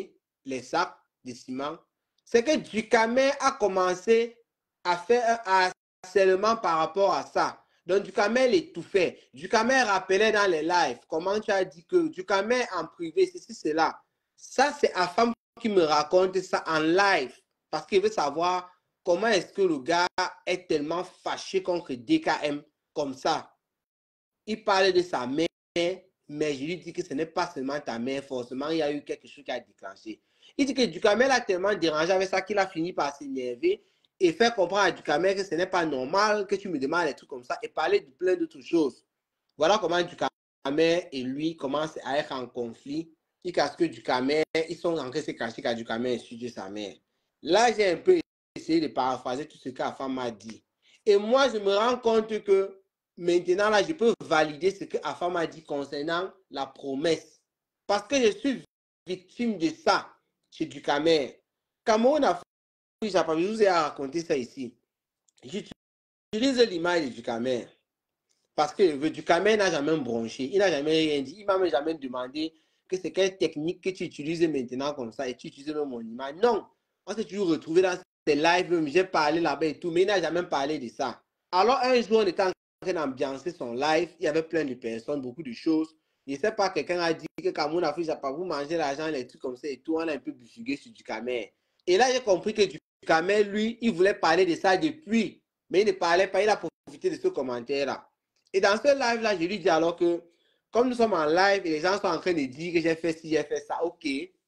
les sacs de ciment, c'est que Ducamel a commencé à faire un harcèlement par rapport à ça. Donc, Ducamel étouffait. Ducamel rappelait dans les lives comment tu as dit que Ducamel en privé, ceci, cela. Ça, c'est la femme qui me raconte ça en live parce qu'il veut savoir comment est-ce que le gars est tellement fâché contre DKM comme ça. Il parlait de sa mère, mais je lui dis que ce n'est pas seulement ta mère, forcément, il y a eu quelque chose qui a déclenché. Il dit que Ducamel a tellement dérangé avec ça qu'il a fini par s'énerver et faire comprendre à Ducamel que ce n'est pas normal que tu me demandes des trucs comme ça et parler de plein d'autres choses. Voilà comment Ducamel et lui commencent à être en conflit. Il casse que Ducamel, ils sont en train de se cacher qu'à Ducamel insulte sa mère. Là, j'ai un peu essayé de paraphraser tout ce qu'A femme m'a dit. Et moi, je me rends compte que maintenant, là, je peux valider ce que Afa m'a dit concernant la promesse. Parce que je suis victime de ça chez Ducamel. Cameroun a fait, je vous ai raconté ça ici. J'utilise l'image de Ducamel. Parce que Ducamel n'a jamais bronché. Il n'a jamais rien dit. Il m'a même jamais demandé que c'est quelle technique que tu utilises maintenant comme ça et tu utilises même mon image. Non. On s'est toujours retrouvé dans ces lives. J'ai parlé là-bas et tout, mais il n'a jamais parlé de ça. Alors, un jour, on était en train d'ambiancer son live. Il y avait plein de personnes, beaucoup de choses. Je ne sais pas, quelqu'un a dit que Cameroun a fait, j'ai pas vous manger l'argent, les trucs comme ça et tout. On a un peu bufugué sur Ducamel. Et là, j'ai compris que Ducamel, lui, il voulait parler de ça depuis. Mais il ne parlait pas. Il a profité de ce commentaire-là. Et dans ce live-là, je lui dis alors que, comme nous sommes en live et les gens sont en train de dire que j'ai fait ci, j'ai fait ça, ok.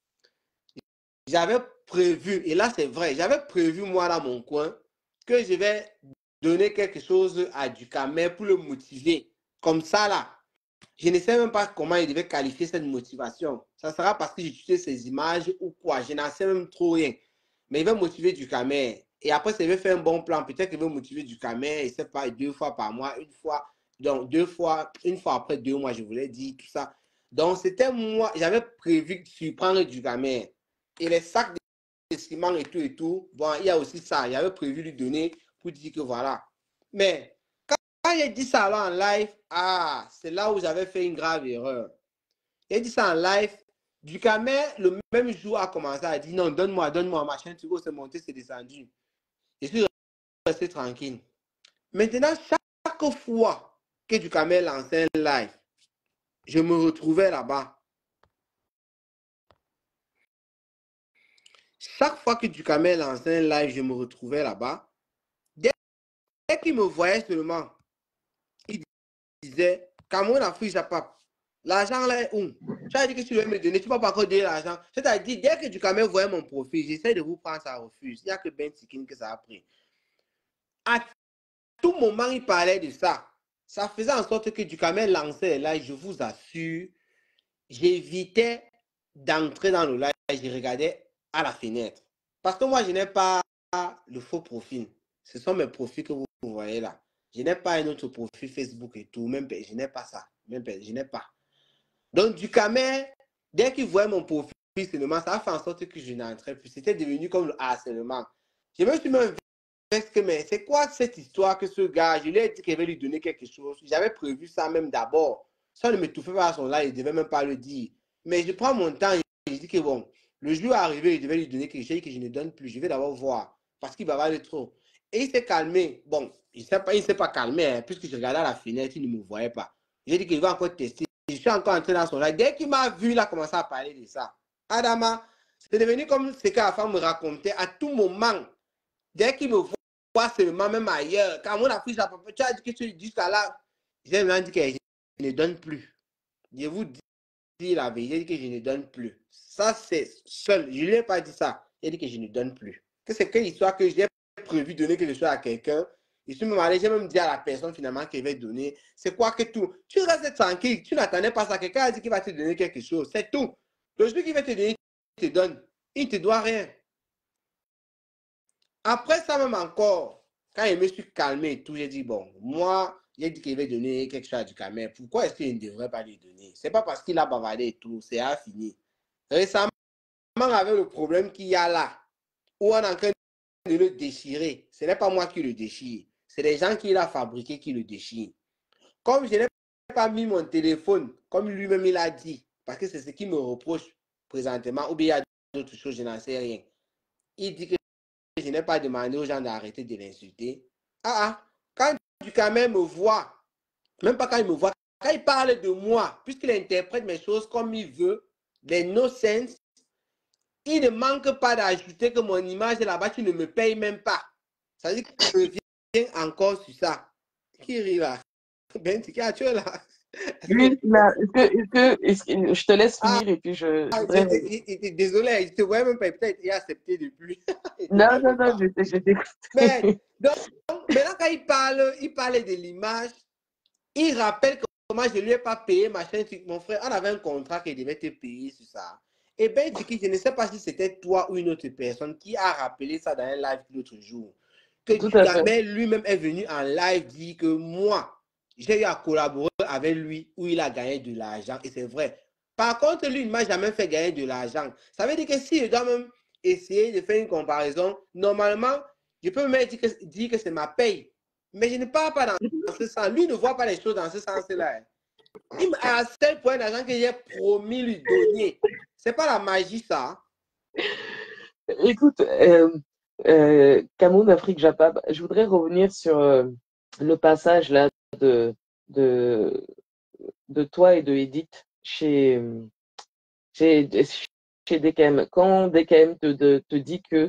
J'avais prévu, et là c'est vrai, j'avais prévu moi dans mon coin que je vais donner quelque chose à Ducamel pour le motiver. Comme ça là, je ne sais même pas comment il devait qualifier cette motivation. Ça sera parce que j'utilise ces images ou quoi, je n'en sais même trop rien. Mais il va motiver Ducamel. Et après, ça va faire un bon plan. Peut-être qu'il va motiver Ducamel, je ne sais pas, 2 fois par mois, une fois. Donc, 2 fois, une fois après 2 mois, je voulais dire tout ça. Donc, c'était moi, j'avais prévu de surprendre Ducamel. Et les sacs de ciment et tout, bon, il y a aussi ça. J'avais prévu de lui donner pour dire que voilà. Mais quand j'ai dit ça alors en live, c'est là où j'avais fait une grave erreur. J'ai dit ça en live. Ducamel, le même jour, a commencé à dire non, donne-moi, machin, tu vois, c'est monté, c'est descendu. Je suis resté tranquille. Maintenant, chaque fois que Ducamel lançait un live, je me retrouvais là-bas. Chaque fois que Ducamel lançait un live, je me retrouvais là-bas. Dès qu'il me voyait seulement, il disait, Cameroun Afrique Japap, l'argent là est où? Tu as dit que tu veux me donner, tu ne peux pas encore donner l'argent. C'est-à-dire, dès que Ducamel voyait mon profil, j'essaie de vous prendre, ça refuse. Il n'y a que Ben Sikin que ça a pris. À tout moment, il parlait de ça. Ça faisait en sorte que Ducamel lançait là, je vous assure, j'évitais d'entrer dans le live, je regardais à la fenêtre. Parce que moi, je n'ai pas le faux profil. Ce sont mes profils que vous voyez là. Je n'ai pas un autre profil Facebook et tout. Même, je n'ai pas ça. Même, je n'ai pas. Donc, Ducamel, dès qu'il voyait mon profil seulement, ça a fait en sorte que je n'entrais plus. C'était devenu comme le harcèlement. Je me suis même mais c'est quoi cette histoire que ce gars, je lui ai dit qu'il va lui donner quelque chose. J'avais prévu ça même d'abord. Ça ne m'étouffait pas à son là, il ne devait même pas le dire. Mais je prends mon temps et je dis que bon, le jour arrivé, il devait lui donner quelque chose que je ne donne plus. Je vais d'abord voir parce qu'il va avoir le trop. Et il s'est calmé. Bon, il ne s'est pas calmé hein, puisque je regardais à la fenêtre, il ne me voyait pas. J'ai dit qu'il va encore tester. Je suis encore entré dans son live. Dès qu'il m'a vu, il a commencé à parler de ça. Adama, c'est devenu comme ce que la femme me racontait à tout moment. Dès qu'il me voit seulement, même ailleurs, quand on a pris sa papa, tu as dit que tu dis jusqu'à là, j'ai même dit que je ne donne plus. Je vous dis la vérité, j'ai dit que je ne donne plus. Ça, c'est seul. Je ne lui ai pas dit ça. J'ai dit que je ne donne plus. Que c'est quelle histoire que j'ai prévu de donner quelque chose à quelqu'un. Je suis même allé, j'ai même dit à la personne finalement qu'elle va donner. C'est quoi que tout? Tu restes tranquille. Tu n'attendais pas ça. Quelqu'un a dit qu'il va te donner quelque chose. C'est tout. Le truc qu'il va te donner, il te donne. Il ne te doit rien. Après ça même encore, quand je me suis calmé et tout, j'ai dit, bon, moi, j'ai dit qu'il va donner quelque chose à Ducamel. Pourquoi est-ce qu'il ne devrait pas lui donner? C'est pas parce qu'il a bavardé et tout, c'est à fini. Récemment, avec le problème qu'il y a là, où on est en train de le déchirer, ce n'est pas moi qui le déchire, c'est les gens qui l'ont fabriqué qui le déchirent. Comme je n'ai pas mis mon téléphone, comme lui-même il a dit, parce que c'est ce qu'il me reproche présentement, ou bien il y a d'autre chose, je n'en sais rien. Il dit que je n'ai pas demandé aux gens d'arrêter de l'insulter. Quand Ducamel me voit, même pas quand il me voit, quand il parle de moi, puisqu'il interprète mes choses comme il veut, les no-sense, il ne manque pas d'ajouter que mon image est là-bas, tu ne me payes même pas. Ça veut dire qu'il revient encore sur ça. Qui rit là? Ben, tu es là. Lui, je te laisse finir et puis je voudrais... Désolé, je te voyais même pas, peut-être il a accepté depuis. Non, je t'écoute. Mais, donc, maintenant quand il parle de l'image, il rappelle que moi je ne lui ai pas payé, machin, mon frère, on avait un contrat qui devait te payer sur ça. Et ben, je ne sais pas si c'était toi ou une autre personne qui a rappelé ça dans un live l'autre jour. Que Ducamel lui-même est venu en live dire que moi, j'ai eu à collaborer avec lui où il a gagné de l'argent. Et c'est vrai. Par contre, lui, il ne m'a jamais fait gagner de l'argent. Ça veut dire que si je dois même essayer de faire une comparaison, normalement, je peux même dire que c'est ma paye. Mais je ne parle pas dans ce sens. Lui ne voit pas les choses dans ce sens-là. Il m'a à tel point d'argent que j'ai promis lui donner. C'est pas la magie, ça. Écoute, Cameroun, Afrique, Japab, je voudrais revenir sur le passage là de toi et de Edith chez DKM. Quand DKM te dit que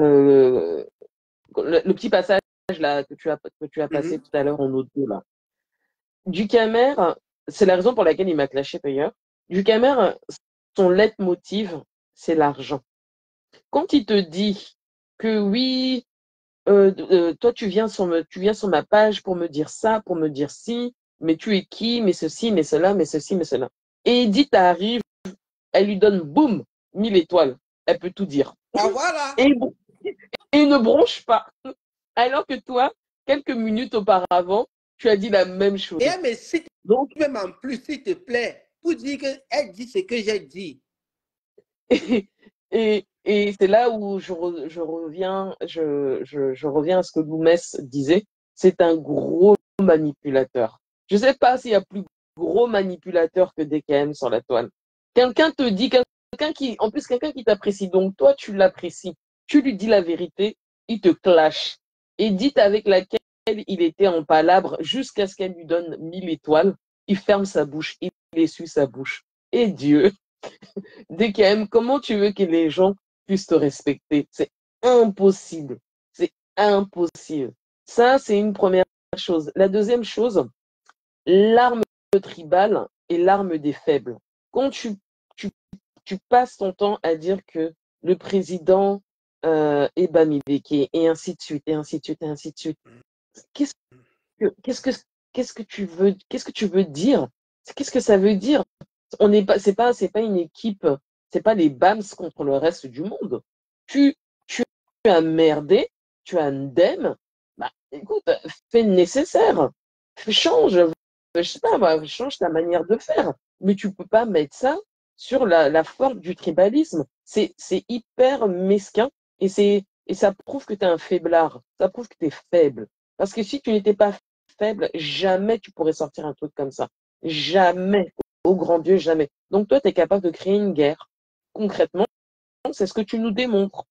le petit passage là que tu as passé tout à l'heure en audio là. Ducamer, c'est la raison pour laquelle il m'a clashé d'ailleurs. Ducamer, son leitmotiv, c'est l'argent. Quand il te dit que oui, toi tu viens sur ma page pour me dire ça, pour me dire ci, mais tu es qui, mais ceci, mais cela, mais ceci, mais cela. Et Edith arrive, elle lui donne boum, 1000 étoiles. Elle peut tout dire. Ah voilà. Et il ne bronche pas. Alors que toi, quelques minutes auparavant, tu as dit la même chose. Et mais si donc même en plus, s'il te plaît, pour dire qu'elle dit ce que j'ai dit. Et c'est là où je reviens à ce que Loumès disait. C'est un gros manipulateur. Je ne sais pas s'il y a plus gros manipulateur que DKM sur la toile. Quelqu'un te dit, quelqu'un qui t'apprécie, donc toi tu l'apprécies, tu lui dis la vérité, il te clash. Edith avec laquelle il était en palabre jusqu'à ce qu'elle lui donne 1000 étoiles, il ferme sa bouche, il essuie sa bouche. Et Dieu, DKM, comment tu veux que les gens puissent te respecter? C'est impossible. C'est impossible. Ça, c'est une première chose. La deuxième chose, l'arme tribale est l'arme des faibles. Quand tu passes ton temps à dire que le président est Bamileke et ainsi de suite, et ainsi de suite, et ainsi de suite, qu'est-ce que tu veux dire? Qu'est-ce que ça veut dire? C'est pas une équipe, c'est pas les BAMS contre le reste du monde. Tu as merdé, tu as ndem, bah écoute, fais le nécessaire. Change, je sais pas, change ta manière de faire. Mais tu peux pas mettre ça sur la force du tribalisme. C'est hyper mesquin et ça prouve que tu es un faiblard. Ça prouve que tu es faible. Parce que si tu n'étais pas faible, jamais tu pourrais sortir un truc comme ça. Jamais. Au grand Dieu, jamais. Donc toi, tu es capable de créer une guerre. Concrètement, c'est ce que tu nous démontres.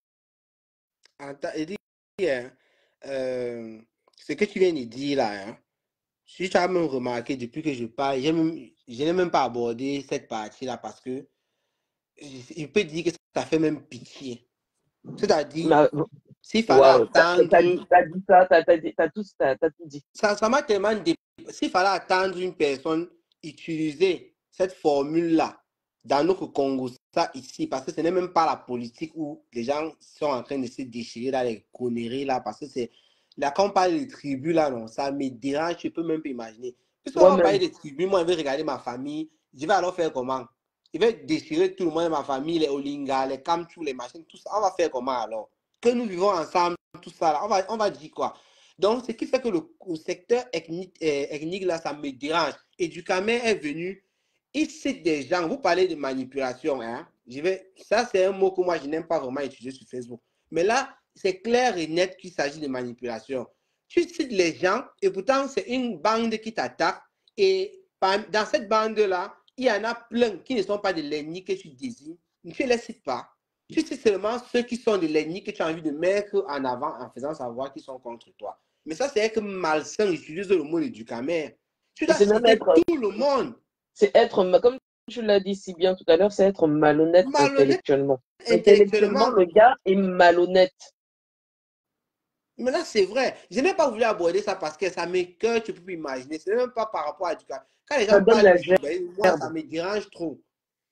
Ce que tu viens de dire là, hein, si tu as même remarqué depuis que je parle, je n'ai même pas abordé cette partie-là parce que je peux dire que ça fait même pitié. C'est-à-dire, s'il fallait attendre... T'as dit ça, t'as tout dit. Ça m'a tellement dépassé. S'il fallait attendre une personne utiliser cette formule-là dans notre Congo, ça ici, parce que ce n'est même pas la politique où les gens sont en train de se déchirer dans les conneries là, parce que c'est là quand on parle des tribus là, non, ça me dérange, je peux même pas imaginer. Puisqu'on va parler des tribus, moi je vais regarder ma famille, je vais alors faire comment? Je vais déchirer tout le monde de ma famille, les Olinga, les Kamchou, les machines, tout ça, on va faire comment alors? Que nous vivons ensemble, tout ça là, on va dire quoi? Donc, ce qui fait que le secteur ethnique là, ça me dérange. Et Ducamel est venu, il cite des gens, vous parlez de manipulation, hein? Ça, c'est un mot que moi, je n'aime pas vraiment utiliser sur Facebook. Mais là, c'est clair et net qu'il s'agit de manipulation. Tu cites les gens, et pourtant, c'est une bande qui t'attaque. Et dans cette bande-là, il y en a plein qui ne sont pas de l'ethnie que tu désignes. Tu ne les cites pas. Tu sais seulement ceux qui sont de l'ennemi que tu as envie de mettre en avant en faisant savoir qu'ils sont contre toi. Mais ça, c'est être malsain, utilise le mot éducamère. Tu Et dois c'est même citer être, tout le monde. c'est être, comme tu l'as dit si bien tout à l'heure, c'est être malhonnête Malhonnête intellectuellement. Intellectuellement, intellectuellement. le gars est malhonnête. Mais là, c'est vrai. Je n'ai pas voulu aborder ça parce que ça m'écoeure, tu peux pas imaginer. Ce n'est même pas par rapport à l'éducation. Quand les Ça gens donne parlent la du tribalisme, moi, ça gerbe. me dérange trop.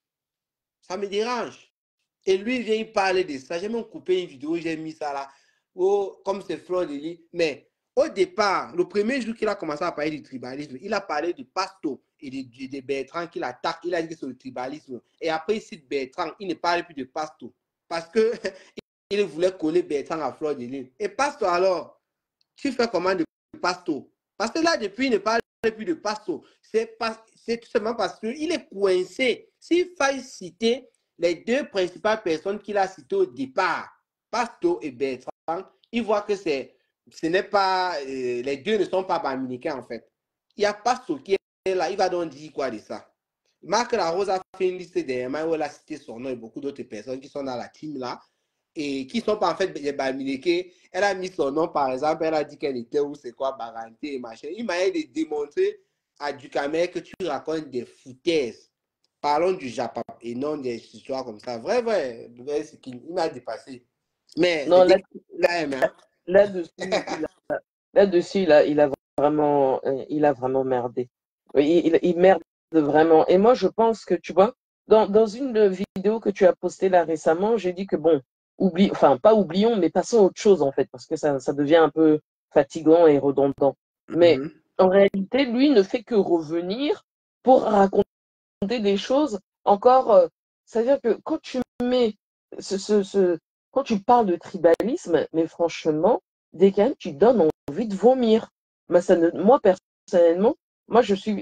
Ça me dérange. Et lui, il vient parler de ça. J'ai même coupé une vidéo, j'ai mis ça là. Oh, comme c'est Fleur de Lis. Mais au départ, le premier jour qu'il a commencé à parler du tribalisme, il a parlé de Pasto et de Bertrand qu'il attaque. Il a dit que c'est le tribalisme. Et après, il cite Bertrand. Il ne parle plus de Pasto. Parce que il voulait coller Bertrand à Fleur de Lis. Et Pasto alors, tu fais comment de Pasto? Parce que là, depuis, il ne parle plus de Pasto. C'est tout simplement parce qu'il est coincé. S'il faille citer les deux principales personnes qu'il a citées au départ, Pasto et Bertrand, il voit que ce n'est pas, les deux ne sont pas baminicains en fait. Il y a Pasto qui est là, il va donc dire quoi de ça? Marc Larose a fait une liste des où elle a cité son nom et beaucoup d'autres personnes qui sont dans la team là et qui ne sont pas en fait des baminiqués. Elle a mis son nom par exemple, elle a dit qu'elle était où c'est quoi, Baranté et machin. Il m'a aidé de démontrer à Ducamer que tu racontes des foutaises. Parlons du Japon et non des histoires comme ça. Vrai, il m'a dépassé. Mais Non, c'était quand même, hein. là-dessus, là-dessus, il a vraiment merdé. Il merde vraiment. Et moi, je pense que, tu vois, dans une vidéo que tu as postée là récemment, j'ai dit que bon, enfin, pas oublions, mais passons à autre chose, en fait, parce que ça devient un peu fatigant et redondant. Mais en réalité, lui ne fait que revenir pour raconter des choses encore. C'est-à-dire que quand tu mets quand tu parles de tribalisme, mais franchement, dès quand même, tu donnes envie de vomir. Mais moi, personnellement, moi,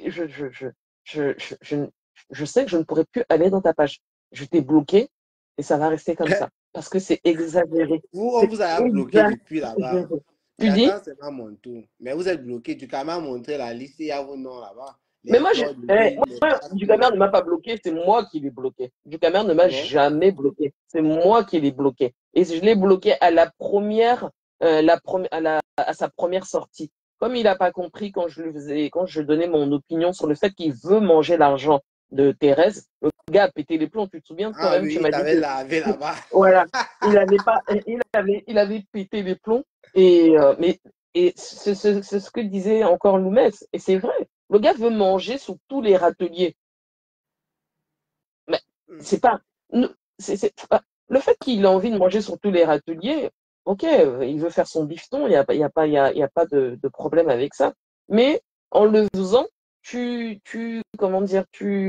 je sais que je ne pourrais plus aller dans ta page. Je t'ai bloqué et ça va rester comme ça. Parce que c'est exagéré. Vous, on C'est vous a bloqué depuis là-bas. exagéré. Tu dis? J'attends seulement mon tour. Mais vous êtes bloqué. Du m'a montré la liste, il y a vos noms là-bas. Mais Les fleurs de l'île, les Ducamer pastos. ne m'a pas bloqué, c'est moi qui l'ai bloqué. Ducamer ne m'a Bon. jamais bloqué. C'est moi qui l'ai bloqué. Et je l'ai bloqué à la première, à sa première sortie. Comme il n'a pas compris quand je donnais mon opinion sur le fait qu'il veut manger l'argent de Thérèse, le gars a pété les plombs. Tu te souviens Ah toi-même, oui, tu il m'as dit t'avait que, lavé là-bas. voilà, il avait pété les plombs. Et c'est ce que disait encore Loumès. Et c'est vrai. Le gars veut manger sur tous les râteliers. Mais c'est pas. Le fait qu'il a envie de manger sur tous les râteliers, ok, il veut faire son bifton, il y a pas de problème avec ça. Mais en le faisant, comment dire,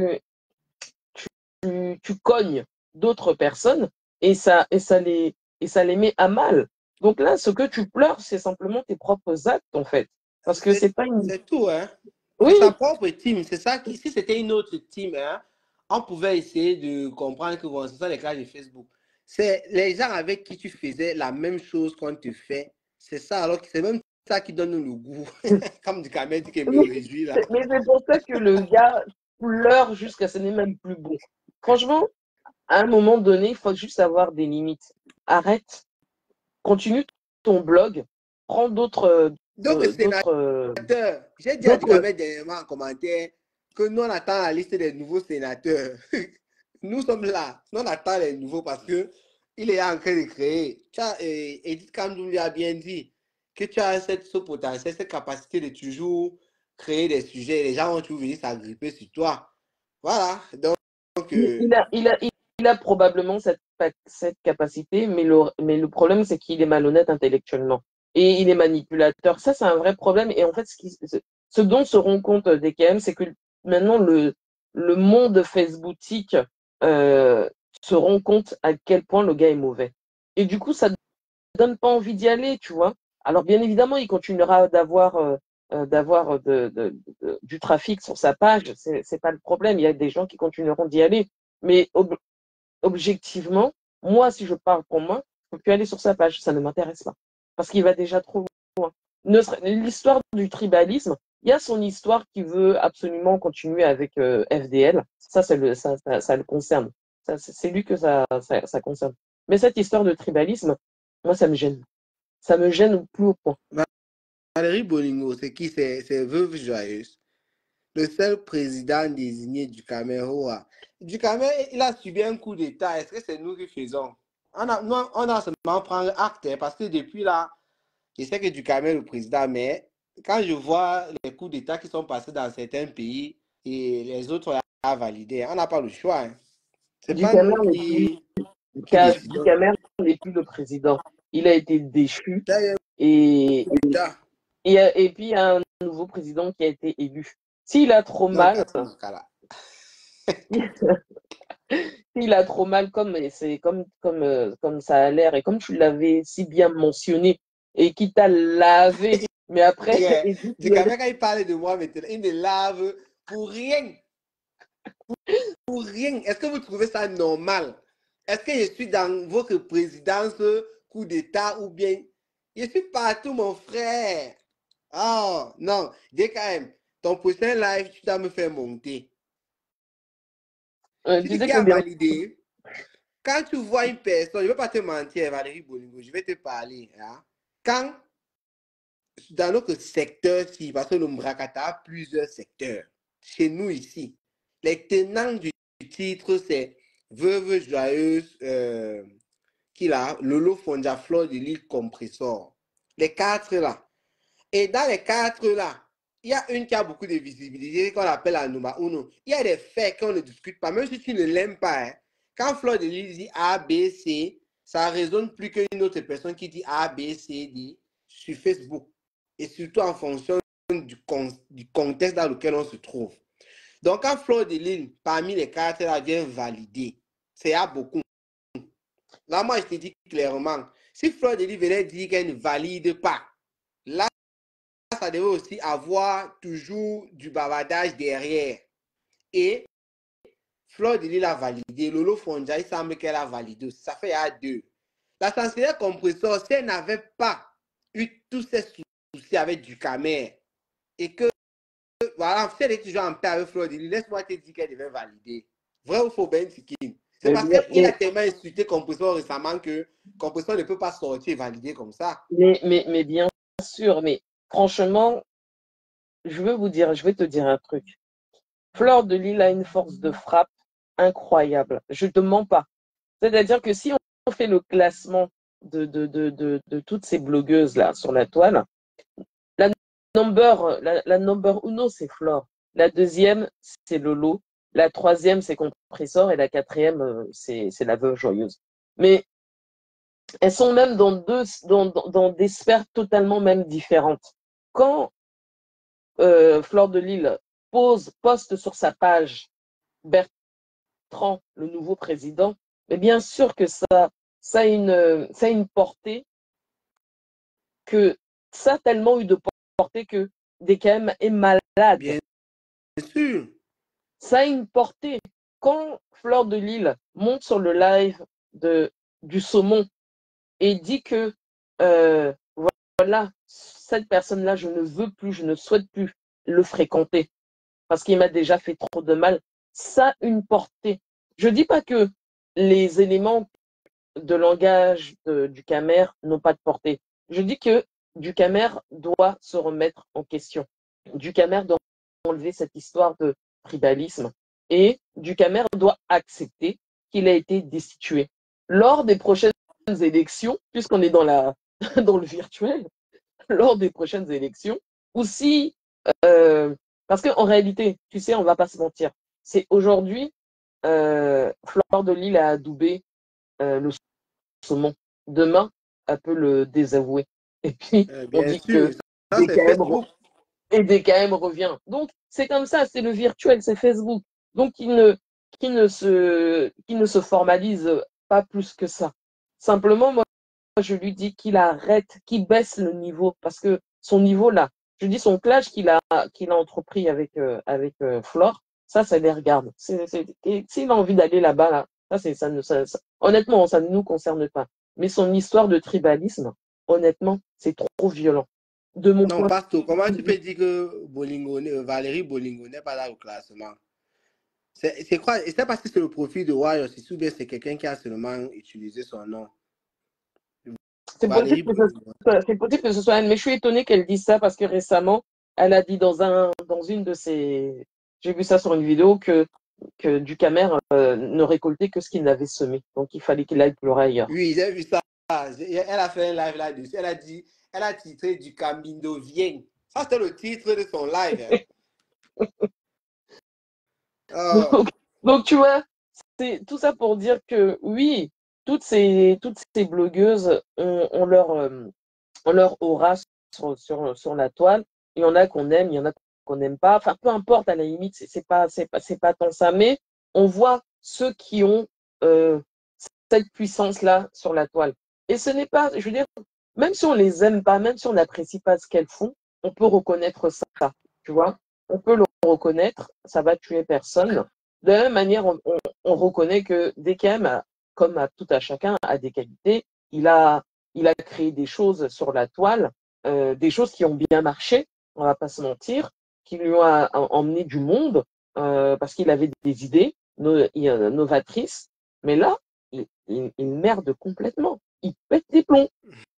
tu cognes d'autres personnes et ça les met à mal. Donc là, ce que tu pleures, c'est simplement tes propres actes, en fait. Parce que c'est pas une. C'est tout, hein. C'est sa Oui, propre team. C'est ça qui, si c'était une autre team, hein, on pouvait essayer de comprendre que bon, ce sont les cas de Facebook. C'est les gens avec qui tu faisais la même chose qu'on te fait. C'est ça, alors que c'est même ça qui donne le goût. Comme du camel qui me réjouit là. mais c'est pour ça que le gars pleure jusqu'à ce n'est même plus bon. Franchement, à un moment donné, il faut juste avoir des limites. Arrête, continue ton blog, prends Donc, j'ai dit à d'autres. Ducamel dernièrement en commentaire que nous, on attend la liste des nouveaux sénateurs. Nous sommes là. Nous, on attend les nouveaux parce que il est en train de créer. Edith Kandoum lui a bien dit que tu as ce potentiel, cette capacité de toujours créer des sujets. Les gens vont toujours venir s'agripper sur toi. Voilà. Donc, Il a, il a, il a probablement cette capacité, mais le problème, c'est qu'il est malhonnête intellectuellement. Et il est manipulateur. Ça, c'est un vrai problème. Et en fait, ce dont se rend compte DKM, c'est que maintenant, le monde facebooktique se rend compte à quel point le gars est mauvais. Et du coup, ça ne donne pas envie d'y aller, tu vois. Alors, bien évidemment, il continuera d'avoir du trafic sur sa page. C'est pas le problème. Il y a des gens qui continueront d'y aller. Mais objectivement, moi, si je parle pour moi, je ne peux plus aller sur sa page. Ça ne m'intéresse pas. Parce qu'il va déjà trop loin. L'histoire du tribalisme, il y a son histoire qui veut absolument continuer avec FDL. Ça le concerne. C'est lui que ça concerne. Mais cette histoire de tribalisme, moi, ça me gêne. Ça me gêne au plus haut point. Valérie Bolingo, c'est qui? C'est Veuve Joyeuse. Le seul président désigné du Cameroun. Du Cameroun, il a subi un coup d'État. Est-ce que c'est nous qui faisons? On a seulement prendre acte, hein, parce que depuis là, je sais que du Cameroun est le président, mais quand je vois les coups d'État qui sont passés dans certains pays et les autres ont à valider, on n'a pas le choix. Hein. C'est Du pas nous Cameroun qui du décidons. Cameroun n'est plus le président. Il a été déchu D'ailleurs, et d'État. Et puis, il y a un nouveau président qui a été élu. S'il a trop Donc, mal, s'il a trop mal, comme ça a l'air, et comme tu l'avais si bien mentionné, et qui t'a lavé, mais après, Yeah. il dit Du Cameroun, quand il parle de moi maintenant, il me lave pour rien. Pour rien. Est-ce que vous trouvez ça normal? Est-ce que je suis dans votre présidence, coup d'État ou bien? Je suis partout, mon frère. Oh, non. DKM, ton prochain live, tu dois me faire monter. tu Tu dis sais qu'il a combien? validé. Quand tu vois une personne, je ne vais pas te mentir, Valérie Bolingo, je vais te parler. Hein? Quand, dans notre secteur, si, parce que le Mbrakata a plusieurs secteurs, chez nous ici, les tenants du titre, c'est Veuve Joyeuse, qui là, Lolo Fondia, Fleur de l'île Compressor. Les quatre là. Et dans les quatre là, il y a une qui a beaucoup de visibilité, qu'on appelle la Numa Uno. Il y a des faits qu'on ne discute pas, même si tu ne l'aimes pas. Hein. Quand Fleur de l'île dit A, B, C, ça résonne plus qu'une autre personne qui dit A, B, C, D sur Facebook. Et surtout en fonction du contexte dans lequel on se trouve. Donc, quand Fleur de l'île, parmi les quatre, là, vient valider, c'est à beaucoup. Là, moi, je te dis clairement, si Fleur de l'île venait dire qu'elle ne valide pas, là, ça devait aussi avoir toujours du bavardage derrière. Et Fleur de l'île a validé, Lolo Fondia, il semble qu'elle a validé. Ça fait à deux. La chancelière compresseur, si elle n'avait pas eu tous ces soucis avec du Camer et que, voilà, si elle est toujours en paix avec Fleur de l'île, laisse-moi te dire qu'elle devait valider. Vrai ou faux, Ben Sikin? C'est parce qu'il a tellement insulté compresseur récemment que compresseur ne peut pas sortir et valider comme ça. Mais bien sûr, mais franchement, je vais te dire un truc. Fleur de l'île a une force de frappe incroyable. Je ne te mens pas. C'est-à-dire que si on fait le classement de toutes ces blogueuses-là sur la toile, la number uno, c'est Flore. La deuxième, c'est Lolo. La troisième, c'est Compressor. Et la quatrième, c'est la Veuve Joyeuse. Mais elles sont même dans des sphères totalement même différentes. Quand Fleur de l'Île poste sur sa page Bertrand, le nouveau président, mais bien sûr que ça a une portée, que ça a tellement eu de portée que DKM est malade. Bien sûr. Ça a une portée. Quand Fleur de l'Île monte sur le live du saumon et dit que voilà, cette personne-là, je ne veux plus, je ne souhaite plus le fréquenter parce qu'il m'a déjà fait trop de mal, ça a une portée. Je ne dis pas que les éléments de langage du Camer n'ont pas de portée. Je dis que du Camer doit se remettre en question. Du Camer doit enlever cette histoire de tribalisme et du Camer doit accepter qu'il a été destitué. Lors des prochaines élections, puisqu'on est dans le virtuel, lors des prochaines élections, ou si, parce qu'en réalité, tu sais, on ne va pas se mentir, c'est aujourd'hui, Fleur de l'Île a adoubé le saumon. Demain, elle peut le désavouer. Et puis, on Bien dit sûr, que ça c'est Facebook. DKM revient. Donc, c'est comme ça, c'est le virtuel, c'est Facebook. Donc, qui ne se formalise pas plus que ça. Simplement, moi, je lui dis qu'il arrête, qu'il baisse le niveau, parce que son niveau là, je dis son clash qu'il a entrepris avec Flore, ça les regarde. S'il a envie d'aller là-bas, là, honnêtement, ça ne nous concerne pas. Mais son histoire de tribalisme, honnêtement, c'est trop violent. De mon Non, point Pasto, comment tu peux dire que Valérie Bolingo n'est pas dans le classement? C'est quoi? Je ne sais pas si c'est le profil de Warrior, si ou bien c'est quelqu'un qui a seulement utilisé son nom. C'est Valérie possible que ce soit elle, mais je suis étonnée qu'elle dise ça parce que récemment, elle a dit dans une de ses... J'ai vu ça sur une vidéo que Ducamer ne récoltait que ce qu'il avait semé. Donc il fallait qu'il aille pleurer ailleurs. Oui, j'ai vu ça. Elle a fait un live là-dessus. Elle a titré du Camino Vien. Ça, c'était le titre de son live. Hein. Donc, tu vois, c'est tout ça pour dire que oui, toutes ces blogueuses ont leur aura sur la toile. Il y en a qu'on aime, il y en a qu'on n'aime pas. Enfin, peu importe, à la limite, c'est pas tant ça. Mais on voit ceux qui ont cette puissance-là sur la toile. Et ce n'est pas, je veux dire, même si on les aime pas, même si on n'apprécie pas ce qu'elles font, on peut reconnaître ça, tu vois. On peut le reconnaître, ça va tuer personne. De la même manière, on reconnaît que DKM, comme à tout à chacun, a des qualités. Il a créé des choses sur la toile, des choses qui ont bien marché, on va pas se mentir, qui lui ont emmené du monde, parce qu'il avait des idées novatrices. Mais là, il merde complètement. Il pète des plombs.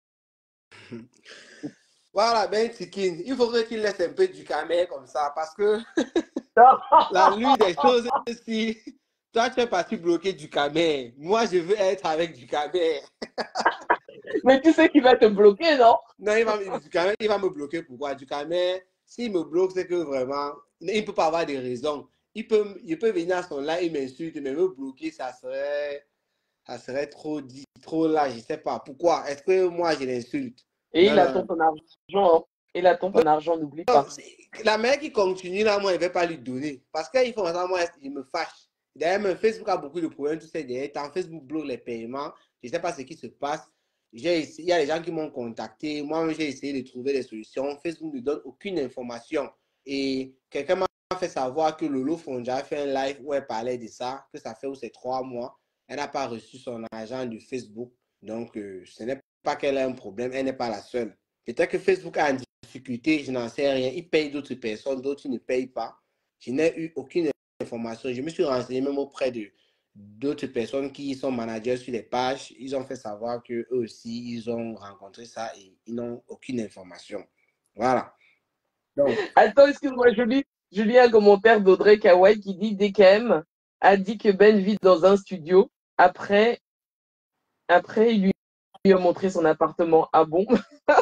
Voilà, Ben Tikin, il faudrait qu'il laisse un peu du Camer comme ça, parce que la nuit des choses, si toi tu es parti bloquer du Camer, moi je veux être avec du Camer. Mais tu sais qu'il va te bloquer, non? Non, il va me bloquer. Pourquoi? Du Camer, s'il me bloque, c'est que vraiment, il ne peut pas avoir des raisons. Il peut venir à son live, il m'insulte, mais me bloquer, ça serait trop là, je ne sais pas. Pourquoi? Est-ce que moi je l'insulte? Et Non, il attend ton argent. Hein. Il attend ton argent, n'oublie pas. La mère qui continue là, moi, je ne vais pas lui donner. Parce qu'ils font ça, moi, il me fâche. D'ailleurs, Facebook a beaucoup de problèmes, tous ces derniers temps. Facebook bloque les paiements. Je ne sais pas ce qui se passe. Il y a des gens qui m'ont contacté. Moi-même, j'ai essayé de trouver des solutions. Facebook ne donne aucune information. Et quelqu'un m'a fait savoir que Lolo Fonja a fait un live où elle parlait de ça, que ça fait où c'est 3 mois. Elle n'a pas reçu son argent du Facebook. Donc, ce n'est pas qu'elle a un problème. Elle n'est pas la seule. Peut-être que Facebook a une difficulté, je n'en sais rien. Ils payent d'autres personnes, d'autres ils ne payent pas. Je n'ai eu aucune information. Je me suis renseigné même auprès d'autres personnes qui sont managers sur les pages. Ils ont fait savoir qu'eux aussi, ils ont rencontré ça et ils n'ont aucune information. Voilà. Donc. Attends, excuse-moi, je lis un commentaire d'Audrey Kawai qui dit DKM a dit que Ben vit dans un studio. Après il lui a montré son appartement. Ah bon?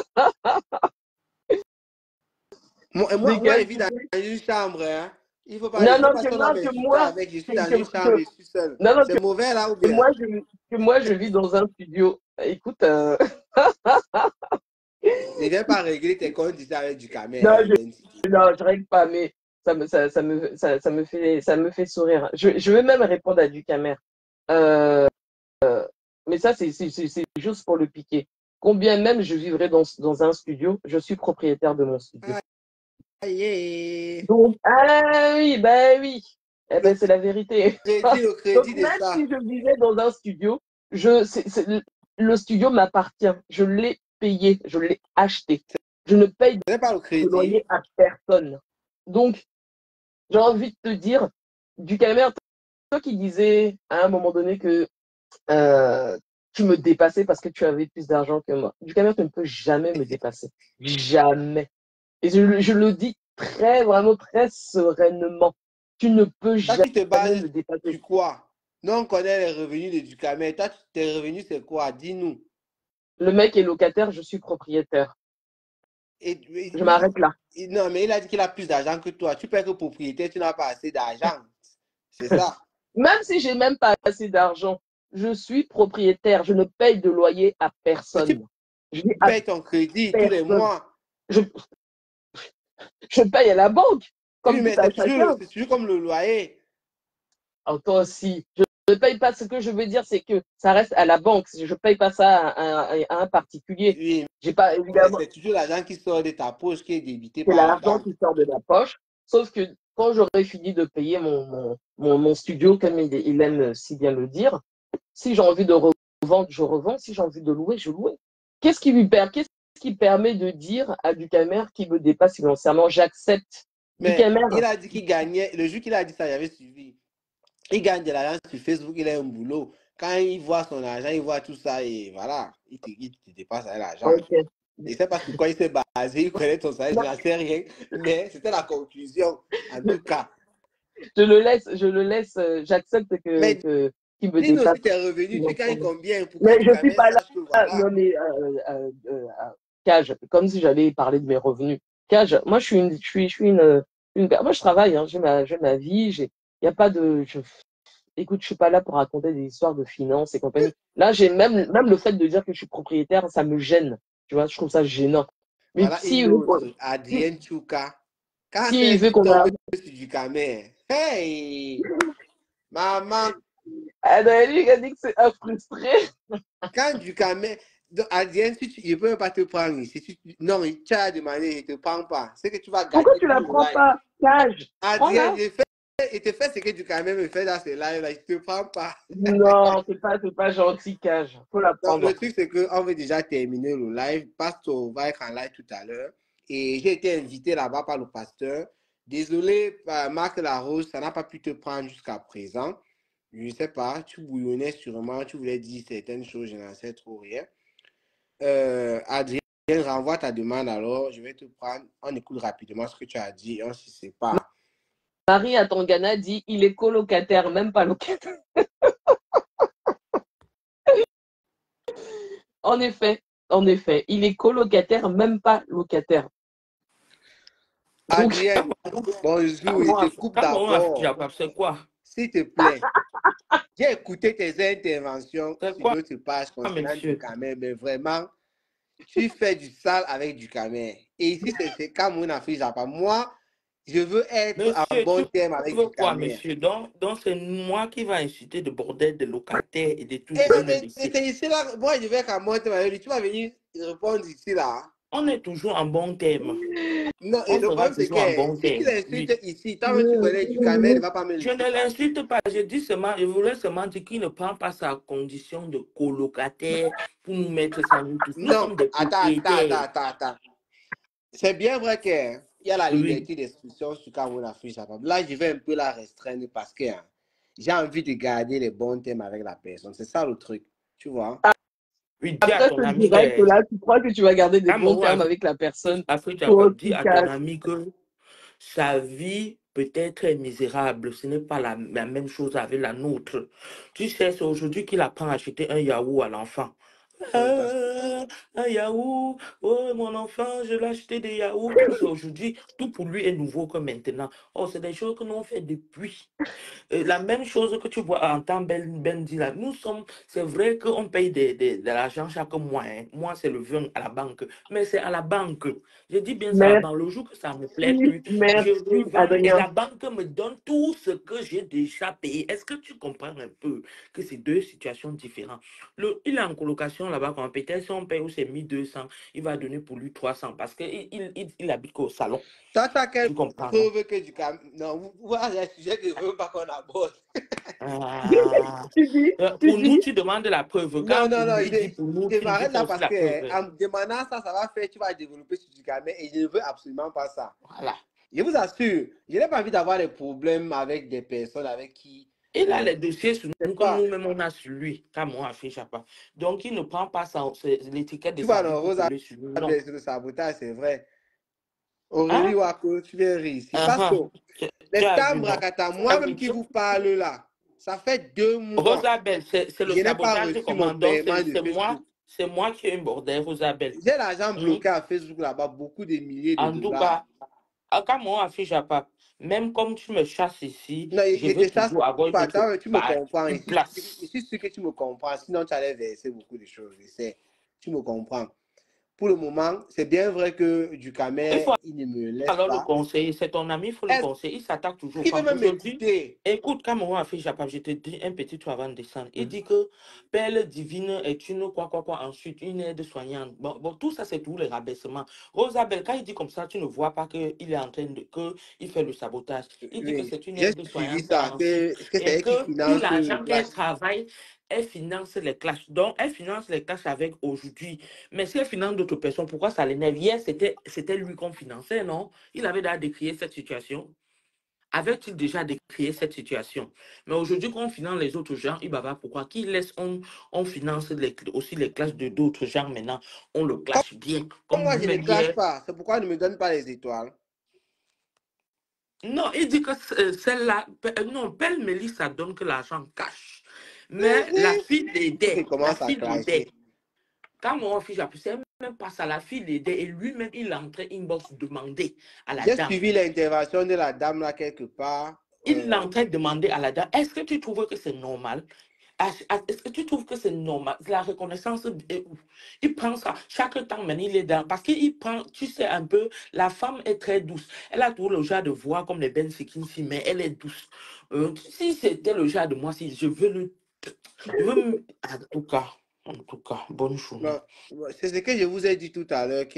Moi, je vis dans une chambre. Hein. Il faut pas que moi, avec. Je suis dans une chambre, je suis seul. C'est mauvais là ou bien? Que moi, je vis dans un studio. Écoute. Ne viens pas régler tes comptes avec du Camer. Non, je règle pas, mais ça me fait sourire. Je vais même répondre à Ducamer. Mais ça, c'est juste pour le piquer. Combien même je vivrais dans un studio, je suis propriétaire de mon studio. Donc, oui, ben oui. Eh ben, c'est la vérité. Le crédit donc, de même ça. si je vivais dans un studio, le studio m'appartient. Je l'ai payé, je l'ai acheté. Je ne paye de loyer à personne. Donc, j'ai envie de te dire, Ducamer, toi qui disais à un moment donné que tu me dépassais parce que tu avais plus d'argent que moi. Ducamer, tu ne peux jamais me dépasser. Jamais. Et je le dis vraiment très sereinement. Tu ne peux jamais me dépasser. Tu quoi? Nous, on connaît les revenus de Ducamer. Toi, tes revenus, c'est quoi? Dis-nous. Le mec est locataire, je suis propriétaire. Je m'arrête là. Non, mais il a dit qu'il a plus d'argent que toi. Tu payes que propriétaire, tu n'as pas assez d'argent. C'est ça. Même si j'ai même pas assez d'argent, je suis propriétaire. Je ne paye de loyer à personne. Tu payes ton crédit tous les mois. Je paye à la banque. Comme oui, mais c'est toujours comme le loyer. Oh, toi aussi. Je ne paye pas. Ce que je veux dire, c'est que ça reste à la banque. Je ne paye pas ça à un particulier. Oui, j'ai pas, évidemment. C'est toujours l'argent qui sort de ta poche qui est débité par la banque. C'est l'argent qui sort de la poche. Sauf que quand j'aurai fini de payer mon studio, comme il aime si bien le dire, si j'ai envie de revendre, je revends. Si j'ai envie de louer, je loue. Qu'est-ce qui permet de dire à Ducamer qui me dépasse financièrement, j'accepte. Mais Ducamer, il a dit qu'il gagnait. Le jour qu'il a dit ça, il avait suivi. Il gagne de l'argent sur Facebook, il a un boulot. Quand il voit son argent, il voit tout ça et voilà, il te dépasse avec l'argent. Ok. Je ne sais pas sur quoi il s'est basé, il connaît ton salaire, je n'en sais rien, mais c'était la conclusion, en tout cas. Je le laisse, j'accepte Mais qu'il me dis-nous dépasse. aussi tes revenus, tu gagnes combien? Pourquoi Mais tu je suis gagnes? pas là, Sache que voilà. non mais, Cage, comme si j'allais parler de mes revenus. Cage, moi je suis moi je travaille, hein, j'ai ma vie, il y a pas de, écoute, je suis pas là pour raconter des histoires de finances et compagnie. Là, j'ai même le fait de dire que je suis propriétaire, ça me gêne. Tu vois, je trouve ça gênant. Mais Voilà une autre, Adrienne Chouka. Quand il veut celle-ci qu'on tombe sur du camé, hey, maman, Adrien a dit que c'est un frustré. quand du camé, Adrienne, il ne peut pas te prendre ici. Non, tu as demandé, il ne te prend pas. C'est que tu vas gagner. Pourquoi tu la prends pas, Cage? Adrien, il te fait ce que du camé me fait dans ces lives-là, il ne te prend pas. Non, c'est pas gentil, Cage. Faut la Donc, prendre. le truc, c'est qu'on veut déjà terminer le live. Pasteur va être en live tout à l'heure. Et j'ai été invité là-bas par le pasteur. Désolé, Marc Larose, ça n'a pas pu te prendre jusqu'à présent. Je ne sais pas, tu bouillonnais sûrement, tu voulais dire certaines choses, je n'en sais trop rien. Adrien, renvoie ta demande alors, je vais te prendre. On écoute rapidement ce que tu as dit et on se sépare. Marie à Tangana dit il est colocataire, même pas locataire. En effet, il est colocataire, même pas locataire. Adrien, bonjour, il te coupe d'abord. C'est quoi? S'il te plaît. J'ai écouté tes interventions sur d'autres pages concernant du camé, mais vraiment, tu fais du sale avec du camé. Et ici, c'est Cameroun, Afrique, Japon. Moi, je veux être en bon terme avec du camé. Monsieur? Donc c'est moi qui va inciter de bordel, de locataires et de tout. Mais c'est ici là, moi je vais qu'à mon terme avec lui. Tu vas venir répondre ici là. On est toujours en bon terme. Non, et le problème c'est que si tu l'insultes ici, tant que tu connais du camé, il ne va pas me le Je ne l'insulte pas, je voulais seulement dire qu'il ne prend pas sa condition de colocataire pour nous mettre ça nous tous. Nous sommes des propriétaires. Attends. C'est bien vrai qu'il y a la liberté d'expression sur Cameroun Afrique Japon. Là, je vais un peu la restreindre parce que j'ai envie de garder les bons thèmes avec la personne. C'est ça le truc, tu vois. Oui, après ce direct là, tu crois que tu vas garder des bons termes avec la personne. Dis à ton ami que sa vie peut-être est misérable. Ce n'est pas la même chose avec la nôtre. Tu sais, c'est aujourd'hui qu'il apprend à acheter un yaourt à l'enfant. Un yaourt, oh mon enfant, je l'ai acheté des yaourts. C'est aujourd'hui, tout pour lui est nouveau que maintenant. Oh, c'est des choses que nous on fait depuis. La même chose que tu vois en temps Ben dit là, nous sommes, c'est vrai qu'on paye de l'argent chaque mois. Hein. Moi, c'est le 20 à la banque, mais c'est à la banque. Je dis bien ça, dans le jour que ça me plaît plus, je revends et la banque me donne tout ce que j'ai déjà payé. Est-ce que tu comprends un peu que c'est deux situations différentes? Il est en colocation là-bas, quand peut-être si on paye où c'est 1200, il va donner pour lui 300 parce qu'il habite au salon. Toi, tu as quelle preuve que du camé? Non, voilà un sujet que je ne veux pas qu'on aborde. Pour nous, tu demandes la preuve. Non, je m'arrête là parce que en demandant ça, ça va faire, tu vas développer sur du camé et je ne veux absolument pas ça. Voilà. Je vous assure, je n'ai pas envie d'avoir des problèmes avec des personnes avec qui... Il a les dossiers sur nous comme nous-mêmes on a sur lui, comme moi, affiche pas. Donc, il ne prend pas l'étiquette de sa vie pour coller sur nous. Non. C'est le sabotage, c'est vrai. Aurélie Wako, tu viens rire ici. Parce que les Tambrakata, moi-même qui vous parle là, ça fait 2 mois. Rosabelle, c'est le sabotage de commandant. C'est moi qui ai un bordel, Rosabelle. J'ai l'argent bloqué à Facebook là-bas, beaucoup de milliers de dollars. En tout cas, quand moi, affiche pas, même comme tu me chasses ici, non, je veux toujours avoir tu me comprends. Je suis sûr que tu me comprends, sinon tu allais verser beaucoup de choses. Tu me comprends. Pour le moment, c'est bien vrai que du camé, il ne me laisse alors pas. le conseiller, c'est ton ami, il faut le conseiller. Il s'attaque toujours. Il veut même m'écouter. Écoute, quand moi, je te dis un petit truc avant de descendre. Il dit que Pelle divine est une quoi, ensuite une aide soignante. Bon, tout ça, c'est tous les rabaissements. Rosabelle, quand il dit comme ça, tu ne vois pas qu'il est en train de, qu'il fait le sabotage. Il dit que c'est une aide soignante. Et que l'argent qu'elle travaille, elle finance les classes. Donc, elle finance les classes avec aujourd'hui. Mais si elle finance d'autres personnes, pourquoi ça l'énerve? Hier, c'était lui qu'on finançait, non? Il avait déjà décrié cette situation. avait-il déjà décrié cette situation? Mais aujourd'hui, quand on finance les autres gens, il va voir pourquoi. Qui laisse, on finance aussi les classes de d'autres gens maintenant. On le clash bien. Comme Moi, je ne lui-même clash hier. pas. C'est pourquoi on ne me donne pas les étoiles. Non, il dit que celle-là, non, Belle Mélie, ça donne que l'argent cash. Mais la fille l'aidait. Il commence à clasher. Quand mon fils a pu, c'est même pas ça, la fille l'aidait et lui-même, il entrait inbox demander à la J'ai dame. suivi l'intervention de la dame là quelque part. Il entrait demander à la dame, est-ce que tu trouves que c'est normal? Est-ce que tu trouves que c'est normal? La reconnaissance est où? Il prend ça. Chaque temps, maintenant, il est dans. Parce qu'il prend, tu sais, un peu, la femme est très douce. Elle a toujours le genre de voix comme les Ben Sekinsi, mais elle est douce. Si c'était le genre de moi, si je veux le. Je veux. En tout cas, bonne journée. C'est ce que je vous ai dit tout à l'heure,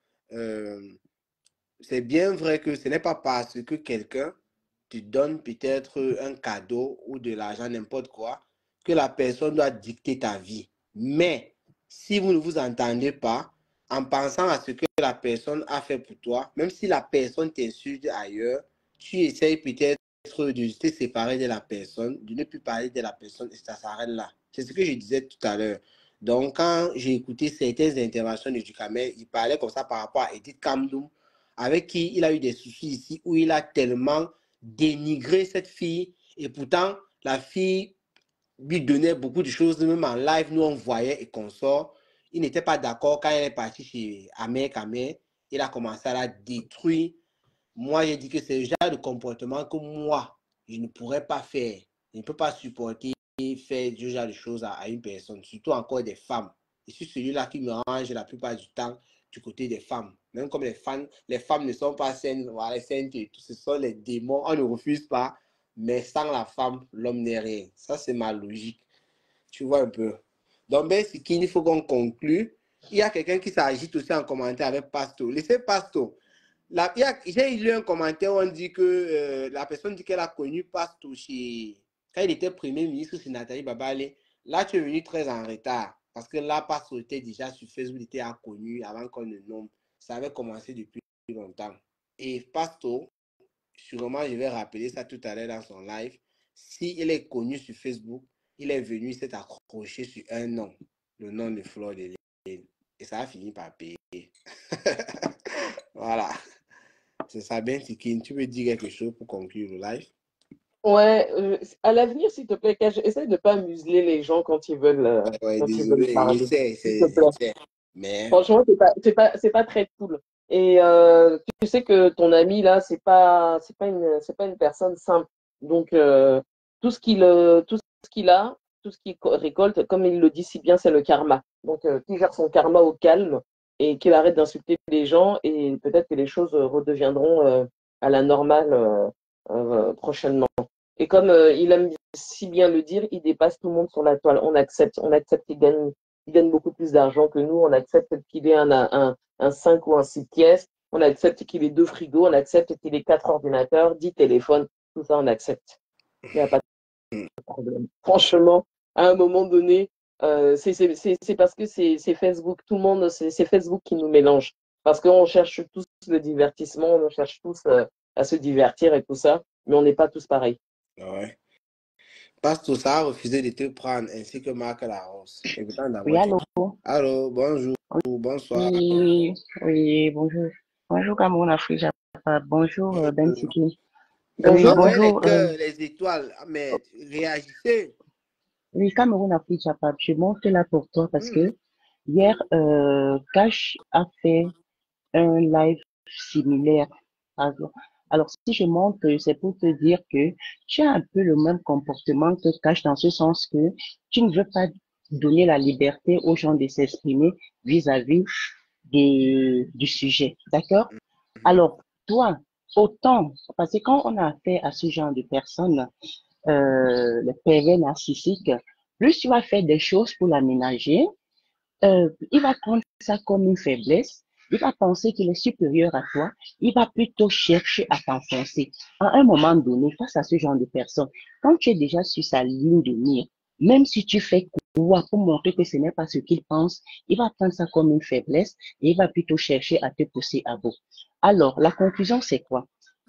c'est bien vrai que ce n'est pas parce que quelqu'un te donne peut-être un cadeau ou de l'argent, n'importe quoi, que la personne doit dicter ta vie. Mais si vous ne vous entendez pas, en pensant à ce que la personne a fait pour toi, même si la personne t'insulte ailleurs, tu essayes peut-être de te séparer de la personne, de ne plus parler de la personne et ça s'arrête là. C'est ce que je disais tout à l'heure. Donc, quand j'ai écouté certaines interventions de Duhamel, il parlait comme ça par rapport à Edith Kamdoum, avec qui il a eu des soucis ici, où il a tellement dénigré cette fille, et pourtant, la fille lui donnait beaucoup de choses, même en live, nous on voyait et qu'on sort. Il n'était pas d'accord quand elle est partie chez Amer Kamer, il a commencé à la détruire. Moi, j'ai dit que c'est le genre de comportement que moi, je ne pourrais pas faire. Je ne peux pas supporter faire ce genre de choses à une personne, surtout encore des femmes. Je suis celui-là qui me range la plupart du temps du côté des femmes. Même comme les femmes ne sont pas saines, voilà, saintes et tout, ce sont les démons, on ne refuse pas, mais sans la femme, l'homme n'est rien. Ça, c'est ma logique. Tu vois un peu. Donc, ben, c'est qu'il faut qu'on conclue. Il y a quelqu'un qui s'agite aussi en commentaire avec Pasto. Laissez Pasto. J'ai lu un commentaire où on dit que la personne dit qu'elle a connu Pasto quand il était Premier ministre, c'est Nathalie Babale. Là, tu es venu très en retard. Parce que là, Pasto était déjà sur Facebook, il était connu avant qu'on le nomme. Ça avait commencé depuis longtemps. Et Pasto, sûrement, je vais rappeler ça tout à l'heure dans son live. S'il est connu sur Facebook, il est venu, il s'est accroché sur un nom, le nom de Fleur de Lune. Et ça a fini par payer. Voilà. C'est ça, Ben Tikin. Tu veux dire quelque chose pour conclure le live? Ouais, à l'avenir, s'il te plaît, essaie de ne pas museler les gens quand ils veulent, Ouais, quand ils veulent désolé, parler. S'il te plaît. j'essaie. Mais... Franchement, c'est pas très cool. Et tu sais que ton ami là, c'est pas une personne simple. Donc tout ce qu'il a, tout ce qu'il récolte, comme il le dit si bien, c'est le karma. Donc qu'il gère son karma au calme et qu'il arrête d'insulter les gens et peut-être que les choses redeviendront à la normale prochainement. Et comme il aime si bien le dire, il dépasse tout le monde sur la toile. On accepte qu'il gagne beaucoup plus d'argent que nous, on accepte qu'il ait un 5 ou un 6 pièces, on accepte qu'il ait 2 frigos, on accepte qu'il ait 4 ordinateurs, 10 téléphones, tout ça on accepte. Il n'y a pas de problème. Franchement, à un moment donné, c'est parce que c'est Facebook, tout le monde, c'est Facebook qui nous mélange. Parce qu'on cherche tous le divertissement, on cherche tous à se divertir et tout ça, mais on n'est pas tous pareils. Ouais. Pasto, ça a refusé de te prendre, ainsi que Marc Laros. Oui, allô. Allô, bonjour, bonsoir. Oui, oui, bonjour. Bonjour, Cameroun Afrique. Bonjour, Ben Tiki. Bonjour, oui, bonjour. Les cœurs, les étoiles, mais réagissez. Oui, Cameroun Afrique, je monte là pour toi parce que hier, Cash a fait un live similaire. Alors, si je monte, c'est pour te dire que tu as un peu le même comportement que Cash dans ce sens que tu ne veux pas donner la liberté aux gens de s'exprimer vis-à-vis du sujet. D'accord? Alors, toi, autant, parce que quand on a affaire à ce genre de personnes, les pervers narcissiques, plus tu vas faire des choses pour l'aménager, il va prendre ça comme une faiblesse, il va penser qu'il est supérieur à toi, il va plutôt chercher à t'enfoncer. À un moment donné, face à ce genre de personnes, quand tu es déjà sur sa ligne de mire, même si tu fais quoi pour montrer que ce n'est pas ce qu'il pense, il va prendre ça comme une faiblesse et il va plutôt chercher à te pousser à bout. Alors, la conclusion, c'est quoi?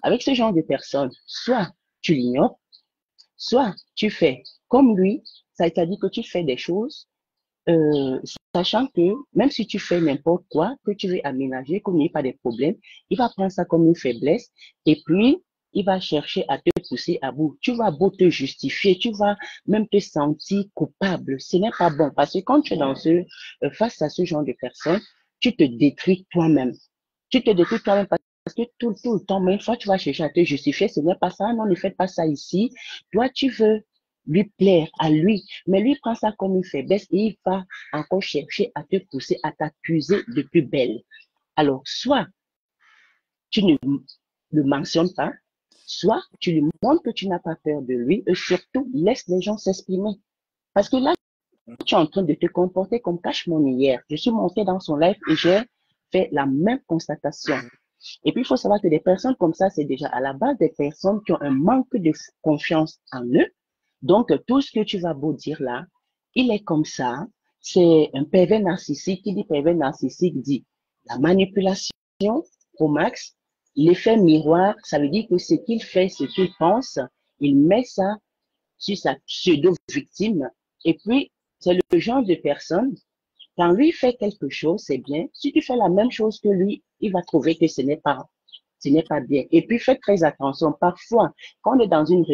avec ce genre de personnes, soit tu l'ignores, soit tu fais comme lui, c'est-à-dire que tu fais des choses euh, sachant que même si tu fais n'importe quoi, que tu veux aménager, qu'il n'y ait pas de problème, il va prendre ça comme une faiblesse et puis il va chercher à te pousser à bout. Tu vas beau te justifier, tu vas même te sentir coupable. Ce n'est pas bon parce que quand tu es face à ce genre de personnes, tu te détruis toi-même. Tu te détruis toi-même parce que tout le temps, même fois, tu vas chercher à te justifier, ce n'est pas ça, non, ne faites pas ça ici. Toi, tu veux lui plaire à lui, mais lui prend ça comme une faiblesse et il va encore chercher à te pousser, à t'accuser de plus belle. Alors, soit tu ne le mentionnes pas, soit tu lui montres que tu n'as pas peur de lui et surtout laisse les gens s'exprimer. Parce que là, tu es en train de te comporter comme Cash Money hier. Je suis montée dans son live et j'ai fait la même constatation. Et puis, il faut savoir que des personnes comme ça, c'est déjà à la base des personnes qui ont un manque de confiance en eux. Donc, tout ce que tu vas beau dire là, il est comme ça. C'est un pervers narcissique. Qui dit pervers narcissique dit la manipulation au max. L'effet miroir, ça veut dire que ce qu'il fait, ce qu'il pense, il met ça sur sa pseudo-victime. Et puis, c'est le genre de personne, quand lui fait quelque chose, c'est bien. Si tu fais la même chose que lui, il va trouver que ce n'est pas bien. Et puis, faites très attention. Parfois, quand on est dans une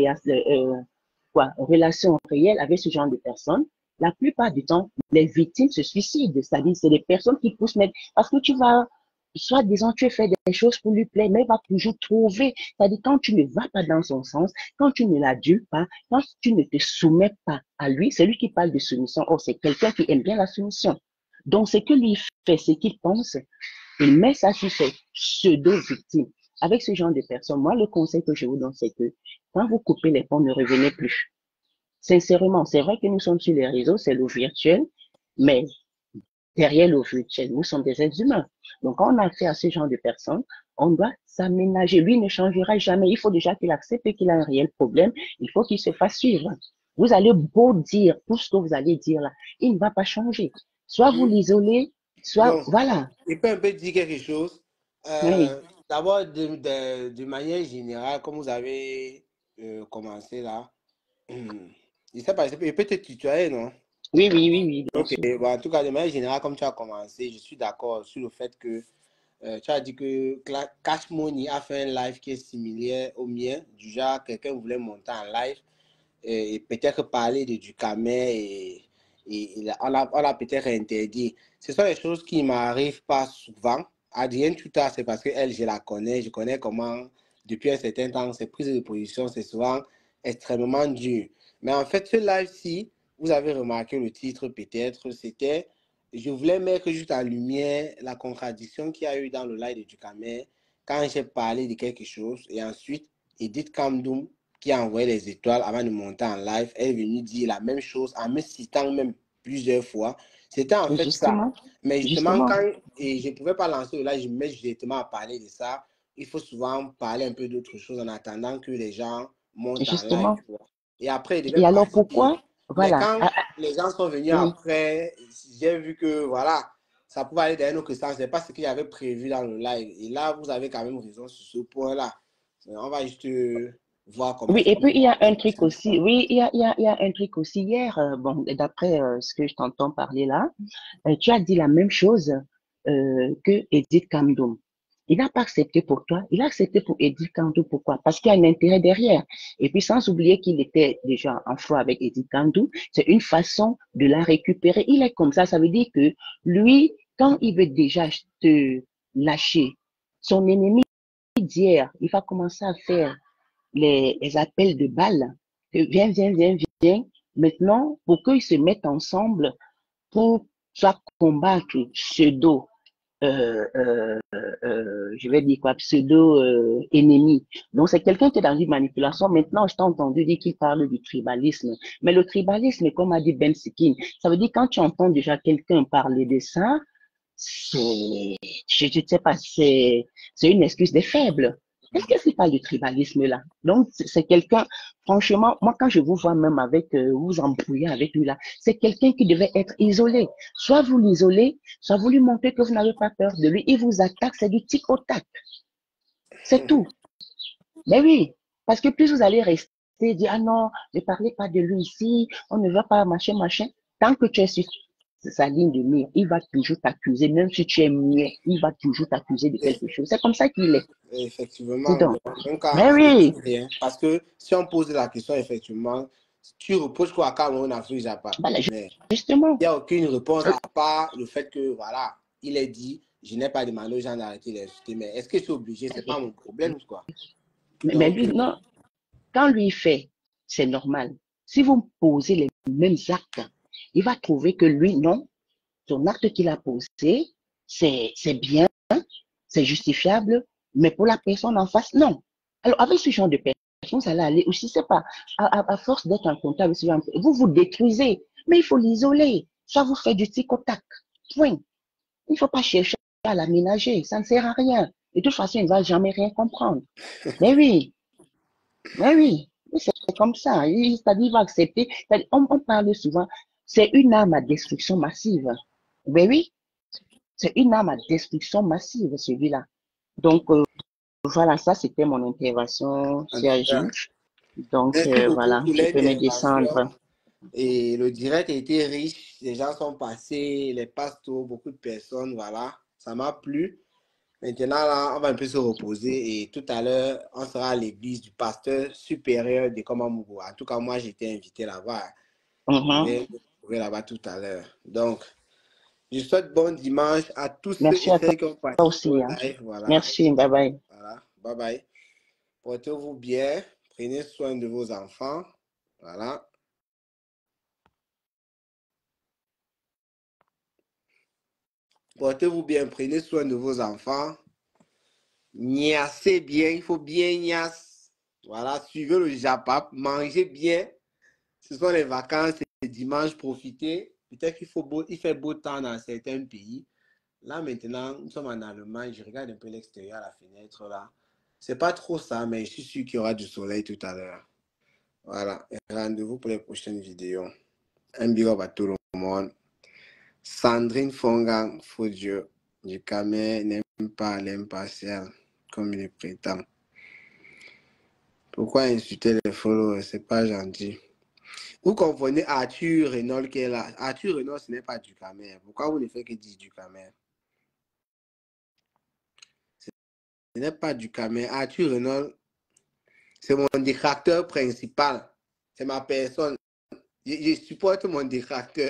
relation réelle avec ce genre de personnes, la plupart du temps, les victimes se suicident. C'est-à-dire, c'est les personnes qui poussent même, parce que tu vas, soit disant, tu as fait des choses pour lui plaire, mais il va toujours trouver. C'est-à-dire, quand tu ne vas pas dans son sens, quand tu ne l'adules pas, quand tu ne te soumets pas à lui, c'est lui qui parle de soumission. Oh, c'est quelqu'un qui aime bien la soumission. Donc, ce que lui fait, ce qu'il pense, il met ça sur ses pseudo-victimes. Avec ce genre de personnes, moi, le conseil que je vous donne, c'est que quand vous coupez les ponts, ne revenez plus. Sincèrement, c'est vrai que nous sommes sur les réseaux, c'est le virtuel, mais derrière le virtuel, nous sommes des êtres humains. Donc, quand on a affaire à ce genre de personnes, on doit s'aménager. Lui ne changera jamais. Il faut déjà qu'il accepte qu'il a un réel problème. Il faut qu'il se fasse suivre. Vous allez beau dire tout ce que vous allez dire là, il ne va pas changer. Soit vous l'isolez, soit, Donc, voilà. il peut un peu dire quelque chose. Oui, D'abord, de manière générale, comme vous avez commencé là, je sais pas, il peut te tutoyer, non? oui, oui, oui, oui, bien Ok, sûr. bon, en tout cas, de manière générale, comme tu as commencé, je suis d'accord sur le fait que tu as dit que Cash Money a fait un live qui est similaire au mien, du genre quelqu'un voulait monter en live et peut-être parler de Ducamel on a peut-être interdit. Ce sont des choses qui ne m'arrivent pas souvent. Adrienne Tuta, c'est parce qu'elle, je connais comment, depuis un certain temps, ses prises de position, c'est souvent extrêmement dur. Mais en fait, ce live-ci, vous avez remarqué le titre peut-être, c'était, je voulais mettre juste en lumière la contradiction qu'il y a eu dans le live de Ducamel quand j'ai parlé de quelque chose et ensuite, Edith Kamdoum, qui a envoyé les étoiles avant de monter en live, elle est venue dire la même chose en me citant même plusieurs fois. C'était en fait ça. Justement, Mais justement, justement, quand je ne pouvais pas lancer le live, je me mets directement à parler de ça. Il faut souvent parler un peu d'autre chose en attendant que les gens montent en live. justement. Tu vois. Et après, il devait Et alors partir. pourquoi? Mais Voilà. quand les gens sont venus Oui, après, j'ai vu que voilà, ça pouvait aller dans un autre sens. Ce n'est pas ce qu'il y avait prévu dans le live. Et là, vous avez quand même raison sur ce point-là. On va juste voir comment oui, ça et puis il y a un truc fonctionne. aussi. Oui, il y a un truc aussi hier. Bon, d'après ce que je t'entends parler là, tu as dit la même chose que Edith Kamdoum. Il n'a pas accepté pour toi, il a accepté pour Edith Kamdoum. Pourquoi? Parce qu'il y a un intérêt derrière. Et puis sans oublier qu'il était déjà en froid avec Edith Kamdoum, c'est une façon de la récupérer. Il est comme ça veut dire que lui, quand il veut déjà te lâcher, son ennemi d'hier, il va commencer à faire les appels de balles. Viens, viens, viens, viens. Maintenant, pour qu'ils se mettent ensemble pour soit combattre pseudo, je vais dire quoi, pseudo ennemi. Donc c'est quelqu'un qui est dans une manipulation. Maintenant, je t'ai entendu dire qu'il parle du tribalisme. Mais le tribalisme, comme a dit Ben Sikin, ça veut dire quand tu entends déjà quelqu'un parler de ça, je ne sais pas, c'est une excuse des faibles. Qu'est-ce qu'il parle du tribalisme là? Donc, c'est quelqu'un, franchement, moi, quand je vous vois même avec, vous embrouiller avec lui là, c'est quelqu'un qui devait être isolé. Soit vous l'isolez, soit vous lui montrez que vous n'avez pas peur de lui. Il vous attaque, c'est du tic au tac. C'est tout. Mais oui, parce que plus vous allez rester, dire, ah non, ne parlez pas de lui ici, on ne va pas, machin, machin. Tant que tu es sur sa ligne de mire, il va toujours t'accuser, même si tu es muet, il va toujours t'accuser de quelque chose. C'est comme ça qu'il est. Effectivement. Dis donc. Donc, Mais oui, rien. Parce que si on pose la question, effectivement, tu reposes quoi à Cameroun, Afrique, Japon. voilà, Mais justement. il n'y a aucune réponse à part le fait que, voilà, il est dit, je n'ai pas demandé aux gens d'arrêter d'insulter. Mais est-ce que je suis obligé? C'est pas mon problème, quoi. Mais Donc, lui, non, quand lui fait, c'est normal. Si vous posez les mêmes actes, il va trouver que lui, non, son acte qu'il a posé, c'est bien, c'est justifiable, mais pour la personne en face, non. Alors, avec ce genre de personne, ça allait aller aussi, c'est pas, à force d'être en contact avec ce genre de vous vous détruisez, mais il faut l'isoler. Ça vous fait du tic au tac. Point. Il ne faut pas chercher à l'aménager, ça ne sert à rien. De toute façon, il ne va jamais rien comprendre. Mais oui, mais oui, c'est comme ça. C'est-à-dire, il va accepter. On parle souvent, c'est une arme à destruction massive. Mais oui, c'est une arme à destruction massive, celui-là. Donc, voilà, ça, c'était mon intervention, Sergi. Donc, merci beaucoup voilà, pour tu peux me l'intervention. descendre. Et le direct a été riche. Les gens sont passés, les pasteurs, beaucoup de personnes, voilà. Ça m'a plu. Maintenant, là, on va un peu se reposer et tout à l'heure, on sera à l'église du pasteur supérieur de Komamougou. En tout cas, moi, j'ai été invité là-bas. Je vais me retrouver là-bas tout à l'heure. Donc, je souhaite bon dimanche à tous ceux Merci et à toi celles qui ont participé au aussi. Hein. live. Voilà. Merci, bye bye. Voilà. Bye bye. Portez-vous bien. Prenez soin de vos enfants. Voilà. Portez-vous bien. Prenez soin de vos enfants. Niassez bien. Il faut bien niasse. Voilà. Suivez le Japap. Mangez bien. Ce sont les vacances et dimanche, profitez. Peut-être qu'il fait beau temps dans certains pays. Là, maintenant, nous sommes en Allemagne. Je regarde un peu l'extérieur à la fenêtre, là. C'est pas trop ça, mais je suis sûr qu'il y aura du soleil tout à l'heure. Voilà. Et rendez-vous pour les prochaines vidéos. Un big up à tout le monde. Sandrine Fongang, faux Dieu. Du Camer n'aime pas l'impartial, comme il est prétend. Pourquoi insulter les followers? C'est pas gentil. Vous comprenez Arthur Renault qui est là. Arthur Renault, ce n'est pas du Camer. Pourquoi vous ne faites que dire du Camer? Ce n'est pas du Camer. Arthur Renault, c'est mon détracteur principal. C'est ma personne. Je supporte mon détracteur.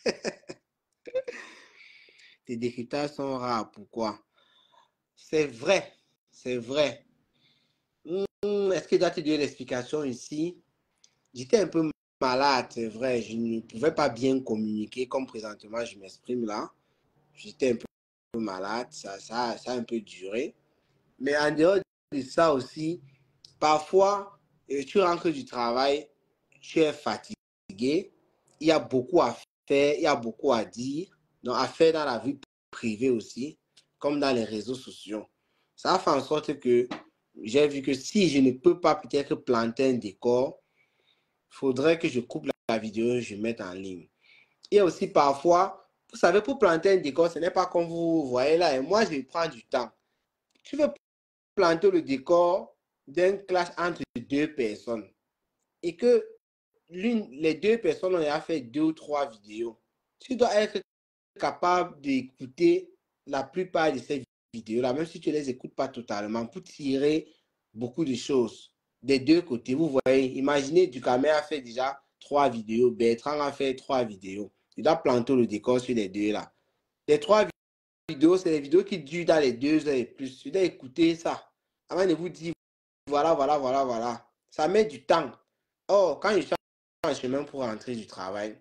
Tes décryptages sont rares. Pourquoi? C'est vrai. C'est vrai. Est-ce que je dois te donner l'explication ici? J'étais un peu malade, c'est vrai. Je ne pouvais pas bien communiquer comme présentement je m'exprime là. J'étais un peu malade. Ça a un peu duré. Mais en dehors de ça aussi, parfois, tu rentres du travail, tu es fatigué. Il y a beaucoup à faire, il y a beaucoup à dire. Donc, à faire dans la vie privée aussi, comme dans les réseaux sociaux. Ça fait en sorte que j'ai vu que si je ne peux pas peut-être planter un décor, il faudrait que je coupe la vidéo et je mette en ligne. Il y a aussi parfois, vous savez, pour planter un décor, ce n'est pas comme vous voyez là. Et moi, je prends du temps. Tu veux planter le décor d'un clash entre deux personnes et que les deux personnes ont déjà fait 2 ou 3 vidéos. Tu dois être capable d'écouter la plupart de ces vidéos-là, même si tu ne les écoutes pas totalement, pour tirer beaucoup de choses des deux côtés. Vous voyez, imaginez, Ducamel a fait déjà 3 vidéos, Bertrand a fait 3 vidéos. Il doit planter le décor sur les deux là. Les 3 vidéos, c'est les vidéos qui durent dans les 2 heures et plus. Tu dois écouter ça avant de vous dire voilà. Ça met du temps. Or, quand je suis en chemin pour rentrer du travail,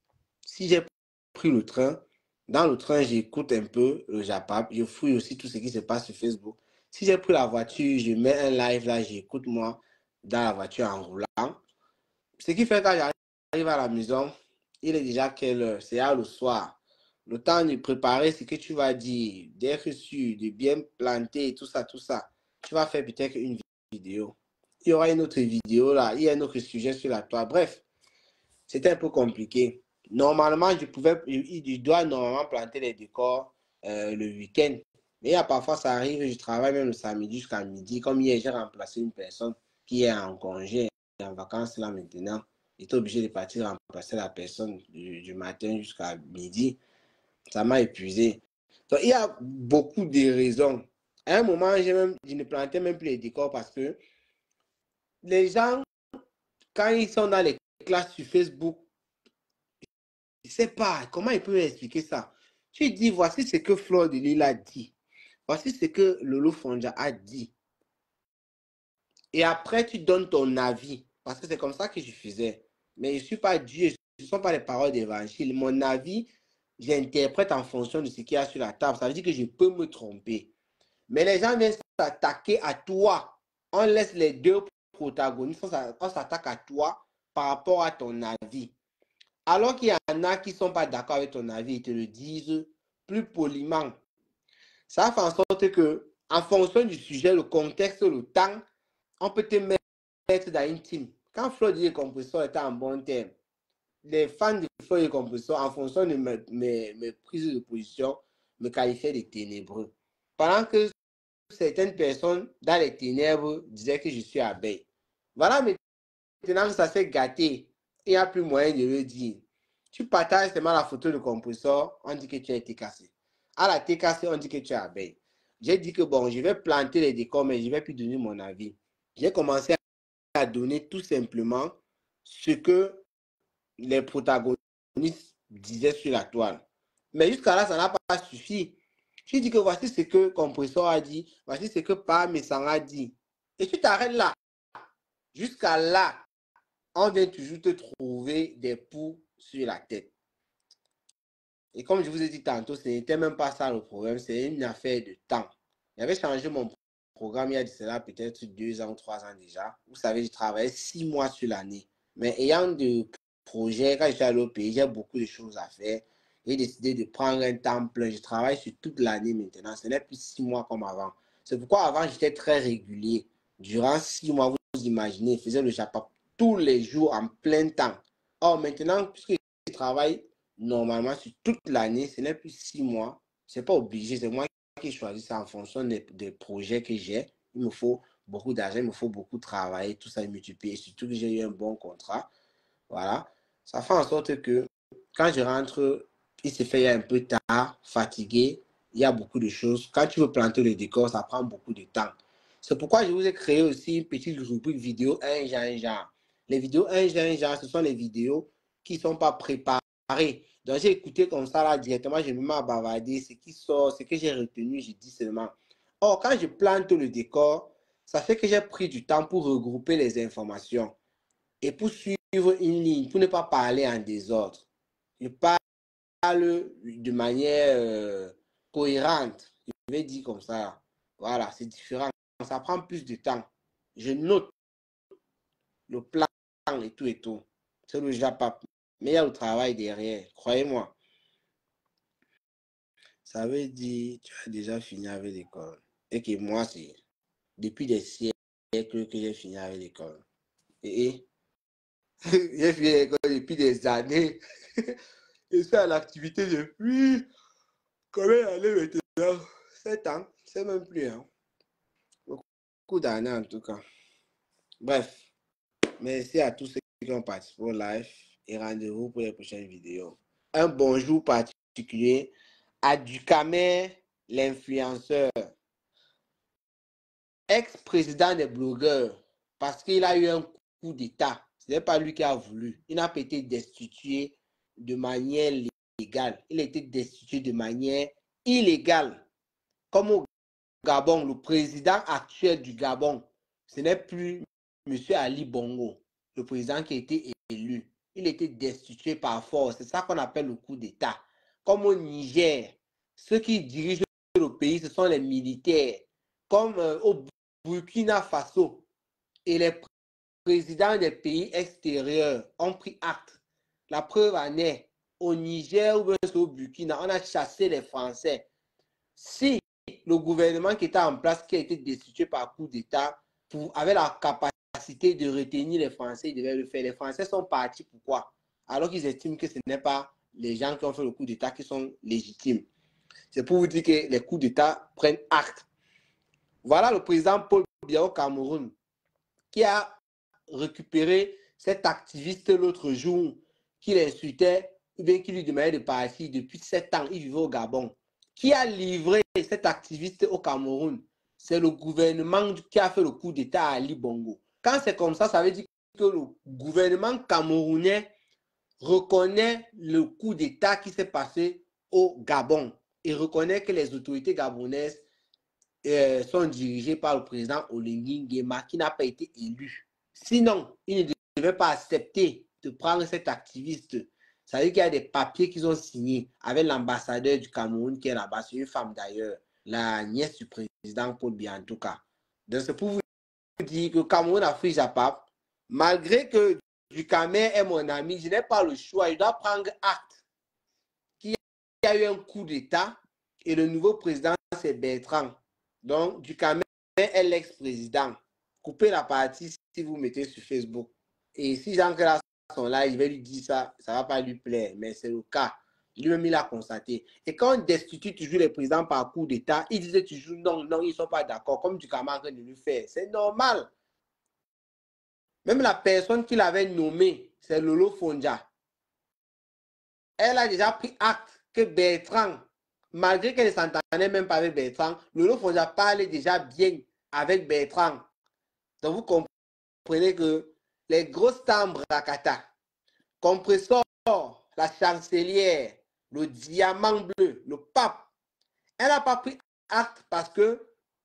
si j'ai pris le train, dans le train, j'écoute un peu le Japap, je fouille aussi tout ce qui se passe sur Facebook. Si j'ai pris la voiture, je mets un live là, j'écoute moi dans la voiture en roulant. Ce qui fait que quand j'arrive à la maison, il est déjà quelle heure? C'est à le soir. Le temps de préparer ce que tu vas dire, d'être sûr, de bien planter, tout ça. Tu vas faire peut-être une vidéo. Il y aura une autre vidéo là, il y a un autre sujet sur la toile. Bref, c'était un peu compliqué. Normalement, je dois normalement planter les décors le week-end. Mais parfois, ça arrive, je travaille même le samedi jusqu'à midi. Comme hier, j'ai remplacé une personne qui est en congé, en vacances là maintenant. J'étais obligé de partir remplacer la personne du matin jusqu'à midi. Ça m'a épuisé. Donc, il y a beaucoup de raisons. À un moment, je ne plantais même plus les décors parce que les gens, quand ils sont dans les classes sur Facebook, je ne sais pas comment ils peuvent expliquer ça. Tu dis, voici ce que Fleur de Lille a dit. Voici ce que Lolo Fonja a dit. Et après, tu donnes ton avis. Parce que c'est comme ça que je faisais. Mais je ne suis pas Dieu, ce ne sont pas les paroles d'évangile. Mon avis, j'interprète en fonction de ce qu'il y a sur la table. Ça veut dire que je peux me tromper. Mais les gens viennent s'attaquer à toi. On laisse les deux protagonistes, on s'attaque à toi par rapport à ton avis. Alors qu'il y en a qui ne sont pas d'accord avec ton avis, ils te le disent plus poliment. Ça fait en sorte que, en fonction du sujet, le contexte, le temps, on peut te mettre dans une team. Quand Floyd et Compressor étaient en bon terme, les fans de Floyd et Compressor, en fonction de mes prises de position, me qualifiaient de ténébreux. Pendant que certaines personnes dans les ténèbres disaient que je suis abeille. Voilà, maintenant que ça s'est gâté, il n'y a plus moyen de le dire. Tu partages seulement la photo de Compressor, on dit que tu as été cassé. À la TKC, on dit que tu es abeille. J'ai dit que bon, je vais planter les décors, mais je ne vais plus donner mon avis. J'ai commencé à donner tout simplement ce que les protagonistes disaient sur la toile. Mais jusqu'à là, ça n'a pas suffi. Je dis que voici ce que Compressor a dit, voici ce que Parmesan a dit. Et tu t'arrêtes là. Jusqu'à là, on vient toujours te trouver des poux sur la tête. Et comme je vous ai dit tantôt, ce n'était même pas ça le problème, c'est une affaire de temps. J'avais changé mon programme il y a de cela peut-être 2 ans ou 3 ans déjà. Vous savez, je travaillais 6 mois sur l'année. Mais ayant des projets, quand je suis allé au pays, j'ai beaucoup de choses à faire. J'ai décidé de prendre un temps plein. Je travaille sur toute l'année maintenant. Ce n'est plus 6 mois comme avant. C'est pourquoi avant, j'étais très régulier. Durant 6 mois, vous imaginez, je faisais le Japap tous les jours en plein temps. Or, maintenant, puisque je travaille normalement sur toute l'année, ce n'est plus 6 mois. Ce n'est pas obligé, c'est moi qui choisis ça en fonction des projets que j'ai. Il me faut beaucoup d'argent, il me faut beaucoup travailler, tout ça est multiplié. Surtout que j'ai eu un bon contrat. Voilà. Ça fait en sorte que quand je rentre, il se fait un peu tard, fatigué. Il y a beaucoup de choses. Quand tu veux planter le décor, ça prend beaucoup de temps. C'est pourquoi je vous ai créé aussi une petite rubrique vidéo un genre. Les vidéos un genre, ce sont les vidéos qui ne sont pas préparées. Donc, j'ai écouté comme ça, là, directement, je me mets à bavarder. Ce qui sort, ce que j'ai retenu, je dis seulement. Or, quand je plante le décor, ça fait que j'ai pris du temps pour regrouper les informations et pour suivre une ligne, pour ne pas parler en désordre. Je parle de manière cohérente. Je vais dire comme ça. Voilà, c'est différent. Ça prend plus de temps. Je note le plan et tout et tout. C'est le Japap. Mais il y a le travail derrière, croyez-moi. Ça veut dire tu as déjà fini avec l'école. Et que moi, c'est depuis des siècles que j'ai fini avec l'école. Et j'ai fini l'école depuis des années. Je suis à l'activité depuis combien d'années maintenant? 7 ans. C'est même plus. Hein. Beaucoup d'années en tout cas. Bref. Merci à tous ceux qui ont participé au live et rendez-vous pour les prochaines vidéos. Un bonjour particulier à Ducamer, l'influenceur, ex-président des blogueurs, parce qu'il a eu un coup d'État. Ce n'est pas lui qui a voulu. Il n'a pas été destitué de manière légale. Il a été destitué de manière illégale. Comme au Gabon, le président actuel du Gabon, ce n'est plus M. Ali Bongo, le président qui a été élu. Il a été destitué par force. C'est ça qu'on appelle le coup d'État. Comme au Niger, ceux qui dirigent le pays, ce sont les militaires. Comme au Burkina Faso, et les présidents des pays extérieurs ont pris acte. La preuve en est, au Niger ou au Burkina, on a chassé les Français. Si le gouvernement qui était en place, qui a été destitué par coup d'État, avait la capacité de retenir les Français, ils devaient le faire. Les Français sont partis. Pourquoi? Alors qu'ils estiment que ce n'est pas les gens qui ont fait le coup d'État qui sont légitimes. C'est pour vous dire que les coups d'État prennent acte. Voilà le président Paul Biya au Cameroun qui a récupéré cet activiste l'autre jour qui l'insultait ou bien qui lui demandait de partir depuis 7 ans. Il vivait au Gabon. Qui a livré cet activiste au Cameroun? C'est le gouvernement qui a fait le coup d'État à Ali Bongo. Quand c'est comme ça veut dire que le gouvernement camerounais reconnaît le coup d'État qui s'est passé au Gabon et reconnaît que les autorités gabonaises sont dirigées par le président Oligui Nguema qui n'a pas été élu. Sinon, il ne devait pas accepter de prendre cet activiste. Ça veut dire qu'il y a des papiers qu'ils ont signés avec l'ambassadeur du Cameroun qui est là-bas, c'est une femme d'ailleurs, la nièce du président Paul Biya en tout cas. Donc c'est pour vous dire que Cameroun Afrique Japap, malgré que Dukamel est mon ami, je n'ai pas le choix, je dois prendre acte qu'il y a eu un coup d'État et le nouveau président c'est Bertrand. Donc Dukamel est l'ex-président. Coupez la partie si vous mettez sur Facebook. Et si Jean-Claude sont là, je vais lui dire ça, ça ne va pas lui plaire, mais c'est le cas. Lui-même, il a constaté. Et quand on destitue toujours les présidents par coup d'État, il disait toujours non, non, ils ne sont pas d'accord, comme Dukamel est en train de le faire. C'est normal. Même la personne qui l'avait nommé, c'est Lolo Fonja. Elle a déjà pris acte que Bertrand, malgré qu'elle ne s'entendait même pas avec Bertrand, Lolo Fonja parlait déjà bien avec Bertrand. Donc vous comprenez que les grosses timbres Rakata, Compressor, la chancelière, le diamant bleu, le pape, elle n'a pas pris acte parce que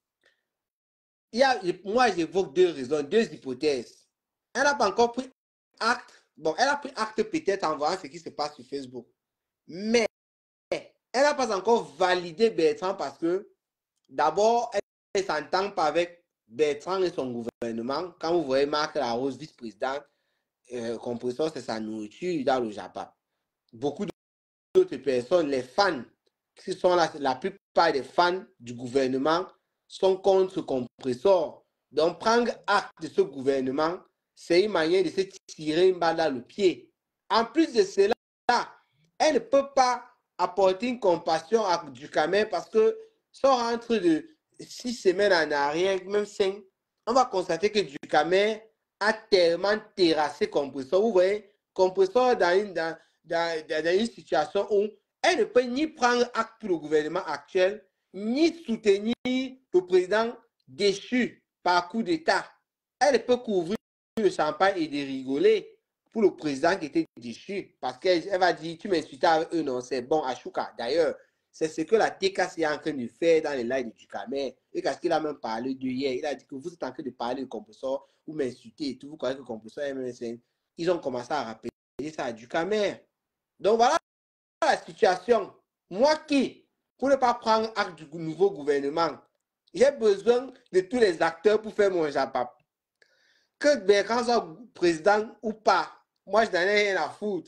moi j'évoque deux raisons, deux hypothèses. Elle n'a pas encore pris acte. Bon, elle a pris acte peut-être en voyant ce qui se passe sur Facebook. Mais elle n'a pas encore validé Bertrand parce que d'abord, elle ne s'entend pas avec Bertrand et son gouvernement. Quand vous voyez Marc Larose, vice-présidente, Compressor, c'est sa nourriture dans le Japon. Beaucoup d'autres personnes, les fans, qui sont la plupart des fans du gouvernement, sont contre Compressor. Donc, prendre acte de ce gouvernement, c'est une manière de se tirer une balle dans le pied. En plus de cela, elle ne peut pas apporter une compassion à Dukamel parce que si on rentre de 6 semaines en arrière, même 5, on va constater que Dukamel a tellement terrassé Compressor. Vous voyez, Compressor dans une situation où elle ne peut ni prendre acte pour le gouvernement actuel, ni soutenir le président déchu par coup d'État. Elle ne peut couvrir le champagne et de rigoler pour le président qui était déchu. Parce qu'elle va dire, tu m'insultais avec eux, non, c'est bon, Ashuka. D'ailleurs, c'est ce que la TKC est en train de faire dans les lives de Dukamel. Et parce qu'il a même parlé de hier, il a dit que vous êtes en train de parler de Compressor, vous m'insultez et tout, vous croyez que Compressor est MSN. Ils ont commencé à rappeler ça à Dukamel. Donc voilà la situation. Moi qui, pour ne pas prendre acte du nouveau gouvernement, j'ai besoin de tous les acteurs pour faire mon Japap. Que Bertrand soit président ou pas, moi je n'en ai rien à foutre.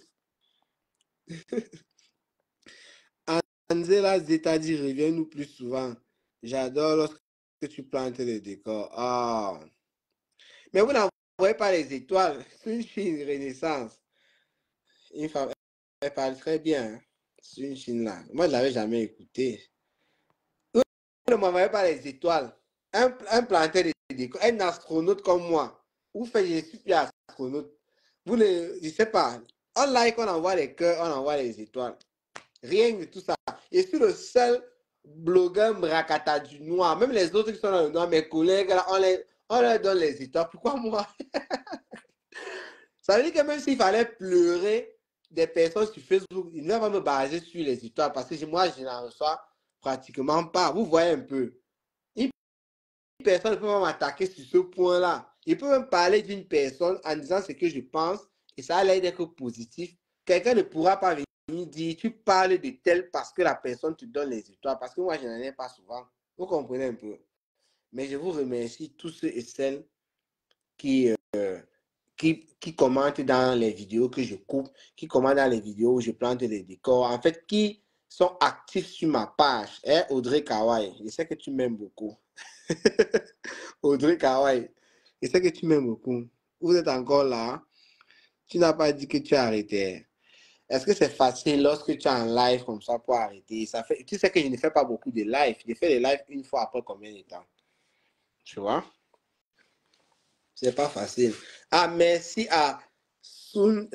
Angela Zeta dit reviens-nous plus souvent. J'adore lorsque tu plantes les décors. Ah. Mais vous n'envoyez pas les étoiles. C'est une Chine Renaissance. Une femme, elle parle très bien. C'est une Chine là. Moi je ne l'avais jamais écouté. Vous ne m'envoyez pas les étoiles. Un planteur de décors, un astronaute comme moi. Vous faites, je suis plus astronaute. Vous ne, je ne sais pas. On like, on envoie les cœurs, on envoie les étoiles. Rien de tout ça. Je suis le seul blogueur Mrakata du noir. Même les autres qui sont dans le noir, mes collègues, là, on leur donne les étoiles. Pourquoi moi? Ça veut dire que même s'il fallait pleurer des personnes sur Facebook, ils ne vont pas me baser sur les étoiles parce que moi, je n'en reçois pratiquement pas. Vous voyez un peu. Une personne ne peut pas m'attaquer sur ce point-là. Il peut même parler d'une personne en disant ce que je pense et ça a l'air d'être positif. Quelqu'un ne pourra pas venir dire tu parles de tel parce que la personne te donne les étoiles. Parce que moi, je n'en ai pas souvent. Vous comprenez un peu. Mais je vous remercie tous ceux et celles qui commentent dans les vidéos que je coupe, qui commentent dans les vidéos où je plante les décors. En fait, qui sont actifs sur ma page. Hein, Audrey Kawai, je sais que tu m'aimes beaucoup. Audrey Kawai, je sais que tu m'aimes beaucoup. Vous êtes encore là. Tu n'as pas dit que tu as arrêté. Est-ce que c'est facile lorsque tu es en live comme ça pour arrêter? Ça fait, tu sais que je ne fais pas beaucoup de live. Je fais des lives une fois après combien de temps? Tu vois? C'est pas facile. Ah, merci à Sun,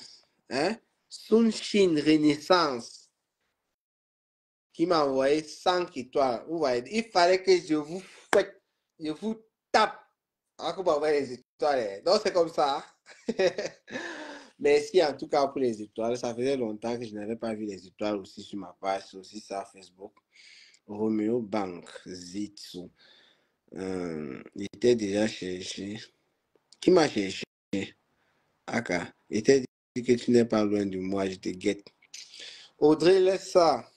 Sunshin Renaissance qui m'a envoyé 5 étoiles. Vous voyez, il fallait que je vous tape. Alors que vous envoyez les étoiles. Donc, c'est comme ça. Merci en tout cas pour les étoiles. Ça faisait longtemps que je n'avais pas vu les étoiles aussi sur ma page, aussi sur Facebook. Romeo Bank, Zitsu. Il était déjà cherché. Qui m'a cherché? Aka. Il était dit que tu n'es pas loin de moi, je te guette. Audrey, laisse ça.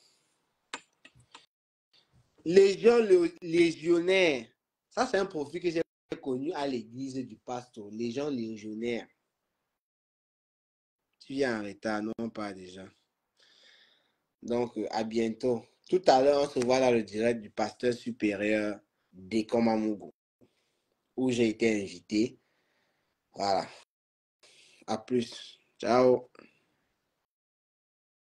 Légionnaire. Ça, c'est un profil que j'ai connu à l'église du pasteur. Légion légionnaire. Tu viens en retard, non pas déjà. Donc, à bientôt. Tout à l'heure, on se voit dans le direct du pasteur supérieur d'Ekomamugo, où j'ai été invité. Voilà. À plus. Ciao.